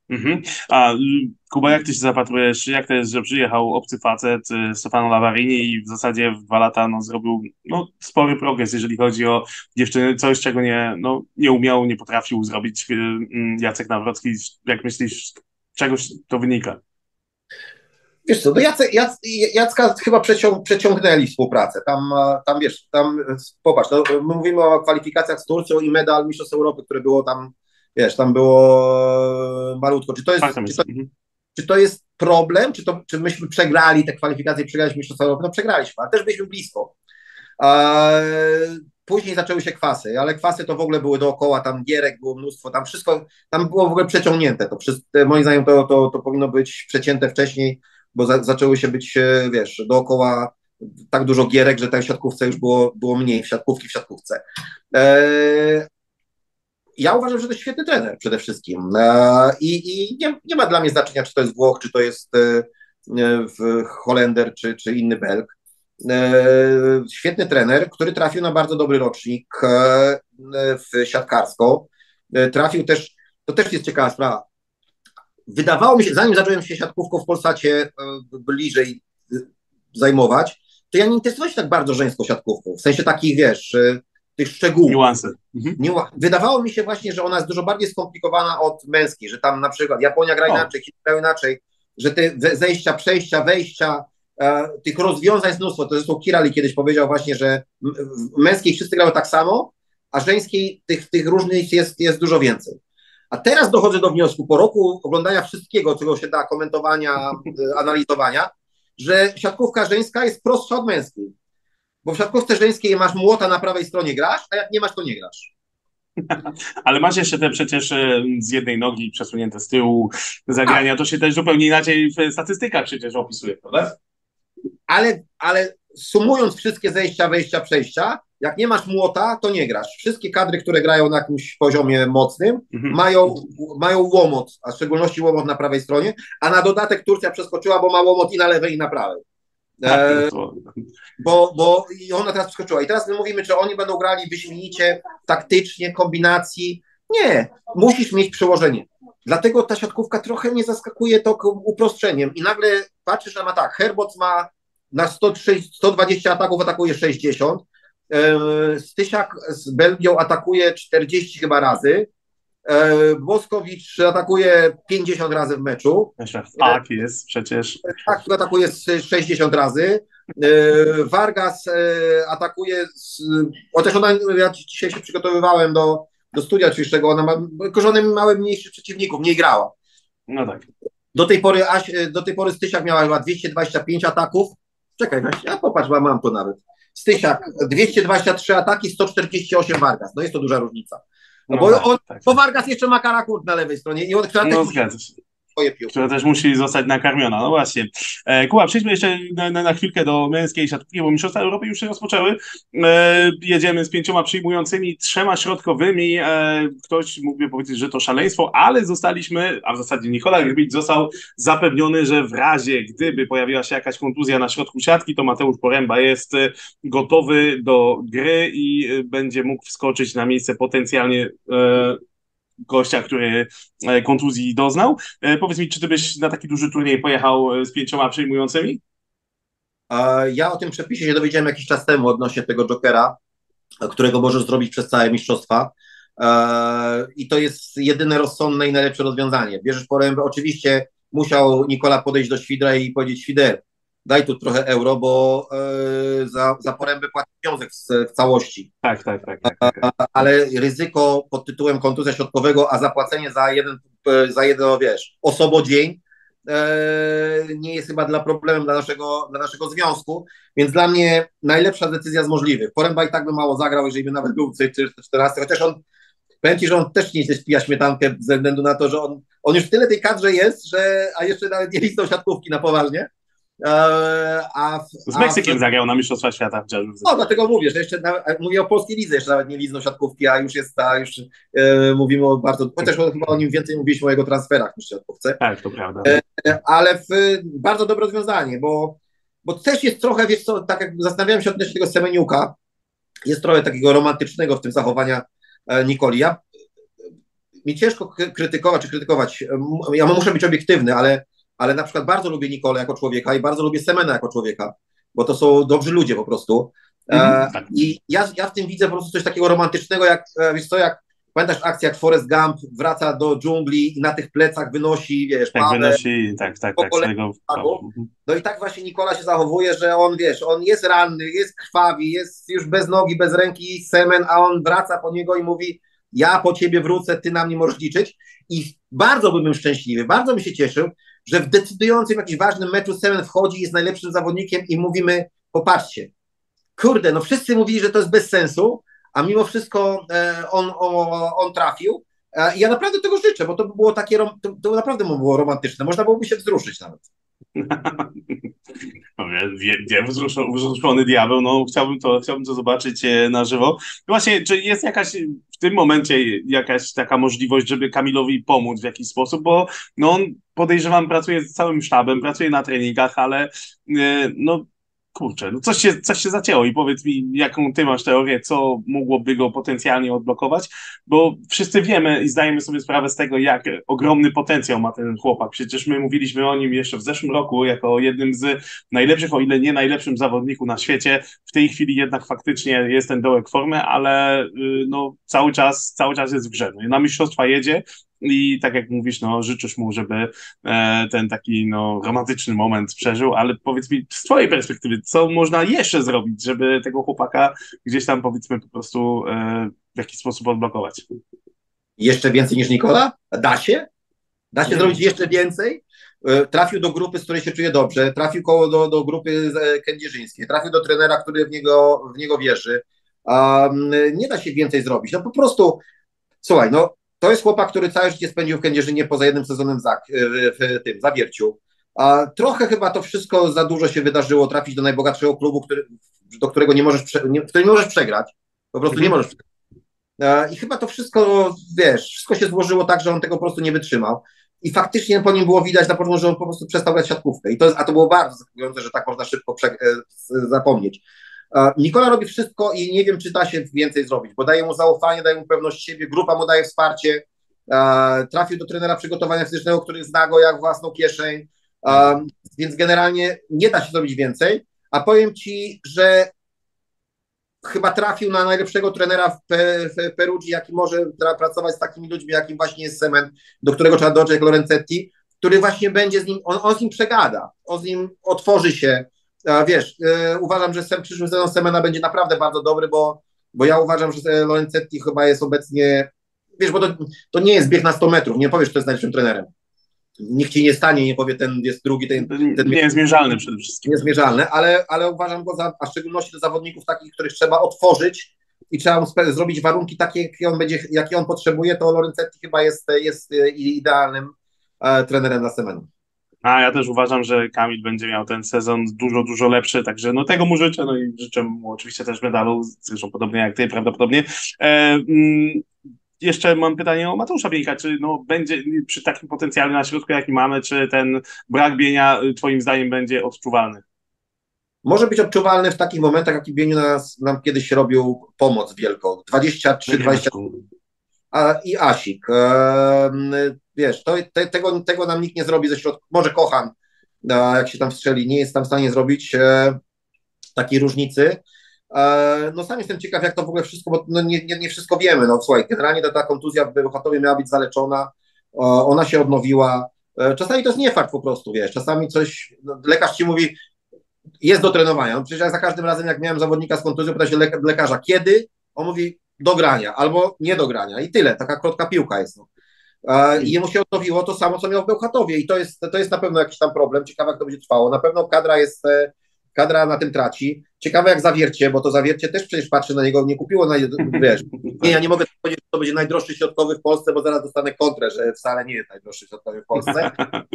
[SPEAKER 1] A Kuba, jak ty się zapatrujesz, jak to jest, że przyjechał obcy facet Stefano Lavarini i w zasadzie w 2 lata zrobił spory progres, jeżeli chodzi o dziewczyny, coś czego nie umiał, nie potrafił zrobić Jacek Nawrocki. Jak myślisz, czegoś to wynika?
[SPEAKER 2] Wiesz co, Jacka chyba przeciągnęli współpracę. Tam wiesz, popatrz, my mówimy o kwalifikacjach z Turcją i medal Mistrzostw Europy, które było tam, wiesz, tam było malutko. Czy to jest problem? Czy myśmy przegrali te kwalifikacje, przegraliśmy Mistrzostwa Europy? No przegraliśmy, ale też byliśmy blisko. Później zaczęły się kwasy, ale kwasy to w ogóle były dookoła, tam gierek było mnóstwo, tam wszystko, tam było w ogóle przeciągnięte. Moim zdaniem to powinno być przecięte wcześniej, bo zaczęły się być, wiesz, dookoła tak dużo gierek, że tej siatkówce już było mniej, siatkówki w siatkówce. Ja uważam, że to jest świetny trener przede wszystkim i nie ma dla mnie znaczenia, czy to jest Włoch, czy to jest Holender, czy inny Belg. Świetny trener, który trafił na bardzo dobry rocznik w siatkarsko. Trafił też, to też jest ciekawa sprawa. Wydawało mi się, zanim zacząłem się siatkówką w Polsacie bliżej zajmować, to ja nie interesowałem się tak bardzo żeńską siatkówką, w sensie takich, wiesz, tych szczegółów.
[SPEAKER 1] Niuanse.
[SPEAKER 2] Wydawało mi się właśnie, że ona jest dużo bardziej skomplikowana od męskiej, że tam na przykład Japonia gra inaczej, Chiny grają inaczej, że te zejścia, przejścia, wejścia, tych rozwiązań jest mnóstwo. To zresztą Kirali kiedyś powiedział właśnie, że w męskiej wszyscy grają tak samo, a żeńskiej tych różnych jest dużo więcej. A teraz dochodzę do wniosku, po roku oglądania wszystkiego, czego się da, komentowania, analizowania, że siatkówka żeńska jest prostsza od męskiej. Bo w siatkówce żeńskiej masz młota na prawej stronie, grasz, a jak nie masz, to nie grasz.
[SPEAKER 1] Ale masz jeszcze te przecież z jednej nogi przesunięte z tyłu zagrania, to się też zupełnie inaczej w statystykach przecież opisuje, prawda?
[SPEAKER 2] Ale sumując wszystkie zejścia, wejścia, przejścia, jak nie masz młota, to nie grasz. Wszystkie kadry, które grają na jakimś poziomie mocnym, mają łomot, a w szczególności łomot na prawej stronie, a na dodatek Turcja przeskoczyła, bo ma łomot i na lewej, i na prawej. I ona teraz przeskoczyła. I teraz my mówimy, czy oni będą grali wyśmienicie, taktycznie, kombinacji. Nie, musisz mieć przełożenie. Dlatego ta siatkówka trochę mnie zaskakuje to uproszczeniem. I nagle patrzysz na atak. Herboc ma na 120 ataków, atakuje 60. Stysiak z Belgią atakuje 40 chyba razy. Boskowicz atakuje 50 razy w meczu.
[SPEAKER 1] Tak jest przecież.
[SPEAKER 2] Tak, atakuje 60 razy. Vargas atakuje, chociaż ona, ja dzisiaj się przygotowywałem do studia oczywiście, ona ma korzony małe mniejszych przeciwników, nie grała.
[SPEAKER 1] No tak.
[SPEAKER 2] Do tej pory Stysiak miała chyba 225 ataków. Czekaj, ja popatrz, mam to nawet. Stysiak 223 ataki, 148 Vargas. No jest to duża różnica.
[SPEAKER 1] No
[SPEAKER 2] Bo,
[SPEAKER 1] tak, tak.
[SPEAKER 2] bo Vargas jeszcze ma Karakurt na lewej stronie i on
[SPEAKER 1] No zgadza się.
[SPEAKER 2] swoje piłki.
[SPEAKER 1] Która też musi zostać nakarmiona. No właśnie. Kuba, przejdźmy jeszcze na chwilkę do męskiej siatkówki, bo Mistrzostwa Europy już się rozpoczęły. Jedziemy z 5 przyjmującymi, 3 środkowymi. Ktoś mógłby powiedzieć, że to szaleństwo, ale zostaliśmy, a w zasadzie Nikola Grbić został zapewniony, że w razie, gdyby pojawiła się jakaś kontuzja na środku siatki, to Mateusz Poręba jest gotowy do gry i będzie mógł wskoczyć na miejsce potencjalnie gościa, który kontuzji doznał. Powiedz mi, czy ty byś na taki duży turniej pojechał z 5 przyjmującymi?
[SPEAKER 2] Ja o tym przepisie się dowiedziałem jakiś czas temu odnośnie tego Jokera, którego możesz zrobić przez całe mistrzostwa. I to jest jedyne rozsądne i najlepsze rozwiązanie. Bierzesz Porębę, oczywiście musiał Nikola podejść do Świdra i powiedzieć: Świder, daj tu trochę euro, bo za Porębę płaci związek w całości.
[SPEAKER 1] Tak.
[SPEAKER 2] Ale ryzyko pod tytułem kontuzja środkowego, a zapłacenie za jeden wiesz, osobodzień nie jest chyba problemem dla naszego związku, więc dla mnie najlepsza decyzja z możliwych. Poręba i tak by mało zagrał, jeżeli by nawet był 14, chociaż powiem Ci, że on też nie spija śmietankę ze względu na to, że on już w tyle tej kadrze jest, a jeszcze nawet nie listą siatkówki na poważnie.
[SPEAKER 1] Z Meksykiem zagrał na Mistrzostwa Świata.
[SPEAKER 2] No, dlatego mówię, że jeszcze mówię o polskiej lidze, jeszcze nawet nie lizną siatkówki, a już mówimy o bardzo, chociaż chyba o nim więcej mówiliśmy o jego transferach niż siatkówce.
[SPEAKER 1] Tak, to prawda.
[SPEAKER 2] Ale bardzo dobre rozwiązanie, bo też jest trochę, wiesz co, tak jak zastanawiałem się odnośnie tego Semeniuka, jest trochę takiego romantycznego w tym zachowania Nikoli. Mi ciężko krytykować, ja muszę być obiektywny, ale na przykład bardzo lubię Nikolę jako człowieka i bardzo lubię Semena jako człowieka, bo to są dobrzy ludzie po prostu. Tak. I ja w tym widzę po prostu coś takiego romantycznego, wiesz co, pamiętasz akcję, jak Forrest Gump wraca do dżungli i na tych plecach wynosi, wiesz,
[SPEAKER 1] tak, wynosi, tak.
[SPEAKER 2] No i tak właśnie Nikola się zachowuje, że on, wiesz, on jest ranny, jest krwawi, jest już bez nogi, bez ręki Semen, a on wraca po niego i mówi: ja po ciebie wrócę, ty na mnie możesz liczyć. I bardzo byłbym szczęśliwy, bardzo bym się cieszył, że w decydującym, jakimś ważnym meczu Semen wchodzi, jest najlepszym zawodnikiem i mówimy: popatrzcie, kurde, no wszyscy mówili, że to jest bez sensu, a mimo wszystko on trafił. I ja naprawdę tego życzę, bo to by było to naprawdę by było romantyczne, można byłoby się wzruszyć nawet.
[SPEAKER 1] Wzruszony diabeł, no chciałbym to zobaczyć na żywo. Właśnie, czy jest w tym momencie jakaś taka możliwość, żeby Kamilowi pomóc w jakiś sposób, bo no on, podejrzewam, pracuje z całym sztabem, pracuje na treningach, ale no kurczę, no coś się zacięło i powiedz mi, jaką ty masz teorię, co mogłoby go potencjalnie odblokować, bo wszyscy wiemy i zdajemy sobie sprawę z tego, jak ogromny potencjał ma ten chłopak. Przecież my mówiliśmy o nim jeszcze w zeszłym roku jako jednym z najlepszych, o ile nie najlepszym zawodników na świecie. W tej chwili jednak faktycznie jest ten dołek formy, ale no, cały czas jest w grze. No, na mistrzostwa jedzie. I tak jak mówisz, no życzysz mu, żeby ten taki no, romantyczny moment przeżył, ale powiedz mi z twojej perspektywy, co można jeszcze zrobić, żeby tego chłopaka gdzieś tam powiedzmy po prostu w jakiś sposób odblokować?
[SPEAKER 2] Jeszcze więcej niż Nikola? Da się? Da się zrobić jeszcze więcej? Trafił do grupy, z której się czuje dobrze, trafił do grupy kędzierzyńskiej, trafił do trenera, który w niego wierzy. Nie da się więcej zrobić. No po prostu, słuchaj, no to jest chłopak, który całe życie spędził w Kędzierzynie poza jednym sezonem w tym Zawierciu. Trochę chyba to wszystko za dużo się wydarzyło, trafić do najbogatszego klubu, do którego nie możesz przegrać. Po prostu nie możesz przegrać. I chyba to wszystko, wiesz, wszystko się złożyło tak, że on tego po prostu nie wytrzymał. I faktycznie po nim było widać na początku, że on po prostu przestał grać siatkówkę. A to było bardzo zaskakujące, że tak można szybko zapomnieć. Nikola robi wszystko i nie wiem, czy da się więcej zrobić, bo daje mu zaufanie, daje mu pewność siebie, grupa mu daje wsparcie, trafił do trenera przygotowania fizycznego, który zna go jak własną kieszeń, więc generalnie nie da się zrobić więcej, a powiem Ci, że chyba trafił na najlepszego trenera w Perugii, jaki może pracować z takimi ludźmi, jakim właśnie jest Semen, do którego trzeba dotrzeć, jak Lorenzetti, który właśnie będzie z nim, on z nim przegada, on z nim otworzy się, Wiesz, uważam, że przyszły sezon Semena będzie naprawdę bardzo dobry, bo ja uważam, że Lorenzetti chyba jest obecnie, wiesz, bo to nie jest bieg na 100 metrów, nie powiesz, kto jest najlepszym trenerem. Nikt ci nie stanie, nie powie, ten jest drugi, ten
[SPEAKER 1] Nie jest mierzalny przede wszystkim.
[SPEAKER 2] niezmierzalny, ale uważam go a w szczególności do zawodników takich, których trzeba otworzyć i trzeba mu zrobić warunki takie, jakie on potrzebuje, to Lorenzetti chyba jest idealnym trenerem na Semenu.
[SPEAKER 1] A ja też uważam, że Kamil będzie miał ten sezon dużo, dużo lepszy, także no tego mu życzę, no i życzę mu oczywiście też medalu, zresztą podobnie jak ty prawdopodobnie. Jeszcze mam pytanie o Mateusza Bieńka, czy no będzie przy takim potencjale na środku, jaki mamy, czy ten brak bienia twoim zdaniem będzie odczuwalny?
[SPEAKER 2] Może być odczuwalny w takich momentach, jaki Bieniu nam kiedyś robił pomoc wielką. 23-20 i Asik. Wiesz, tego nam nikt nie zrobi ze środka. Może Kochan, jak się tam strzeli, nie jest tam w stanie zrobić takiej różnicy. No sam jestem ciekaw, jak to w ogóle wszystko, bo no nie wszystko wiemy. No słuchaj, generalnie ta kontuzja w Bełchatowie miała być zaleczona, ona się odnowiła. Czasami to jest nie fakt po prostu, wiesz, czasami coś, no, lekarz ci mówi, jest do trenowania. No przecież ja za każdym razem, jak miałem zawodnika z kontuzją, pyta się lekarza, kiedy? On mówi, do grania albo nie do grania i tyle, taka krótka piłka jest. No. I jemu się odnowiło to samo, co miał w Bełchatowie i to jest na pewno jakiś tam problem, ciekawe jak to będzie trwało, na pewno kadra na tym traci, ciekawe jak Zawiercie, bo to Zawiercie też przecież patrzy na niego, nie kupiło, wiesz, ja nie mogę powiedzieć, że to będzie najdroższy środkowy w Polsce, bo zaraz dostanę kontrę, że wcale nie jest najdroższy środkowy w Polsce,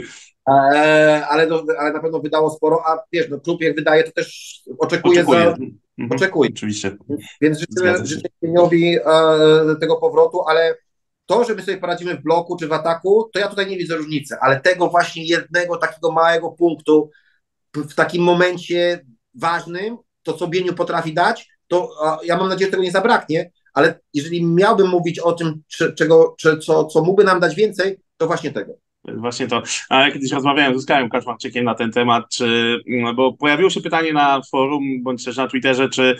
[SPEAKER 2] ale na pewno wydało sporo, a wiesz, no klub jak wydaje, to też oczekuje. Oczekuje.
[SPEAKER 1] Oczywiście.
[SPEAKER 2] Więc życzę Cieniowi tego powrotu, ale to, że my sobie poradzimy w bloku czy w ataku, to ja tutaj nie widzę różnicy, ale tego właśnie jednego takiego małego punktu w takim momencie ważnym, to co Bieniu potrafi dać, to ja mam nadzieję, że tego nie zabraknie, ale jeżeli miałbym mówić o tym, co mógłby nam dać więcej, to właśnie tego.
[SPEAKER 1] Właśnie to. A ja kiedyś rozmawiałem z Oskarem Kaczmarczykiem na ten temat, bo pojawiło się pytanie na forum, bądź też na Twitterze, czy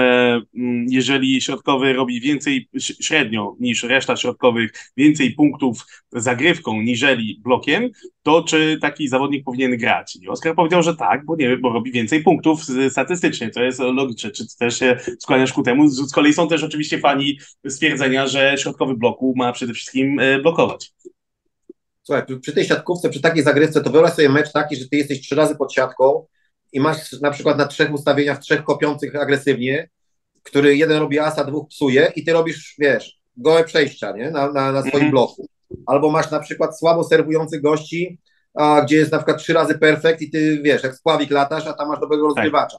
[SPEAKER 1] jeżeli środkowy robi więcej średnio niż reszta środkowych, więcej punktów zagrywką niżeli blokiem, to czy taki zawodnik powinien grać? I Oskar powiedział, że tak, bo nie, bo robi więcej punktów statystycznie, to jest logiczne. Czy też się skłaniasz ku temu? Z kolei są też oczywiście fani stwierdzenia, że środkowy bloku ma przede wszystkim blokować.
[SPEAKER 2] Słuchaj, przy tej siatkówce, przy takiej zagrywce, to wyobraź sobie mecz taki, że ty jesteś 3 razy pod siatką i masz na przykład na 3 ustawieniach 3 kopiących agresywnie, który jeden robi asa, 2 psuje i ty robisz, wiesz, gołe przejścia, nie? Na swoim bloku. Albo masz na przykład słabo serwujących gości, gdzie jest na przykład 3 razy perfekt i ty, wiesz, jak spławik latasz, a tam masz dobrego rozgrywacza.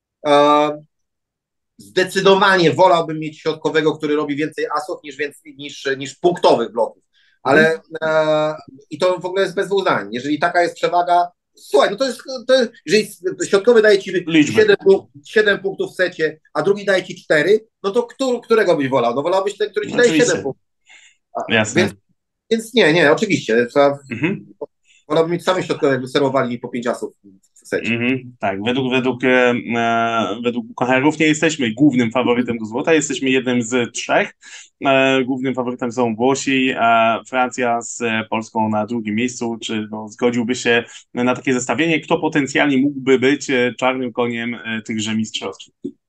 [SPEAKER 2] Zdecydowanie wolałbym mieć środkowego, który robi więcej asów niż punktowych bloków. Ale i to w ogóle jest bez dwóch zdań. Jeżeli taka jest przewaga, słuchaj, no to jest jeżeli środkowy daje ci 7 punktów w secie, a drugi daje ci 4, no to którego byś wolał? No wolałbyś ten, który ci daje 7 punktów.
[SPEAKER 1] Jasne.
[SPEAKER 2] Więc nie, oczywiście. Wolałbym mieć sami środkowe, jakby serwowali mi po 5 asów w secie.
[SPEAKER 1] Tak, według kucharów nie jesteśmy głównym faworytem do złota, jesteśmy jednym z 3. Głównym faworytem są Włosi, a Francja z Polską na drugim miejscu. Czy zgodziłby się na takie zestawienie? Kto potencjalnie mógłby być czarnym koniem tychże mistrzostw?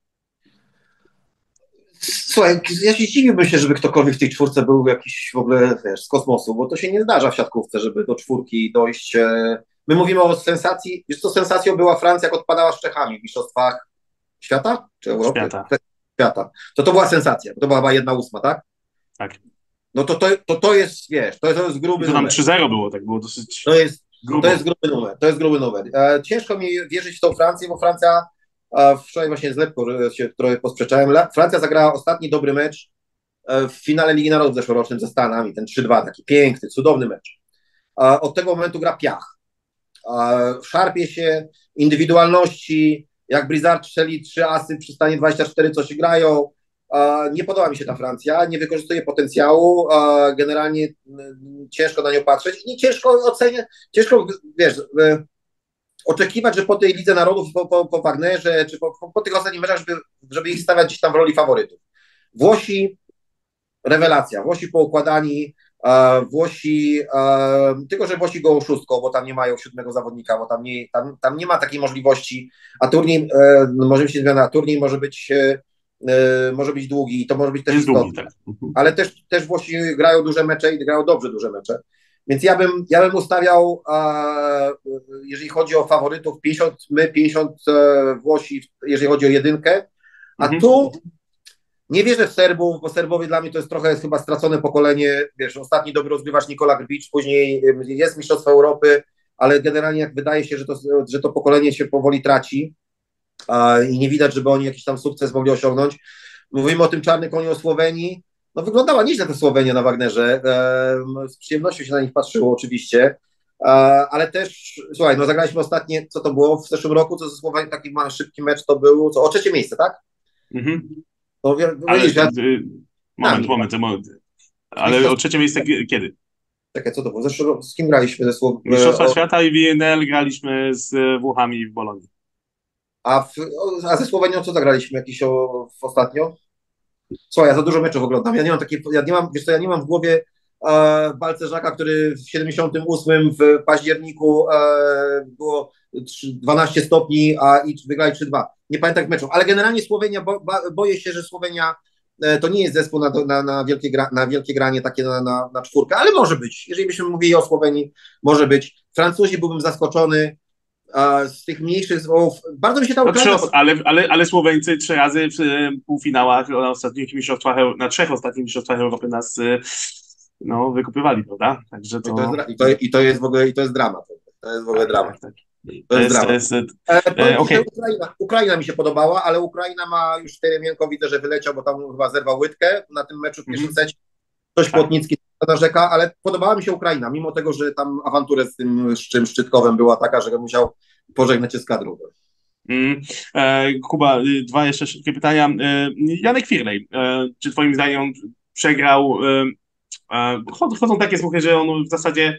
[SPEAKER 2] Słuchaj, ja się zdziwiłbym się, żeby ktokolwiek w tej 4 był jakiś w ogóle, wiesz, z kosmosu, bo to się nie zdarza w siatkówce, żeby do 4 dojść. My mówimy o sensacji, wiesz co, sensacją była Francja, jak odpadała z Czechami w mistrzostwach świata? Czy Europy? Świata. To była sensacja, to była chyba 1/8, tak?
[SPEAKER 1] Tak.
[SPEAKER 2] No to jest, wiesz, to jest gruby numer.
[SPEAKER 1] To tam 3-0 było, tak było dosyć
[SPEAKER 2] to jest gruby numer. Ciężko mi wierzyć w tą Francję, bo Francja, wczoraj właśnie z Lepką się trochę posprzeczałem, Francja zagrała ostatni dobry mecz w finale Ligi Narodów zeszłorocznym ze Stanami, ten 3-2, taki piękny, cudowny mecz. Od tego momentu gra piach. Szarpie się, indywidualności, jak Blizzard strzeli 3 asy przy stanie 24, co się grają. Nie podoba mi się ta Francja, nie wykorzystuje potencjału, generalnie ciężko na nią patrzeć i ciężko, wiesz, oczekiwać, że po tej Lidze Narodów, po Wagnerze, czy po tych ostatnich meczach, żeby ich stawiać gdzieś tam w roli faworytów. Włosi, rewelacja, Włosi poukładani, Włosi, tylko że Włosi go szóstką, bo tam nie mają siódmego zawodnika, bo tam nie ma takiej możliwości, a turniej może się zmiana, turniej może być długi i to może być też
[SPEAKER 1] Jest długi,
[SPEAKER 2] istotne,
[SPEAKER 1] tak. Mhm.
[SPEAKER 2] ale też Włosi grają duże mecze i grają dobrze duże mecze, więc ja bym ustawiał, jeżeli chodzi o faworytów, 50 my, 50 Włosi, jeżeli chodzi o jedynkę, a
[SPEAKER 1] Mhm.
[SPEAKER 2] tu nie wierzę w Serbów, bo Serbowie dla mnie to jest trochę chyba stracone pokolenie. Wiesz, ostatni dobry rozgrywacz Nikola Grbić, później jest Mistrzostwo Europy, ale generalnie jak wydaje się, że to pokolenie się powoli traci i nie widać, żeby oni jakiś tam sukces mogli osiągnąć. Mówimy o tym czarnym koniu o Słowenii. No wyglądała nieźle ta Słowenia na Wagnerze. Z przyjemnością się na nich patrzyło oczywiście. Ale też, słuchaj, no zagraliśmy ostatnie, co to było w zeszłym roku, co ze Słowenią, taki mały szybki mecz to był, o trzecie miejsce, tak?
[SPEAKER 1] Mhm.
[SPEAKER 2] No,
[SPEAKER 1] Ale
[SPEAKER 2] widzisz, ja
[SPEAKER 1] moment,
[SPEAKER 2] nami chyba.
[SPEAKER 1] moment.
[SPEAKER 2] Z
[SPEAKER 1] Ale o
[SPEAKER 2] mistrzostw...
[SPEAKER 1] trzecie miejsce kiedy?
[SPEAKER 2] Czekaj, co to było? Z kim graliśmy ze Słow...
[SPEAKER 1] Mistrzostwa Świata i WNL graliśmy z Włochami w Bolonii.
[SPEAKER 2] a ze Słowenią co zagraliśmy ostatnio? Słuchaj, ja za dużo meczów oglądam. Ja nie mam w głowie Balcerzaka, który w 78 w październiku było 12 stopni, i wygrali 3-2. Nie pamiętam meczów, ale generalnie Słowenia, boję się, że Słowenia to nie jest zespół na wielkie granie, takie na czwórkę, ale może być. Jeżeli byśmy mówili o Słowenii, może być. Francuzi byłbym zaskoczony. Z tych mniejszych zespołów, bardzo mi się ta
[SPEAKER 1] No,
[SPEAKER 2] Ukraina...
[SPEAKER 1] ale Słoweńcy 3 razy w półfinałach na 3 ostatnich mistrzostwach Europy nas wykupywali, prawda? Także to...
[SPEAKER 2] To jest w ogóle, to jest dramat. To jest w ogóle
[SPEAKER 1] Tak,
[SPEAKER 2] dramat.
[SPEAKER 1] tak, tak.
[SPEAKER 2] To jest dramat.
[SPEAKER 1] Jest
[SPEAKER 2] Powiem ci, że
[SPEAKER 1] okej.
[SPEAKER 2] Ukraina mi się podobała, ale Ukraina ma już 4 miękko, widzę, że wyleciał, bo tam chyba zerwał łydkę na tym meczu w pierwszym
[SPEAKER 1] Mhm.
[SPEAKER 2] secie. Coś
[SPEAKER 1] Tak.
[SPEAKER 2] Płotnicki narzeka, ale podobała mi się Ukraina, mimo tego, że tam awanturę z tym Szczytkowem była taka, że musiał pożegnać się z kadrą.
[SPEAKER 1] Kuba, 2 jeszcze szybkie pytania. Janek Firlej, czy twoim zdaniem on przegrał? Chodzą takie słuchy, że on w zasadzie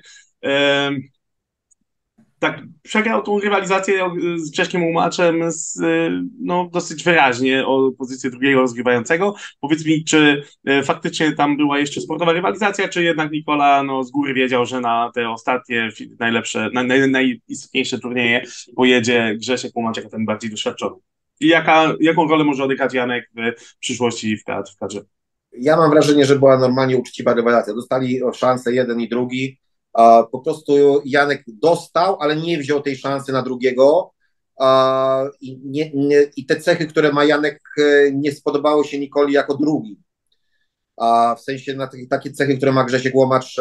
[SPEAKER 1] tak przegrał tą rywalizację z Czeszkiem Łumaczem dosyć wyraźnie o pozycję drugiego rozgrywającego. Powiedz mi, czy faktycznie tam była jeszcze sportowa rywalizacja, czy jednak Nikola z góry wiedział, że na te ostatnie najlepsze, najistotniejsze turnieje pojedzie Grzesiek Łumacz jako ten bardziej doświadczony? I jaką rolę może odegrać Janek w przyszłości w kadrze?
[SPEAKER 2] Ja mam wrażenie, że była normalnie uczciwa rywalizacja. Dostali szansę jeden i drugi. Po prostu Janek dostał, ale nie wziął tej szansy na drugiego. I te cechy, które ma Janek, nie spodobały się Nikoli jako drugi. W sensie na takie cechy, które ma Grzesiek Łomacz,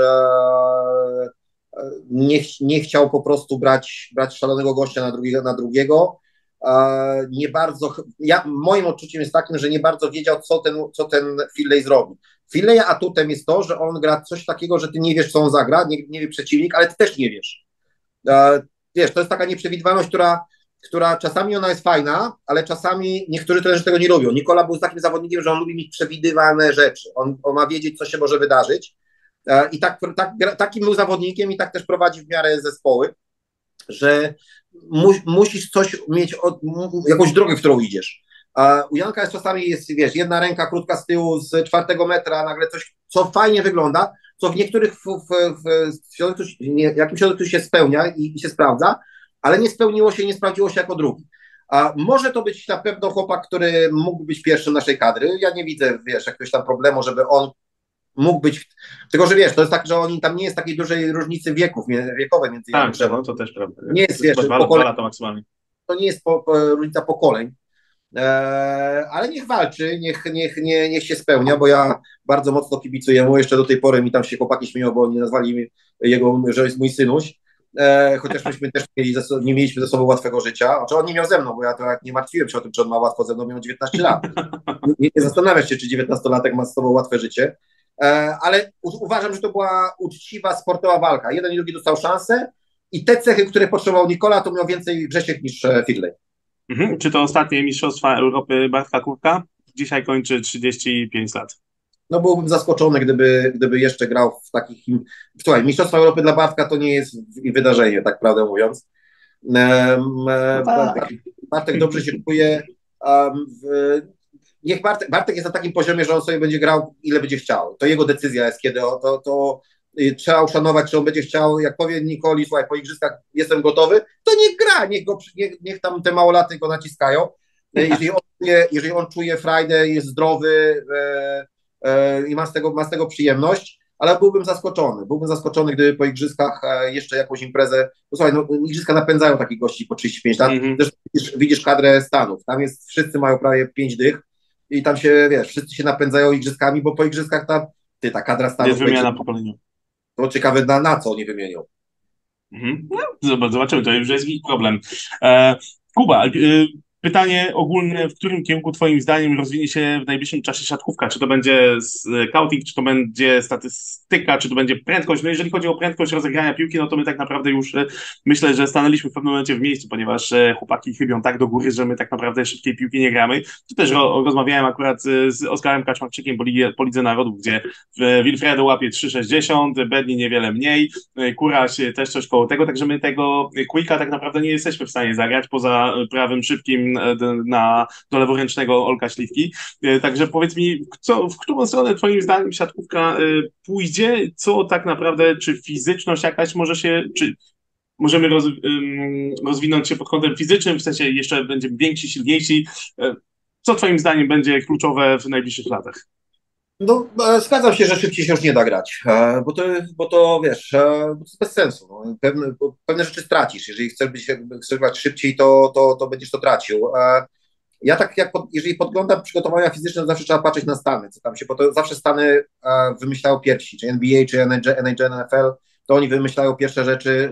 [SPEAKER 2] nie chciał po prostu brać szalonego gościa na drugiego. Nie bardzo, moim odczuciem jest takim, że nie bardzo wiedział, co ten Finlay zrobi. Finlaya atutem jest to, że on gra coś takiego, że ty nie wiesz, co on zagra, nie wie przeciwnik, ale ty też nie wiesz. Wiesz, to jest taka nieprzewidywalność, która czasami ona jest fajna, ale czasami niektórzy trenerzy tego nie lubią. Nikola był takim zawodnikiem, że on lubi mieć przewidywalne rzeczy. On ma wiedzieć, co się może wydarzyć. I takim był zawodnikiem i tak też prowadzi w miarę zespoły, że musisz coś mieć, jakąś drogę, w którą idziesz. U Janka jest czasami, wiesz, jedna ręka krótka z tyłu z 4 metra, nagle coś, co fajnie wygląda, co w niektórych jakimś środku się spełnia i się sprawdza, ale nie spełniło się i nie sprawdziło się jako drugi. Może to być na pewno chłopak, który mógł być pierwszym naszej kadry. Ja nie widzę, wiesz, jakiegoś tam problemu, żeby on mógł być, tylko że wiesz, to jest tak, że tam nie jest takiej dużej różnicy wiekowej między
[SPEAKER 1] Tak,
[SPEAKER 2] Janem.
[SPEAKER 1] to też prawda.
[SPEAKER 2] Nie jest, wiesz,
[SPEAKER 1] 2 lata maksymalnie.
[SPEAKER 2] to nie jest różnica pokoleń, ale niech walczy, niech się spełnia, bo ja bardzo mocno kibicuję mu, jeszcze do tej pory mi tam się chłopaki śmieją, bo oni nazwali jego, że jest mój synuś, chociaż myśmy też nie mieliśmy ze sobą łatwego życia, znaczy on nie miał ze mną, bo ja to nie martwiłem się o tym, czy on ma łatwo ze mną, miał 19 lat. Nie zastanawiasz się, czy 19-latek ma z tobą łatwe życie, ale uważam, że to była uczciwa, sportowa walka. Jeden i drugi dostał szansę i te cechy, które potrzebował Nikola, to miał więcej Grzesiek niż Firley.
[SPEAKER 1] Czy to ostatnie Mistrzostwa Europy Bartka Kurka? Dzisiaj kończy 35 lat.
[SPEAKER 2] No byłbym zaskoczony, gdyby jeszcze grał w takich... Słuchaj, Mistrzostwa Europy dla Bartka to nie jest wydarzenie, tak prawdę mówiąc. Bartek dobrze się czuje. Niech Bartek jest na takim poziomie, że on sobie będzie grał, ile będzie chciał. To jego decyzja jest, kiedy trzeba uszanować, czy on będzie chciał, jak powie Nikoli, słuchaj, po igrzyskach jestem gotowy, to niech gra, niech tam te małolaty go naciskają. Jeżeli on czuje frajdę, jest zdrowy i ma z tego przyjemność, ale byłbym zaskoczony, gdyby po igrzyskach jeszcze jakąś imprezę, no słuchaj, no, igrzyska napędzają takich gości po 35 lat, zresztą widzisz kadrę Stanów, tam jest, wszyscy mają prawie 5 dych i tam się, wiesz, wszyscy się napędzają igrzyskami, bo po igrzyskach ta kadra Stanów
[SPEAKER 1] Jest wymiana pokolenia.
[SPEAKER 2] to ciekawe na co oni wymienią.
[SPEAKER 1] No, zobaczymy, to już jest ich problem. Kuba, pytanie ogólne, w którym kierunku twoim zdaniem rozwinie się w najbliższym czasie siatkówka? Czy to będzie scouting, czy to będzie statystyka, czy to będzie prędkość? No jeżeli chodzi o prędkość rozegrania piłki, no to my tak naprawdę już myślę, że stanęliśmy w pewnym momencie w miejscu, ponieważ chłopaki chybią tak do góry, że my tak naprawdę szybkiej piłki nie gramy. Tu też rozmawiałem akurat z Oskarem Kaczmarczykiem po Lidze Narodów, gdzie Wilfredo łapie 3,60, Bedni niewiele mniej, Kuraś też coś koło tego, także my tego quicka tak naprawdę nie jesteśmy w stanie zagrać poza prawym szybkim do leworęcznego Olka Śliwki. Także powiedz mi, w którą stronę twoim zdaniem siatkówka pójdzie? Co tak naprawdę, czy fizyczność jakaś może się, czy możemy rozwinąć się pod kątem fizycznym, w sensie jeszcze będziemy więksi, silniejsi? Co twoim zdaniem będzie kluczowe w najbliższych latach?
[SPEAKER 2] No, zgadzam się, że szybciej się już nie da grać, bo to wiesz, bo to jest bez sensu. No. Pewne rzeczy stracisz. Jeżeli chcesz grać szybciej, to będziesz to tracił. Ja tak jeżeli podglądam przygotowania fizyczne, to zawsze trzeba patrzeć na Stany, co tam się, bo to zawsze Stany wymyślają pierwsi, czy NBA, czy NHL, NFL, to oni wymyślają pierwsze rzeczy,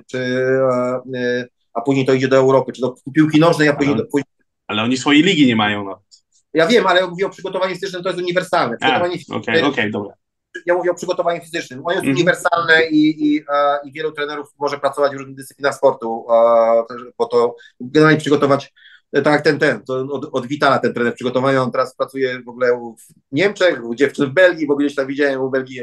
[SPEAKER 2] a później to idzie do Europy, czy do piłki nożnej, a później
[SPEAKER 1] Ale oni swojej ligi nie mają. No.
[SPEAKER 2] Ja wiem, ale ja mówię o przygotowaniu fizycznym, to jest uniwersalne.
[SPEAKER 1] Okej, dobra.
[SPEAKER 2] Ja mówię o przygotowaniu fizycznym. Ono jest uniwersalne i wielu trenerów może pracować w różnych dyscyplinach sportu, po to generalnie przygotować, tak jak to od Vitala ten trener przygotowania, on teraz pracuje w ogóle w Niemczech, u dziewczyn w Belgii, bo gdzieś tam widziałem u Belgii.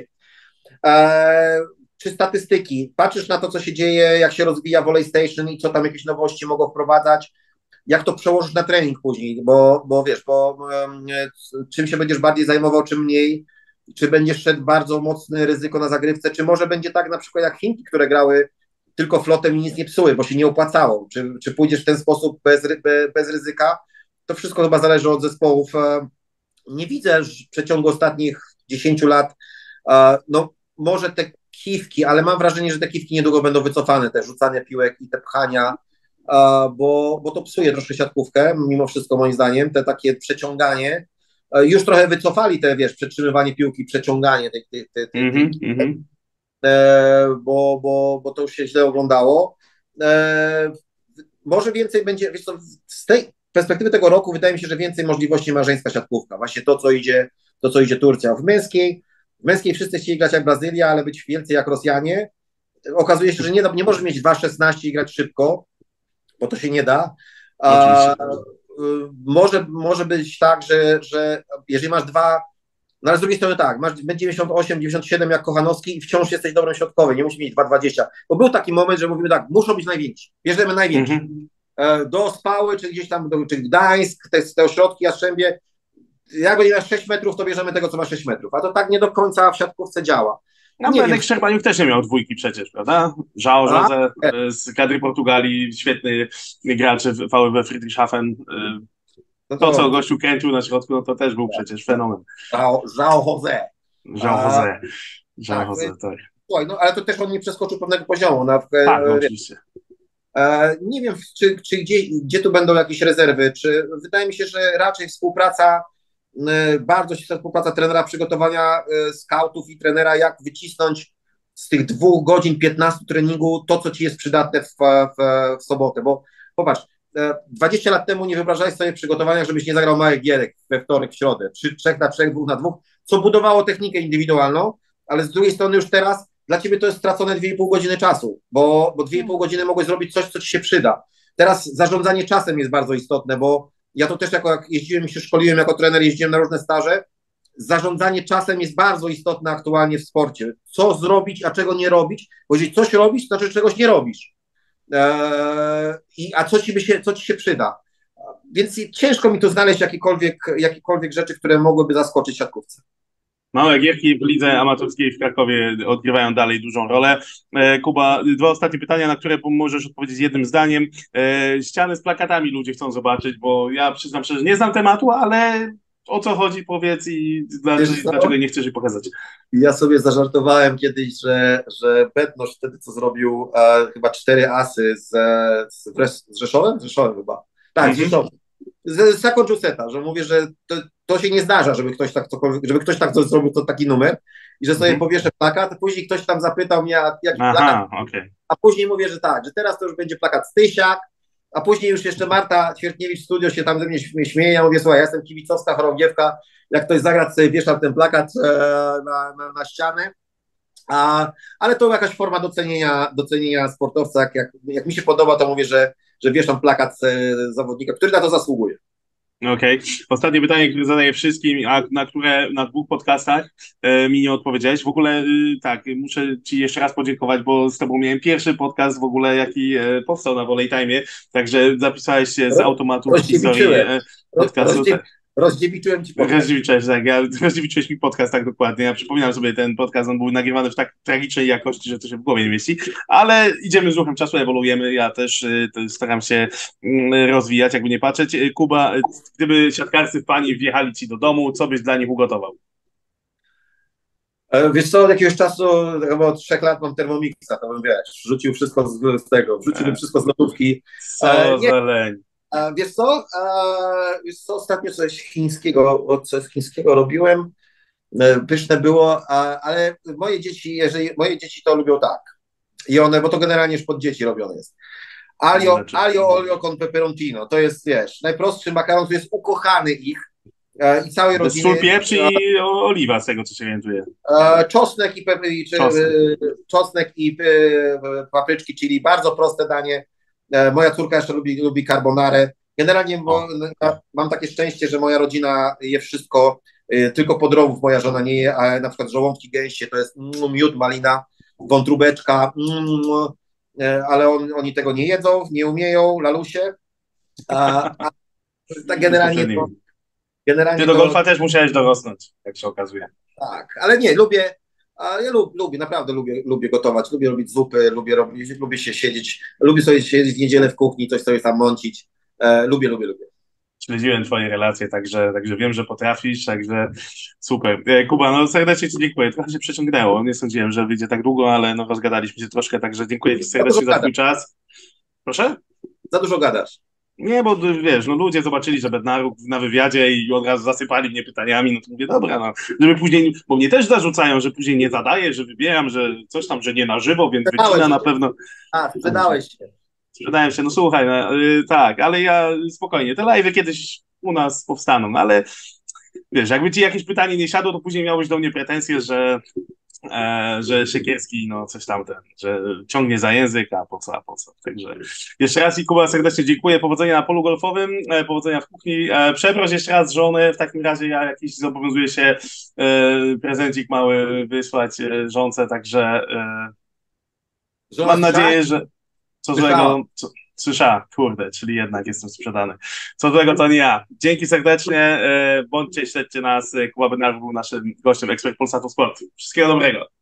[SPEAKER 2] Czy statystyki? Patrzysz na to, co się dzieje, jak się rozwija Volley Station i co tam jakieś nowości mogą wprowadzać, jak to przełożyć na trening później, bo wiesz, czym się będziesz bardziej zajmował, czym mniej, czy będziesz szedł bardzo mocne ryzyko na zagrywce, czy może będzie tak na przykład jak Chinki, które grały tylko flotem i nic nie psuły, bo się nie opłacało, czy pójdziesz w ten sposób bez ryzyka, to wszystko chyba zależy od zespołów. Nie widzę w przeciągu ostatnich 10 lat, no może te kiwki, ale mam wrażenie, że te kiwki niedługo będą wycofane, te rzucania piłek i te pchania, bo to psuje troszkę siatkówkę, mimo wszystko moim zdaniem, te takie przeciąganie, już trochę wycofali te, wiesz, przetrzymywanie piłki, przeciąganie bo to już się źle oglądało. Może więcej będzie, wiesz co, z tej perspektywy tego roku wydaje mi się, że więcej możliwości ma żeńska siatkówka, właśnie to, co idzie Turcja. W męskiej wszyscy chcieli grać jak Brazylia, ale być więcej jak Rosjanie. Okazuje się, że nie możesz mieć 2,16 i grać szybko, bo to się nie da. Może być tak, że jeżeli masz no ale z drugiej strony tak, masz 98, 97 jak Kochanowski i wciąż jesteś dobrym środkowym, nie musisz mieć 2,20. Bo był taki moment, że mówimy tak, muszą być najwięksi, bierzemy najwięksi. Do Spały, czy gdzieś tam, czy Gdańsk, te ośrodki, Jastrzębie, jak będzie miał 6 metrów, to bierzemy tego, co ma 6 metrów. A to tak nie do końca w siatkówce działa.
[SPEAKER 1] No, Benek Szczerbaniuk też nie miał dwójki przecież, prawda? João José z kadry Portugalii, świetny gracz w VfB Friedrichshafen. To, co gościu kręcił na środku, no to też był przecież fenomen.
[SPEAKER 2] João José.
[SPEAKER 1] João José, tak.
[SPEAKER 2] Słuchaj, no ale to też on nie przeskoczył pewnego poziomu.
[SPEAKER 1] Tak, oczywiście.
[SPEAKER 2] Nie wiem, czy gdzie tu będą jakieś rezerwy, wydaje mi się, że raczej bardzo się współpraca trenera przygotowania skautów i trenera, jak wycisnąć z tych 2 godzin 15 treningu to, co ci jest przydatne w sobotę, bo popatrz, 20 lat temu nie wyobrażałeś sobie przygotowania, żebyś nie zagrał małych gierek we wtorek, w środę, 3-3, 2-2, co budowało technikę indywidualną, ale z drugiej strony już teraz dla ciebie to jest stracone 2,5 godziny czasu, bo 2,5 godziny mogłeś zrobić coś, co ci się przyda. Teraz zarządzanie czasem jest bardzo istotne, bo ja to też jak jeździłem i się szkoliłem jako trener, jeździłem na różne staże, zarządzanie czasem jest bardzo istotne aktualnie w sporcie. Co zrobić, a czego nie robić, bo jeżeli coś robisz, to znaczy czegoś nie robisz. A co ci się przyda. Więc ciężko mi tu znaleźć jakiekolwiek rzeczy, które mogłyby zaskoczyć siatkówce.
[SPEAKER 1] Małe gierki w lidze amatorskiej w Krakowie odgrywają dalej dużą rolę. Kuba, dwa ostatnie pytania, na które możesz odpowiedzieć jednym zdaniem. Ściany z plakatami ludzie chcą zobaczyć, bo ja przyznam szczerze, nie znam tematu, ale o co chodzi, powiedz i
[SPEAKER 2] Wiesz co?
[SPEAKER 1] dlaczego nie chcesz jej pokazać.
[SPEAKER 2] Ja sobie zażartowałem kiedyś, że Bednosz wtedy co zrobił chyba 4 asy z Rzeszowem? Z Rzeszowem chyba. Tak, z
[SPEAKER 1] Mhm,
[SPEAKER 2] Rzeszowem. Z Sacco Giuseppe, że mówię, że to się nie zdarza, żeby ktoś tak coś zrobił, to taki numer i że sobie
[SPEAKER 1] mhm.
[SPEAKER 2] powieszę plakat, później ktoś tam zapytał mnie, jaki plakat,
[SPEAKER 1] Aha, okej.
[SPEAKER 2] a później mówię, że tak, że teraz to już będzie plakat Stysiak, a później już jeszcze Marta Ćwiertniewicz w studio się tam ze mnie śmieje, ja mówię, słuchaj, ja jestem kibicowska chorągiewka, jak ktoś zagra, to sobie wieszam ten plakat na ścianę, ale to jakaś forma docenienia sportowca, jak mi się podoba, to mówię, że wieszam plakat zawodnika, który na to zasługuje.
[SPEAKER 1] Okej. Ostatnie pytanie, które zadaję wszystkim, a na które na 2 podcastach mi nie odpowiedziałeś. W ogóle tak, muszę Ci jeszcze raz podziękować, bo z Tobą miałem pierwszy podcast w ogóle, jaki powstał na Volley Time, także zapisałeś się z automatu w historii
[SPEAKER 2] Rozdziewiczyłem,
[SPEAKER 1] podcastu. Tak.
[SPEAKER 2] rozdziewiczyłem ci podcast.
[SPEAKER 1] Rozdziewiczyłeś, tak, rozdziewiczyłeś mi podcast, tak dokładnie. Ja przypominam sobie ten podcast, on był nagrywany w tak tragicznej jakości, że to się w głowie nie mieści, ale idziemy z ruchem czasu, ewoluujemy. Ja też staram się rozwijać, jakby nie patrzeć. Kuba, gdyby siatkarscy fani wjechali ci do domu, co byś dla nich ugotował?
[SPEAKER 2] Wiesz co, od jakiegoś czasu, chyba od 3 lat mam Thermomixa, to bym, wiesz, wrzuciłbym
[SPEAKER 1] E,
[SPEAKER 2] wszystko z lodówki.
[SPEAKER 1] Co
[SPEAKER 2] Nie,
[SPEAKER 1] za leń.
[SPEAKER 2] wiesz co, ostatnio coś chińskiego robiłem, pyszne było, ale moje dzieci to lubią tak. Bo to generalnie już pod dzieci robione jest.
[SPEAKER 1] Znaczy,
[SPEAKER 2] Aglio olio con peperoncino, to jest, wiesz, najprostszy makaron, to jest ukochany ich i całej
[SPEAKER 1] to jest sól,
[SPEAKER 2] rodziny.
[SPEAKER 1] pieprz i oliwa, z tego co się orientuję.
[SPEAKER 2] Czosnek i,
[SPEAKER 1] Czosnek.
[SPEAKER 2] czosnek i papryczki, czyli bardzo proste danie. Moja córka jeszcze lubi carbonarę. Generalnie
[SPEAKER 1] O.
[SPEAKER 2] mam takie szczęście, że moja rodzina je wszystko, tylko podrobów moja żona nie je, a na przykład żołądki gęście to jest miód, malina, wątróbeczka, ale oni tego nie jedzą, nie umieją, lalusie. A tak
[SPEAKER 1] Bezpośrednio. Ty
[SPEAKER 2] generalnie
[SPEAKER 1] do
[SPEAKER 2] to
[SPEAKER 1] golfa też musiałeś dorosnąć, jak się okazuje.
[SPEAKER 2] tak, ale nie, lubię. Ja lubię, naprawdę lubię gotować, lubię robić zupy, lubię sobie siedzieć w niedzielę w kuchni, coś sobie tam mącić. Lubię.
[SPEAKER 1] Śledziłem twoje relacje, także wiem, że potrafisz, także super. Kuba, no serdecznie ci dziękuję. Trochę się przeciągnęło. Nie sądziłem, że wyjdzie tak długo, ale no rozgadaliśmy się troszkę, także dziękuję ci
[SPEAKER 2] Za dużo
[SPEAKER 1] serdecznie za
[SPEAKER 2] gadasz,
[SPEAKER 1] twój czas. Proszę?
[SPEAKER 2] za dużo gadasz.
[SPEAKER 1] Nie, bo wiesz, no ludzie zobaczyli, że Bednaruk na wywiadzie i od razu zasypali mnie pytaniami, no to mówię, dobra, no, żeby później, bo mnie też zarzucają, że później nie zadaję, że wybieram, że coś tam, że nie na żywo, więc wycina
[SPEAKER 2] Sprzedałeś
[SPEAKER 1] na
[SPEAKER 2] się.
[SPEAKER 1] pewno. Także
[SPEAKER 2] Sprzedałeś się.
[SPEAKER 1] sprzedałem się, no słuchaj, no, tak, ale ja spokojnie, te live'y kiedyś u nas powstaną, no, ale wiesz, jakby ci jakieś pytanie nie siadło, to później miałeś do mnie pretensje, że Siekierski, no coś tam że ciągnie za język, a po co. Także jeszcze raz i Kuba serdecznie dziękuję, powodzenia na polu golfowym, powodzenia w kuchni. Przeproś jeszcze raz żonę, w takim razie ja jakiś zobowiązuję się prezencik mały wysłać żonce, także
[SPEAKER 2] Żona
[SPEAKER 1] mam
[SPEAKER 2] słyszała?
[SPEAKER 1] nadzieję, że co
[SPEAKER 2] Słyszała.
[SPEAKER 1] złego, słyszała, kurde, czyli jednak jestem sprzedany. Co złego to nie ja. Dzięki serdecznie, bądźcie, śledźcie nas. Kuba Bednaruk był naszym gościem, ekspert Polsatu Sport. Wszystkiego dobrego.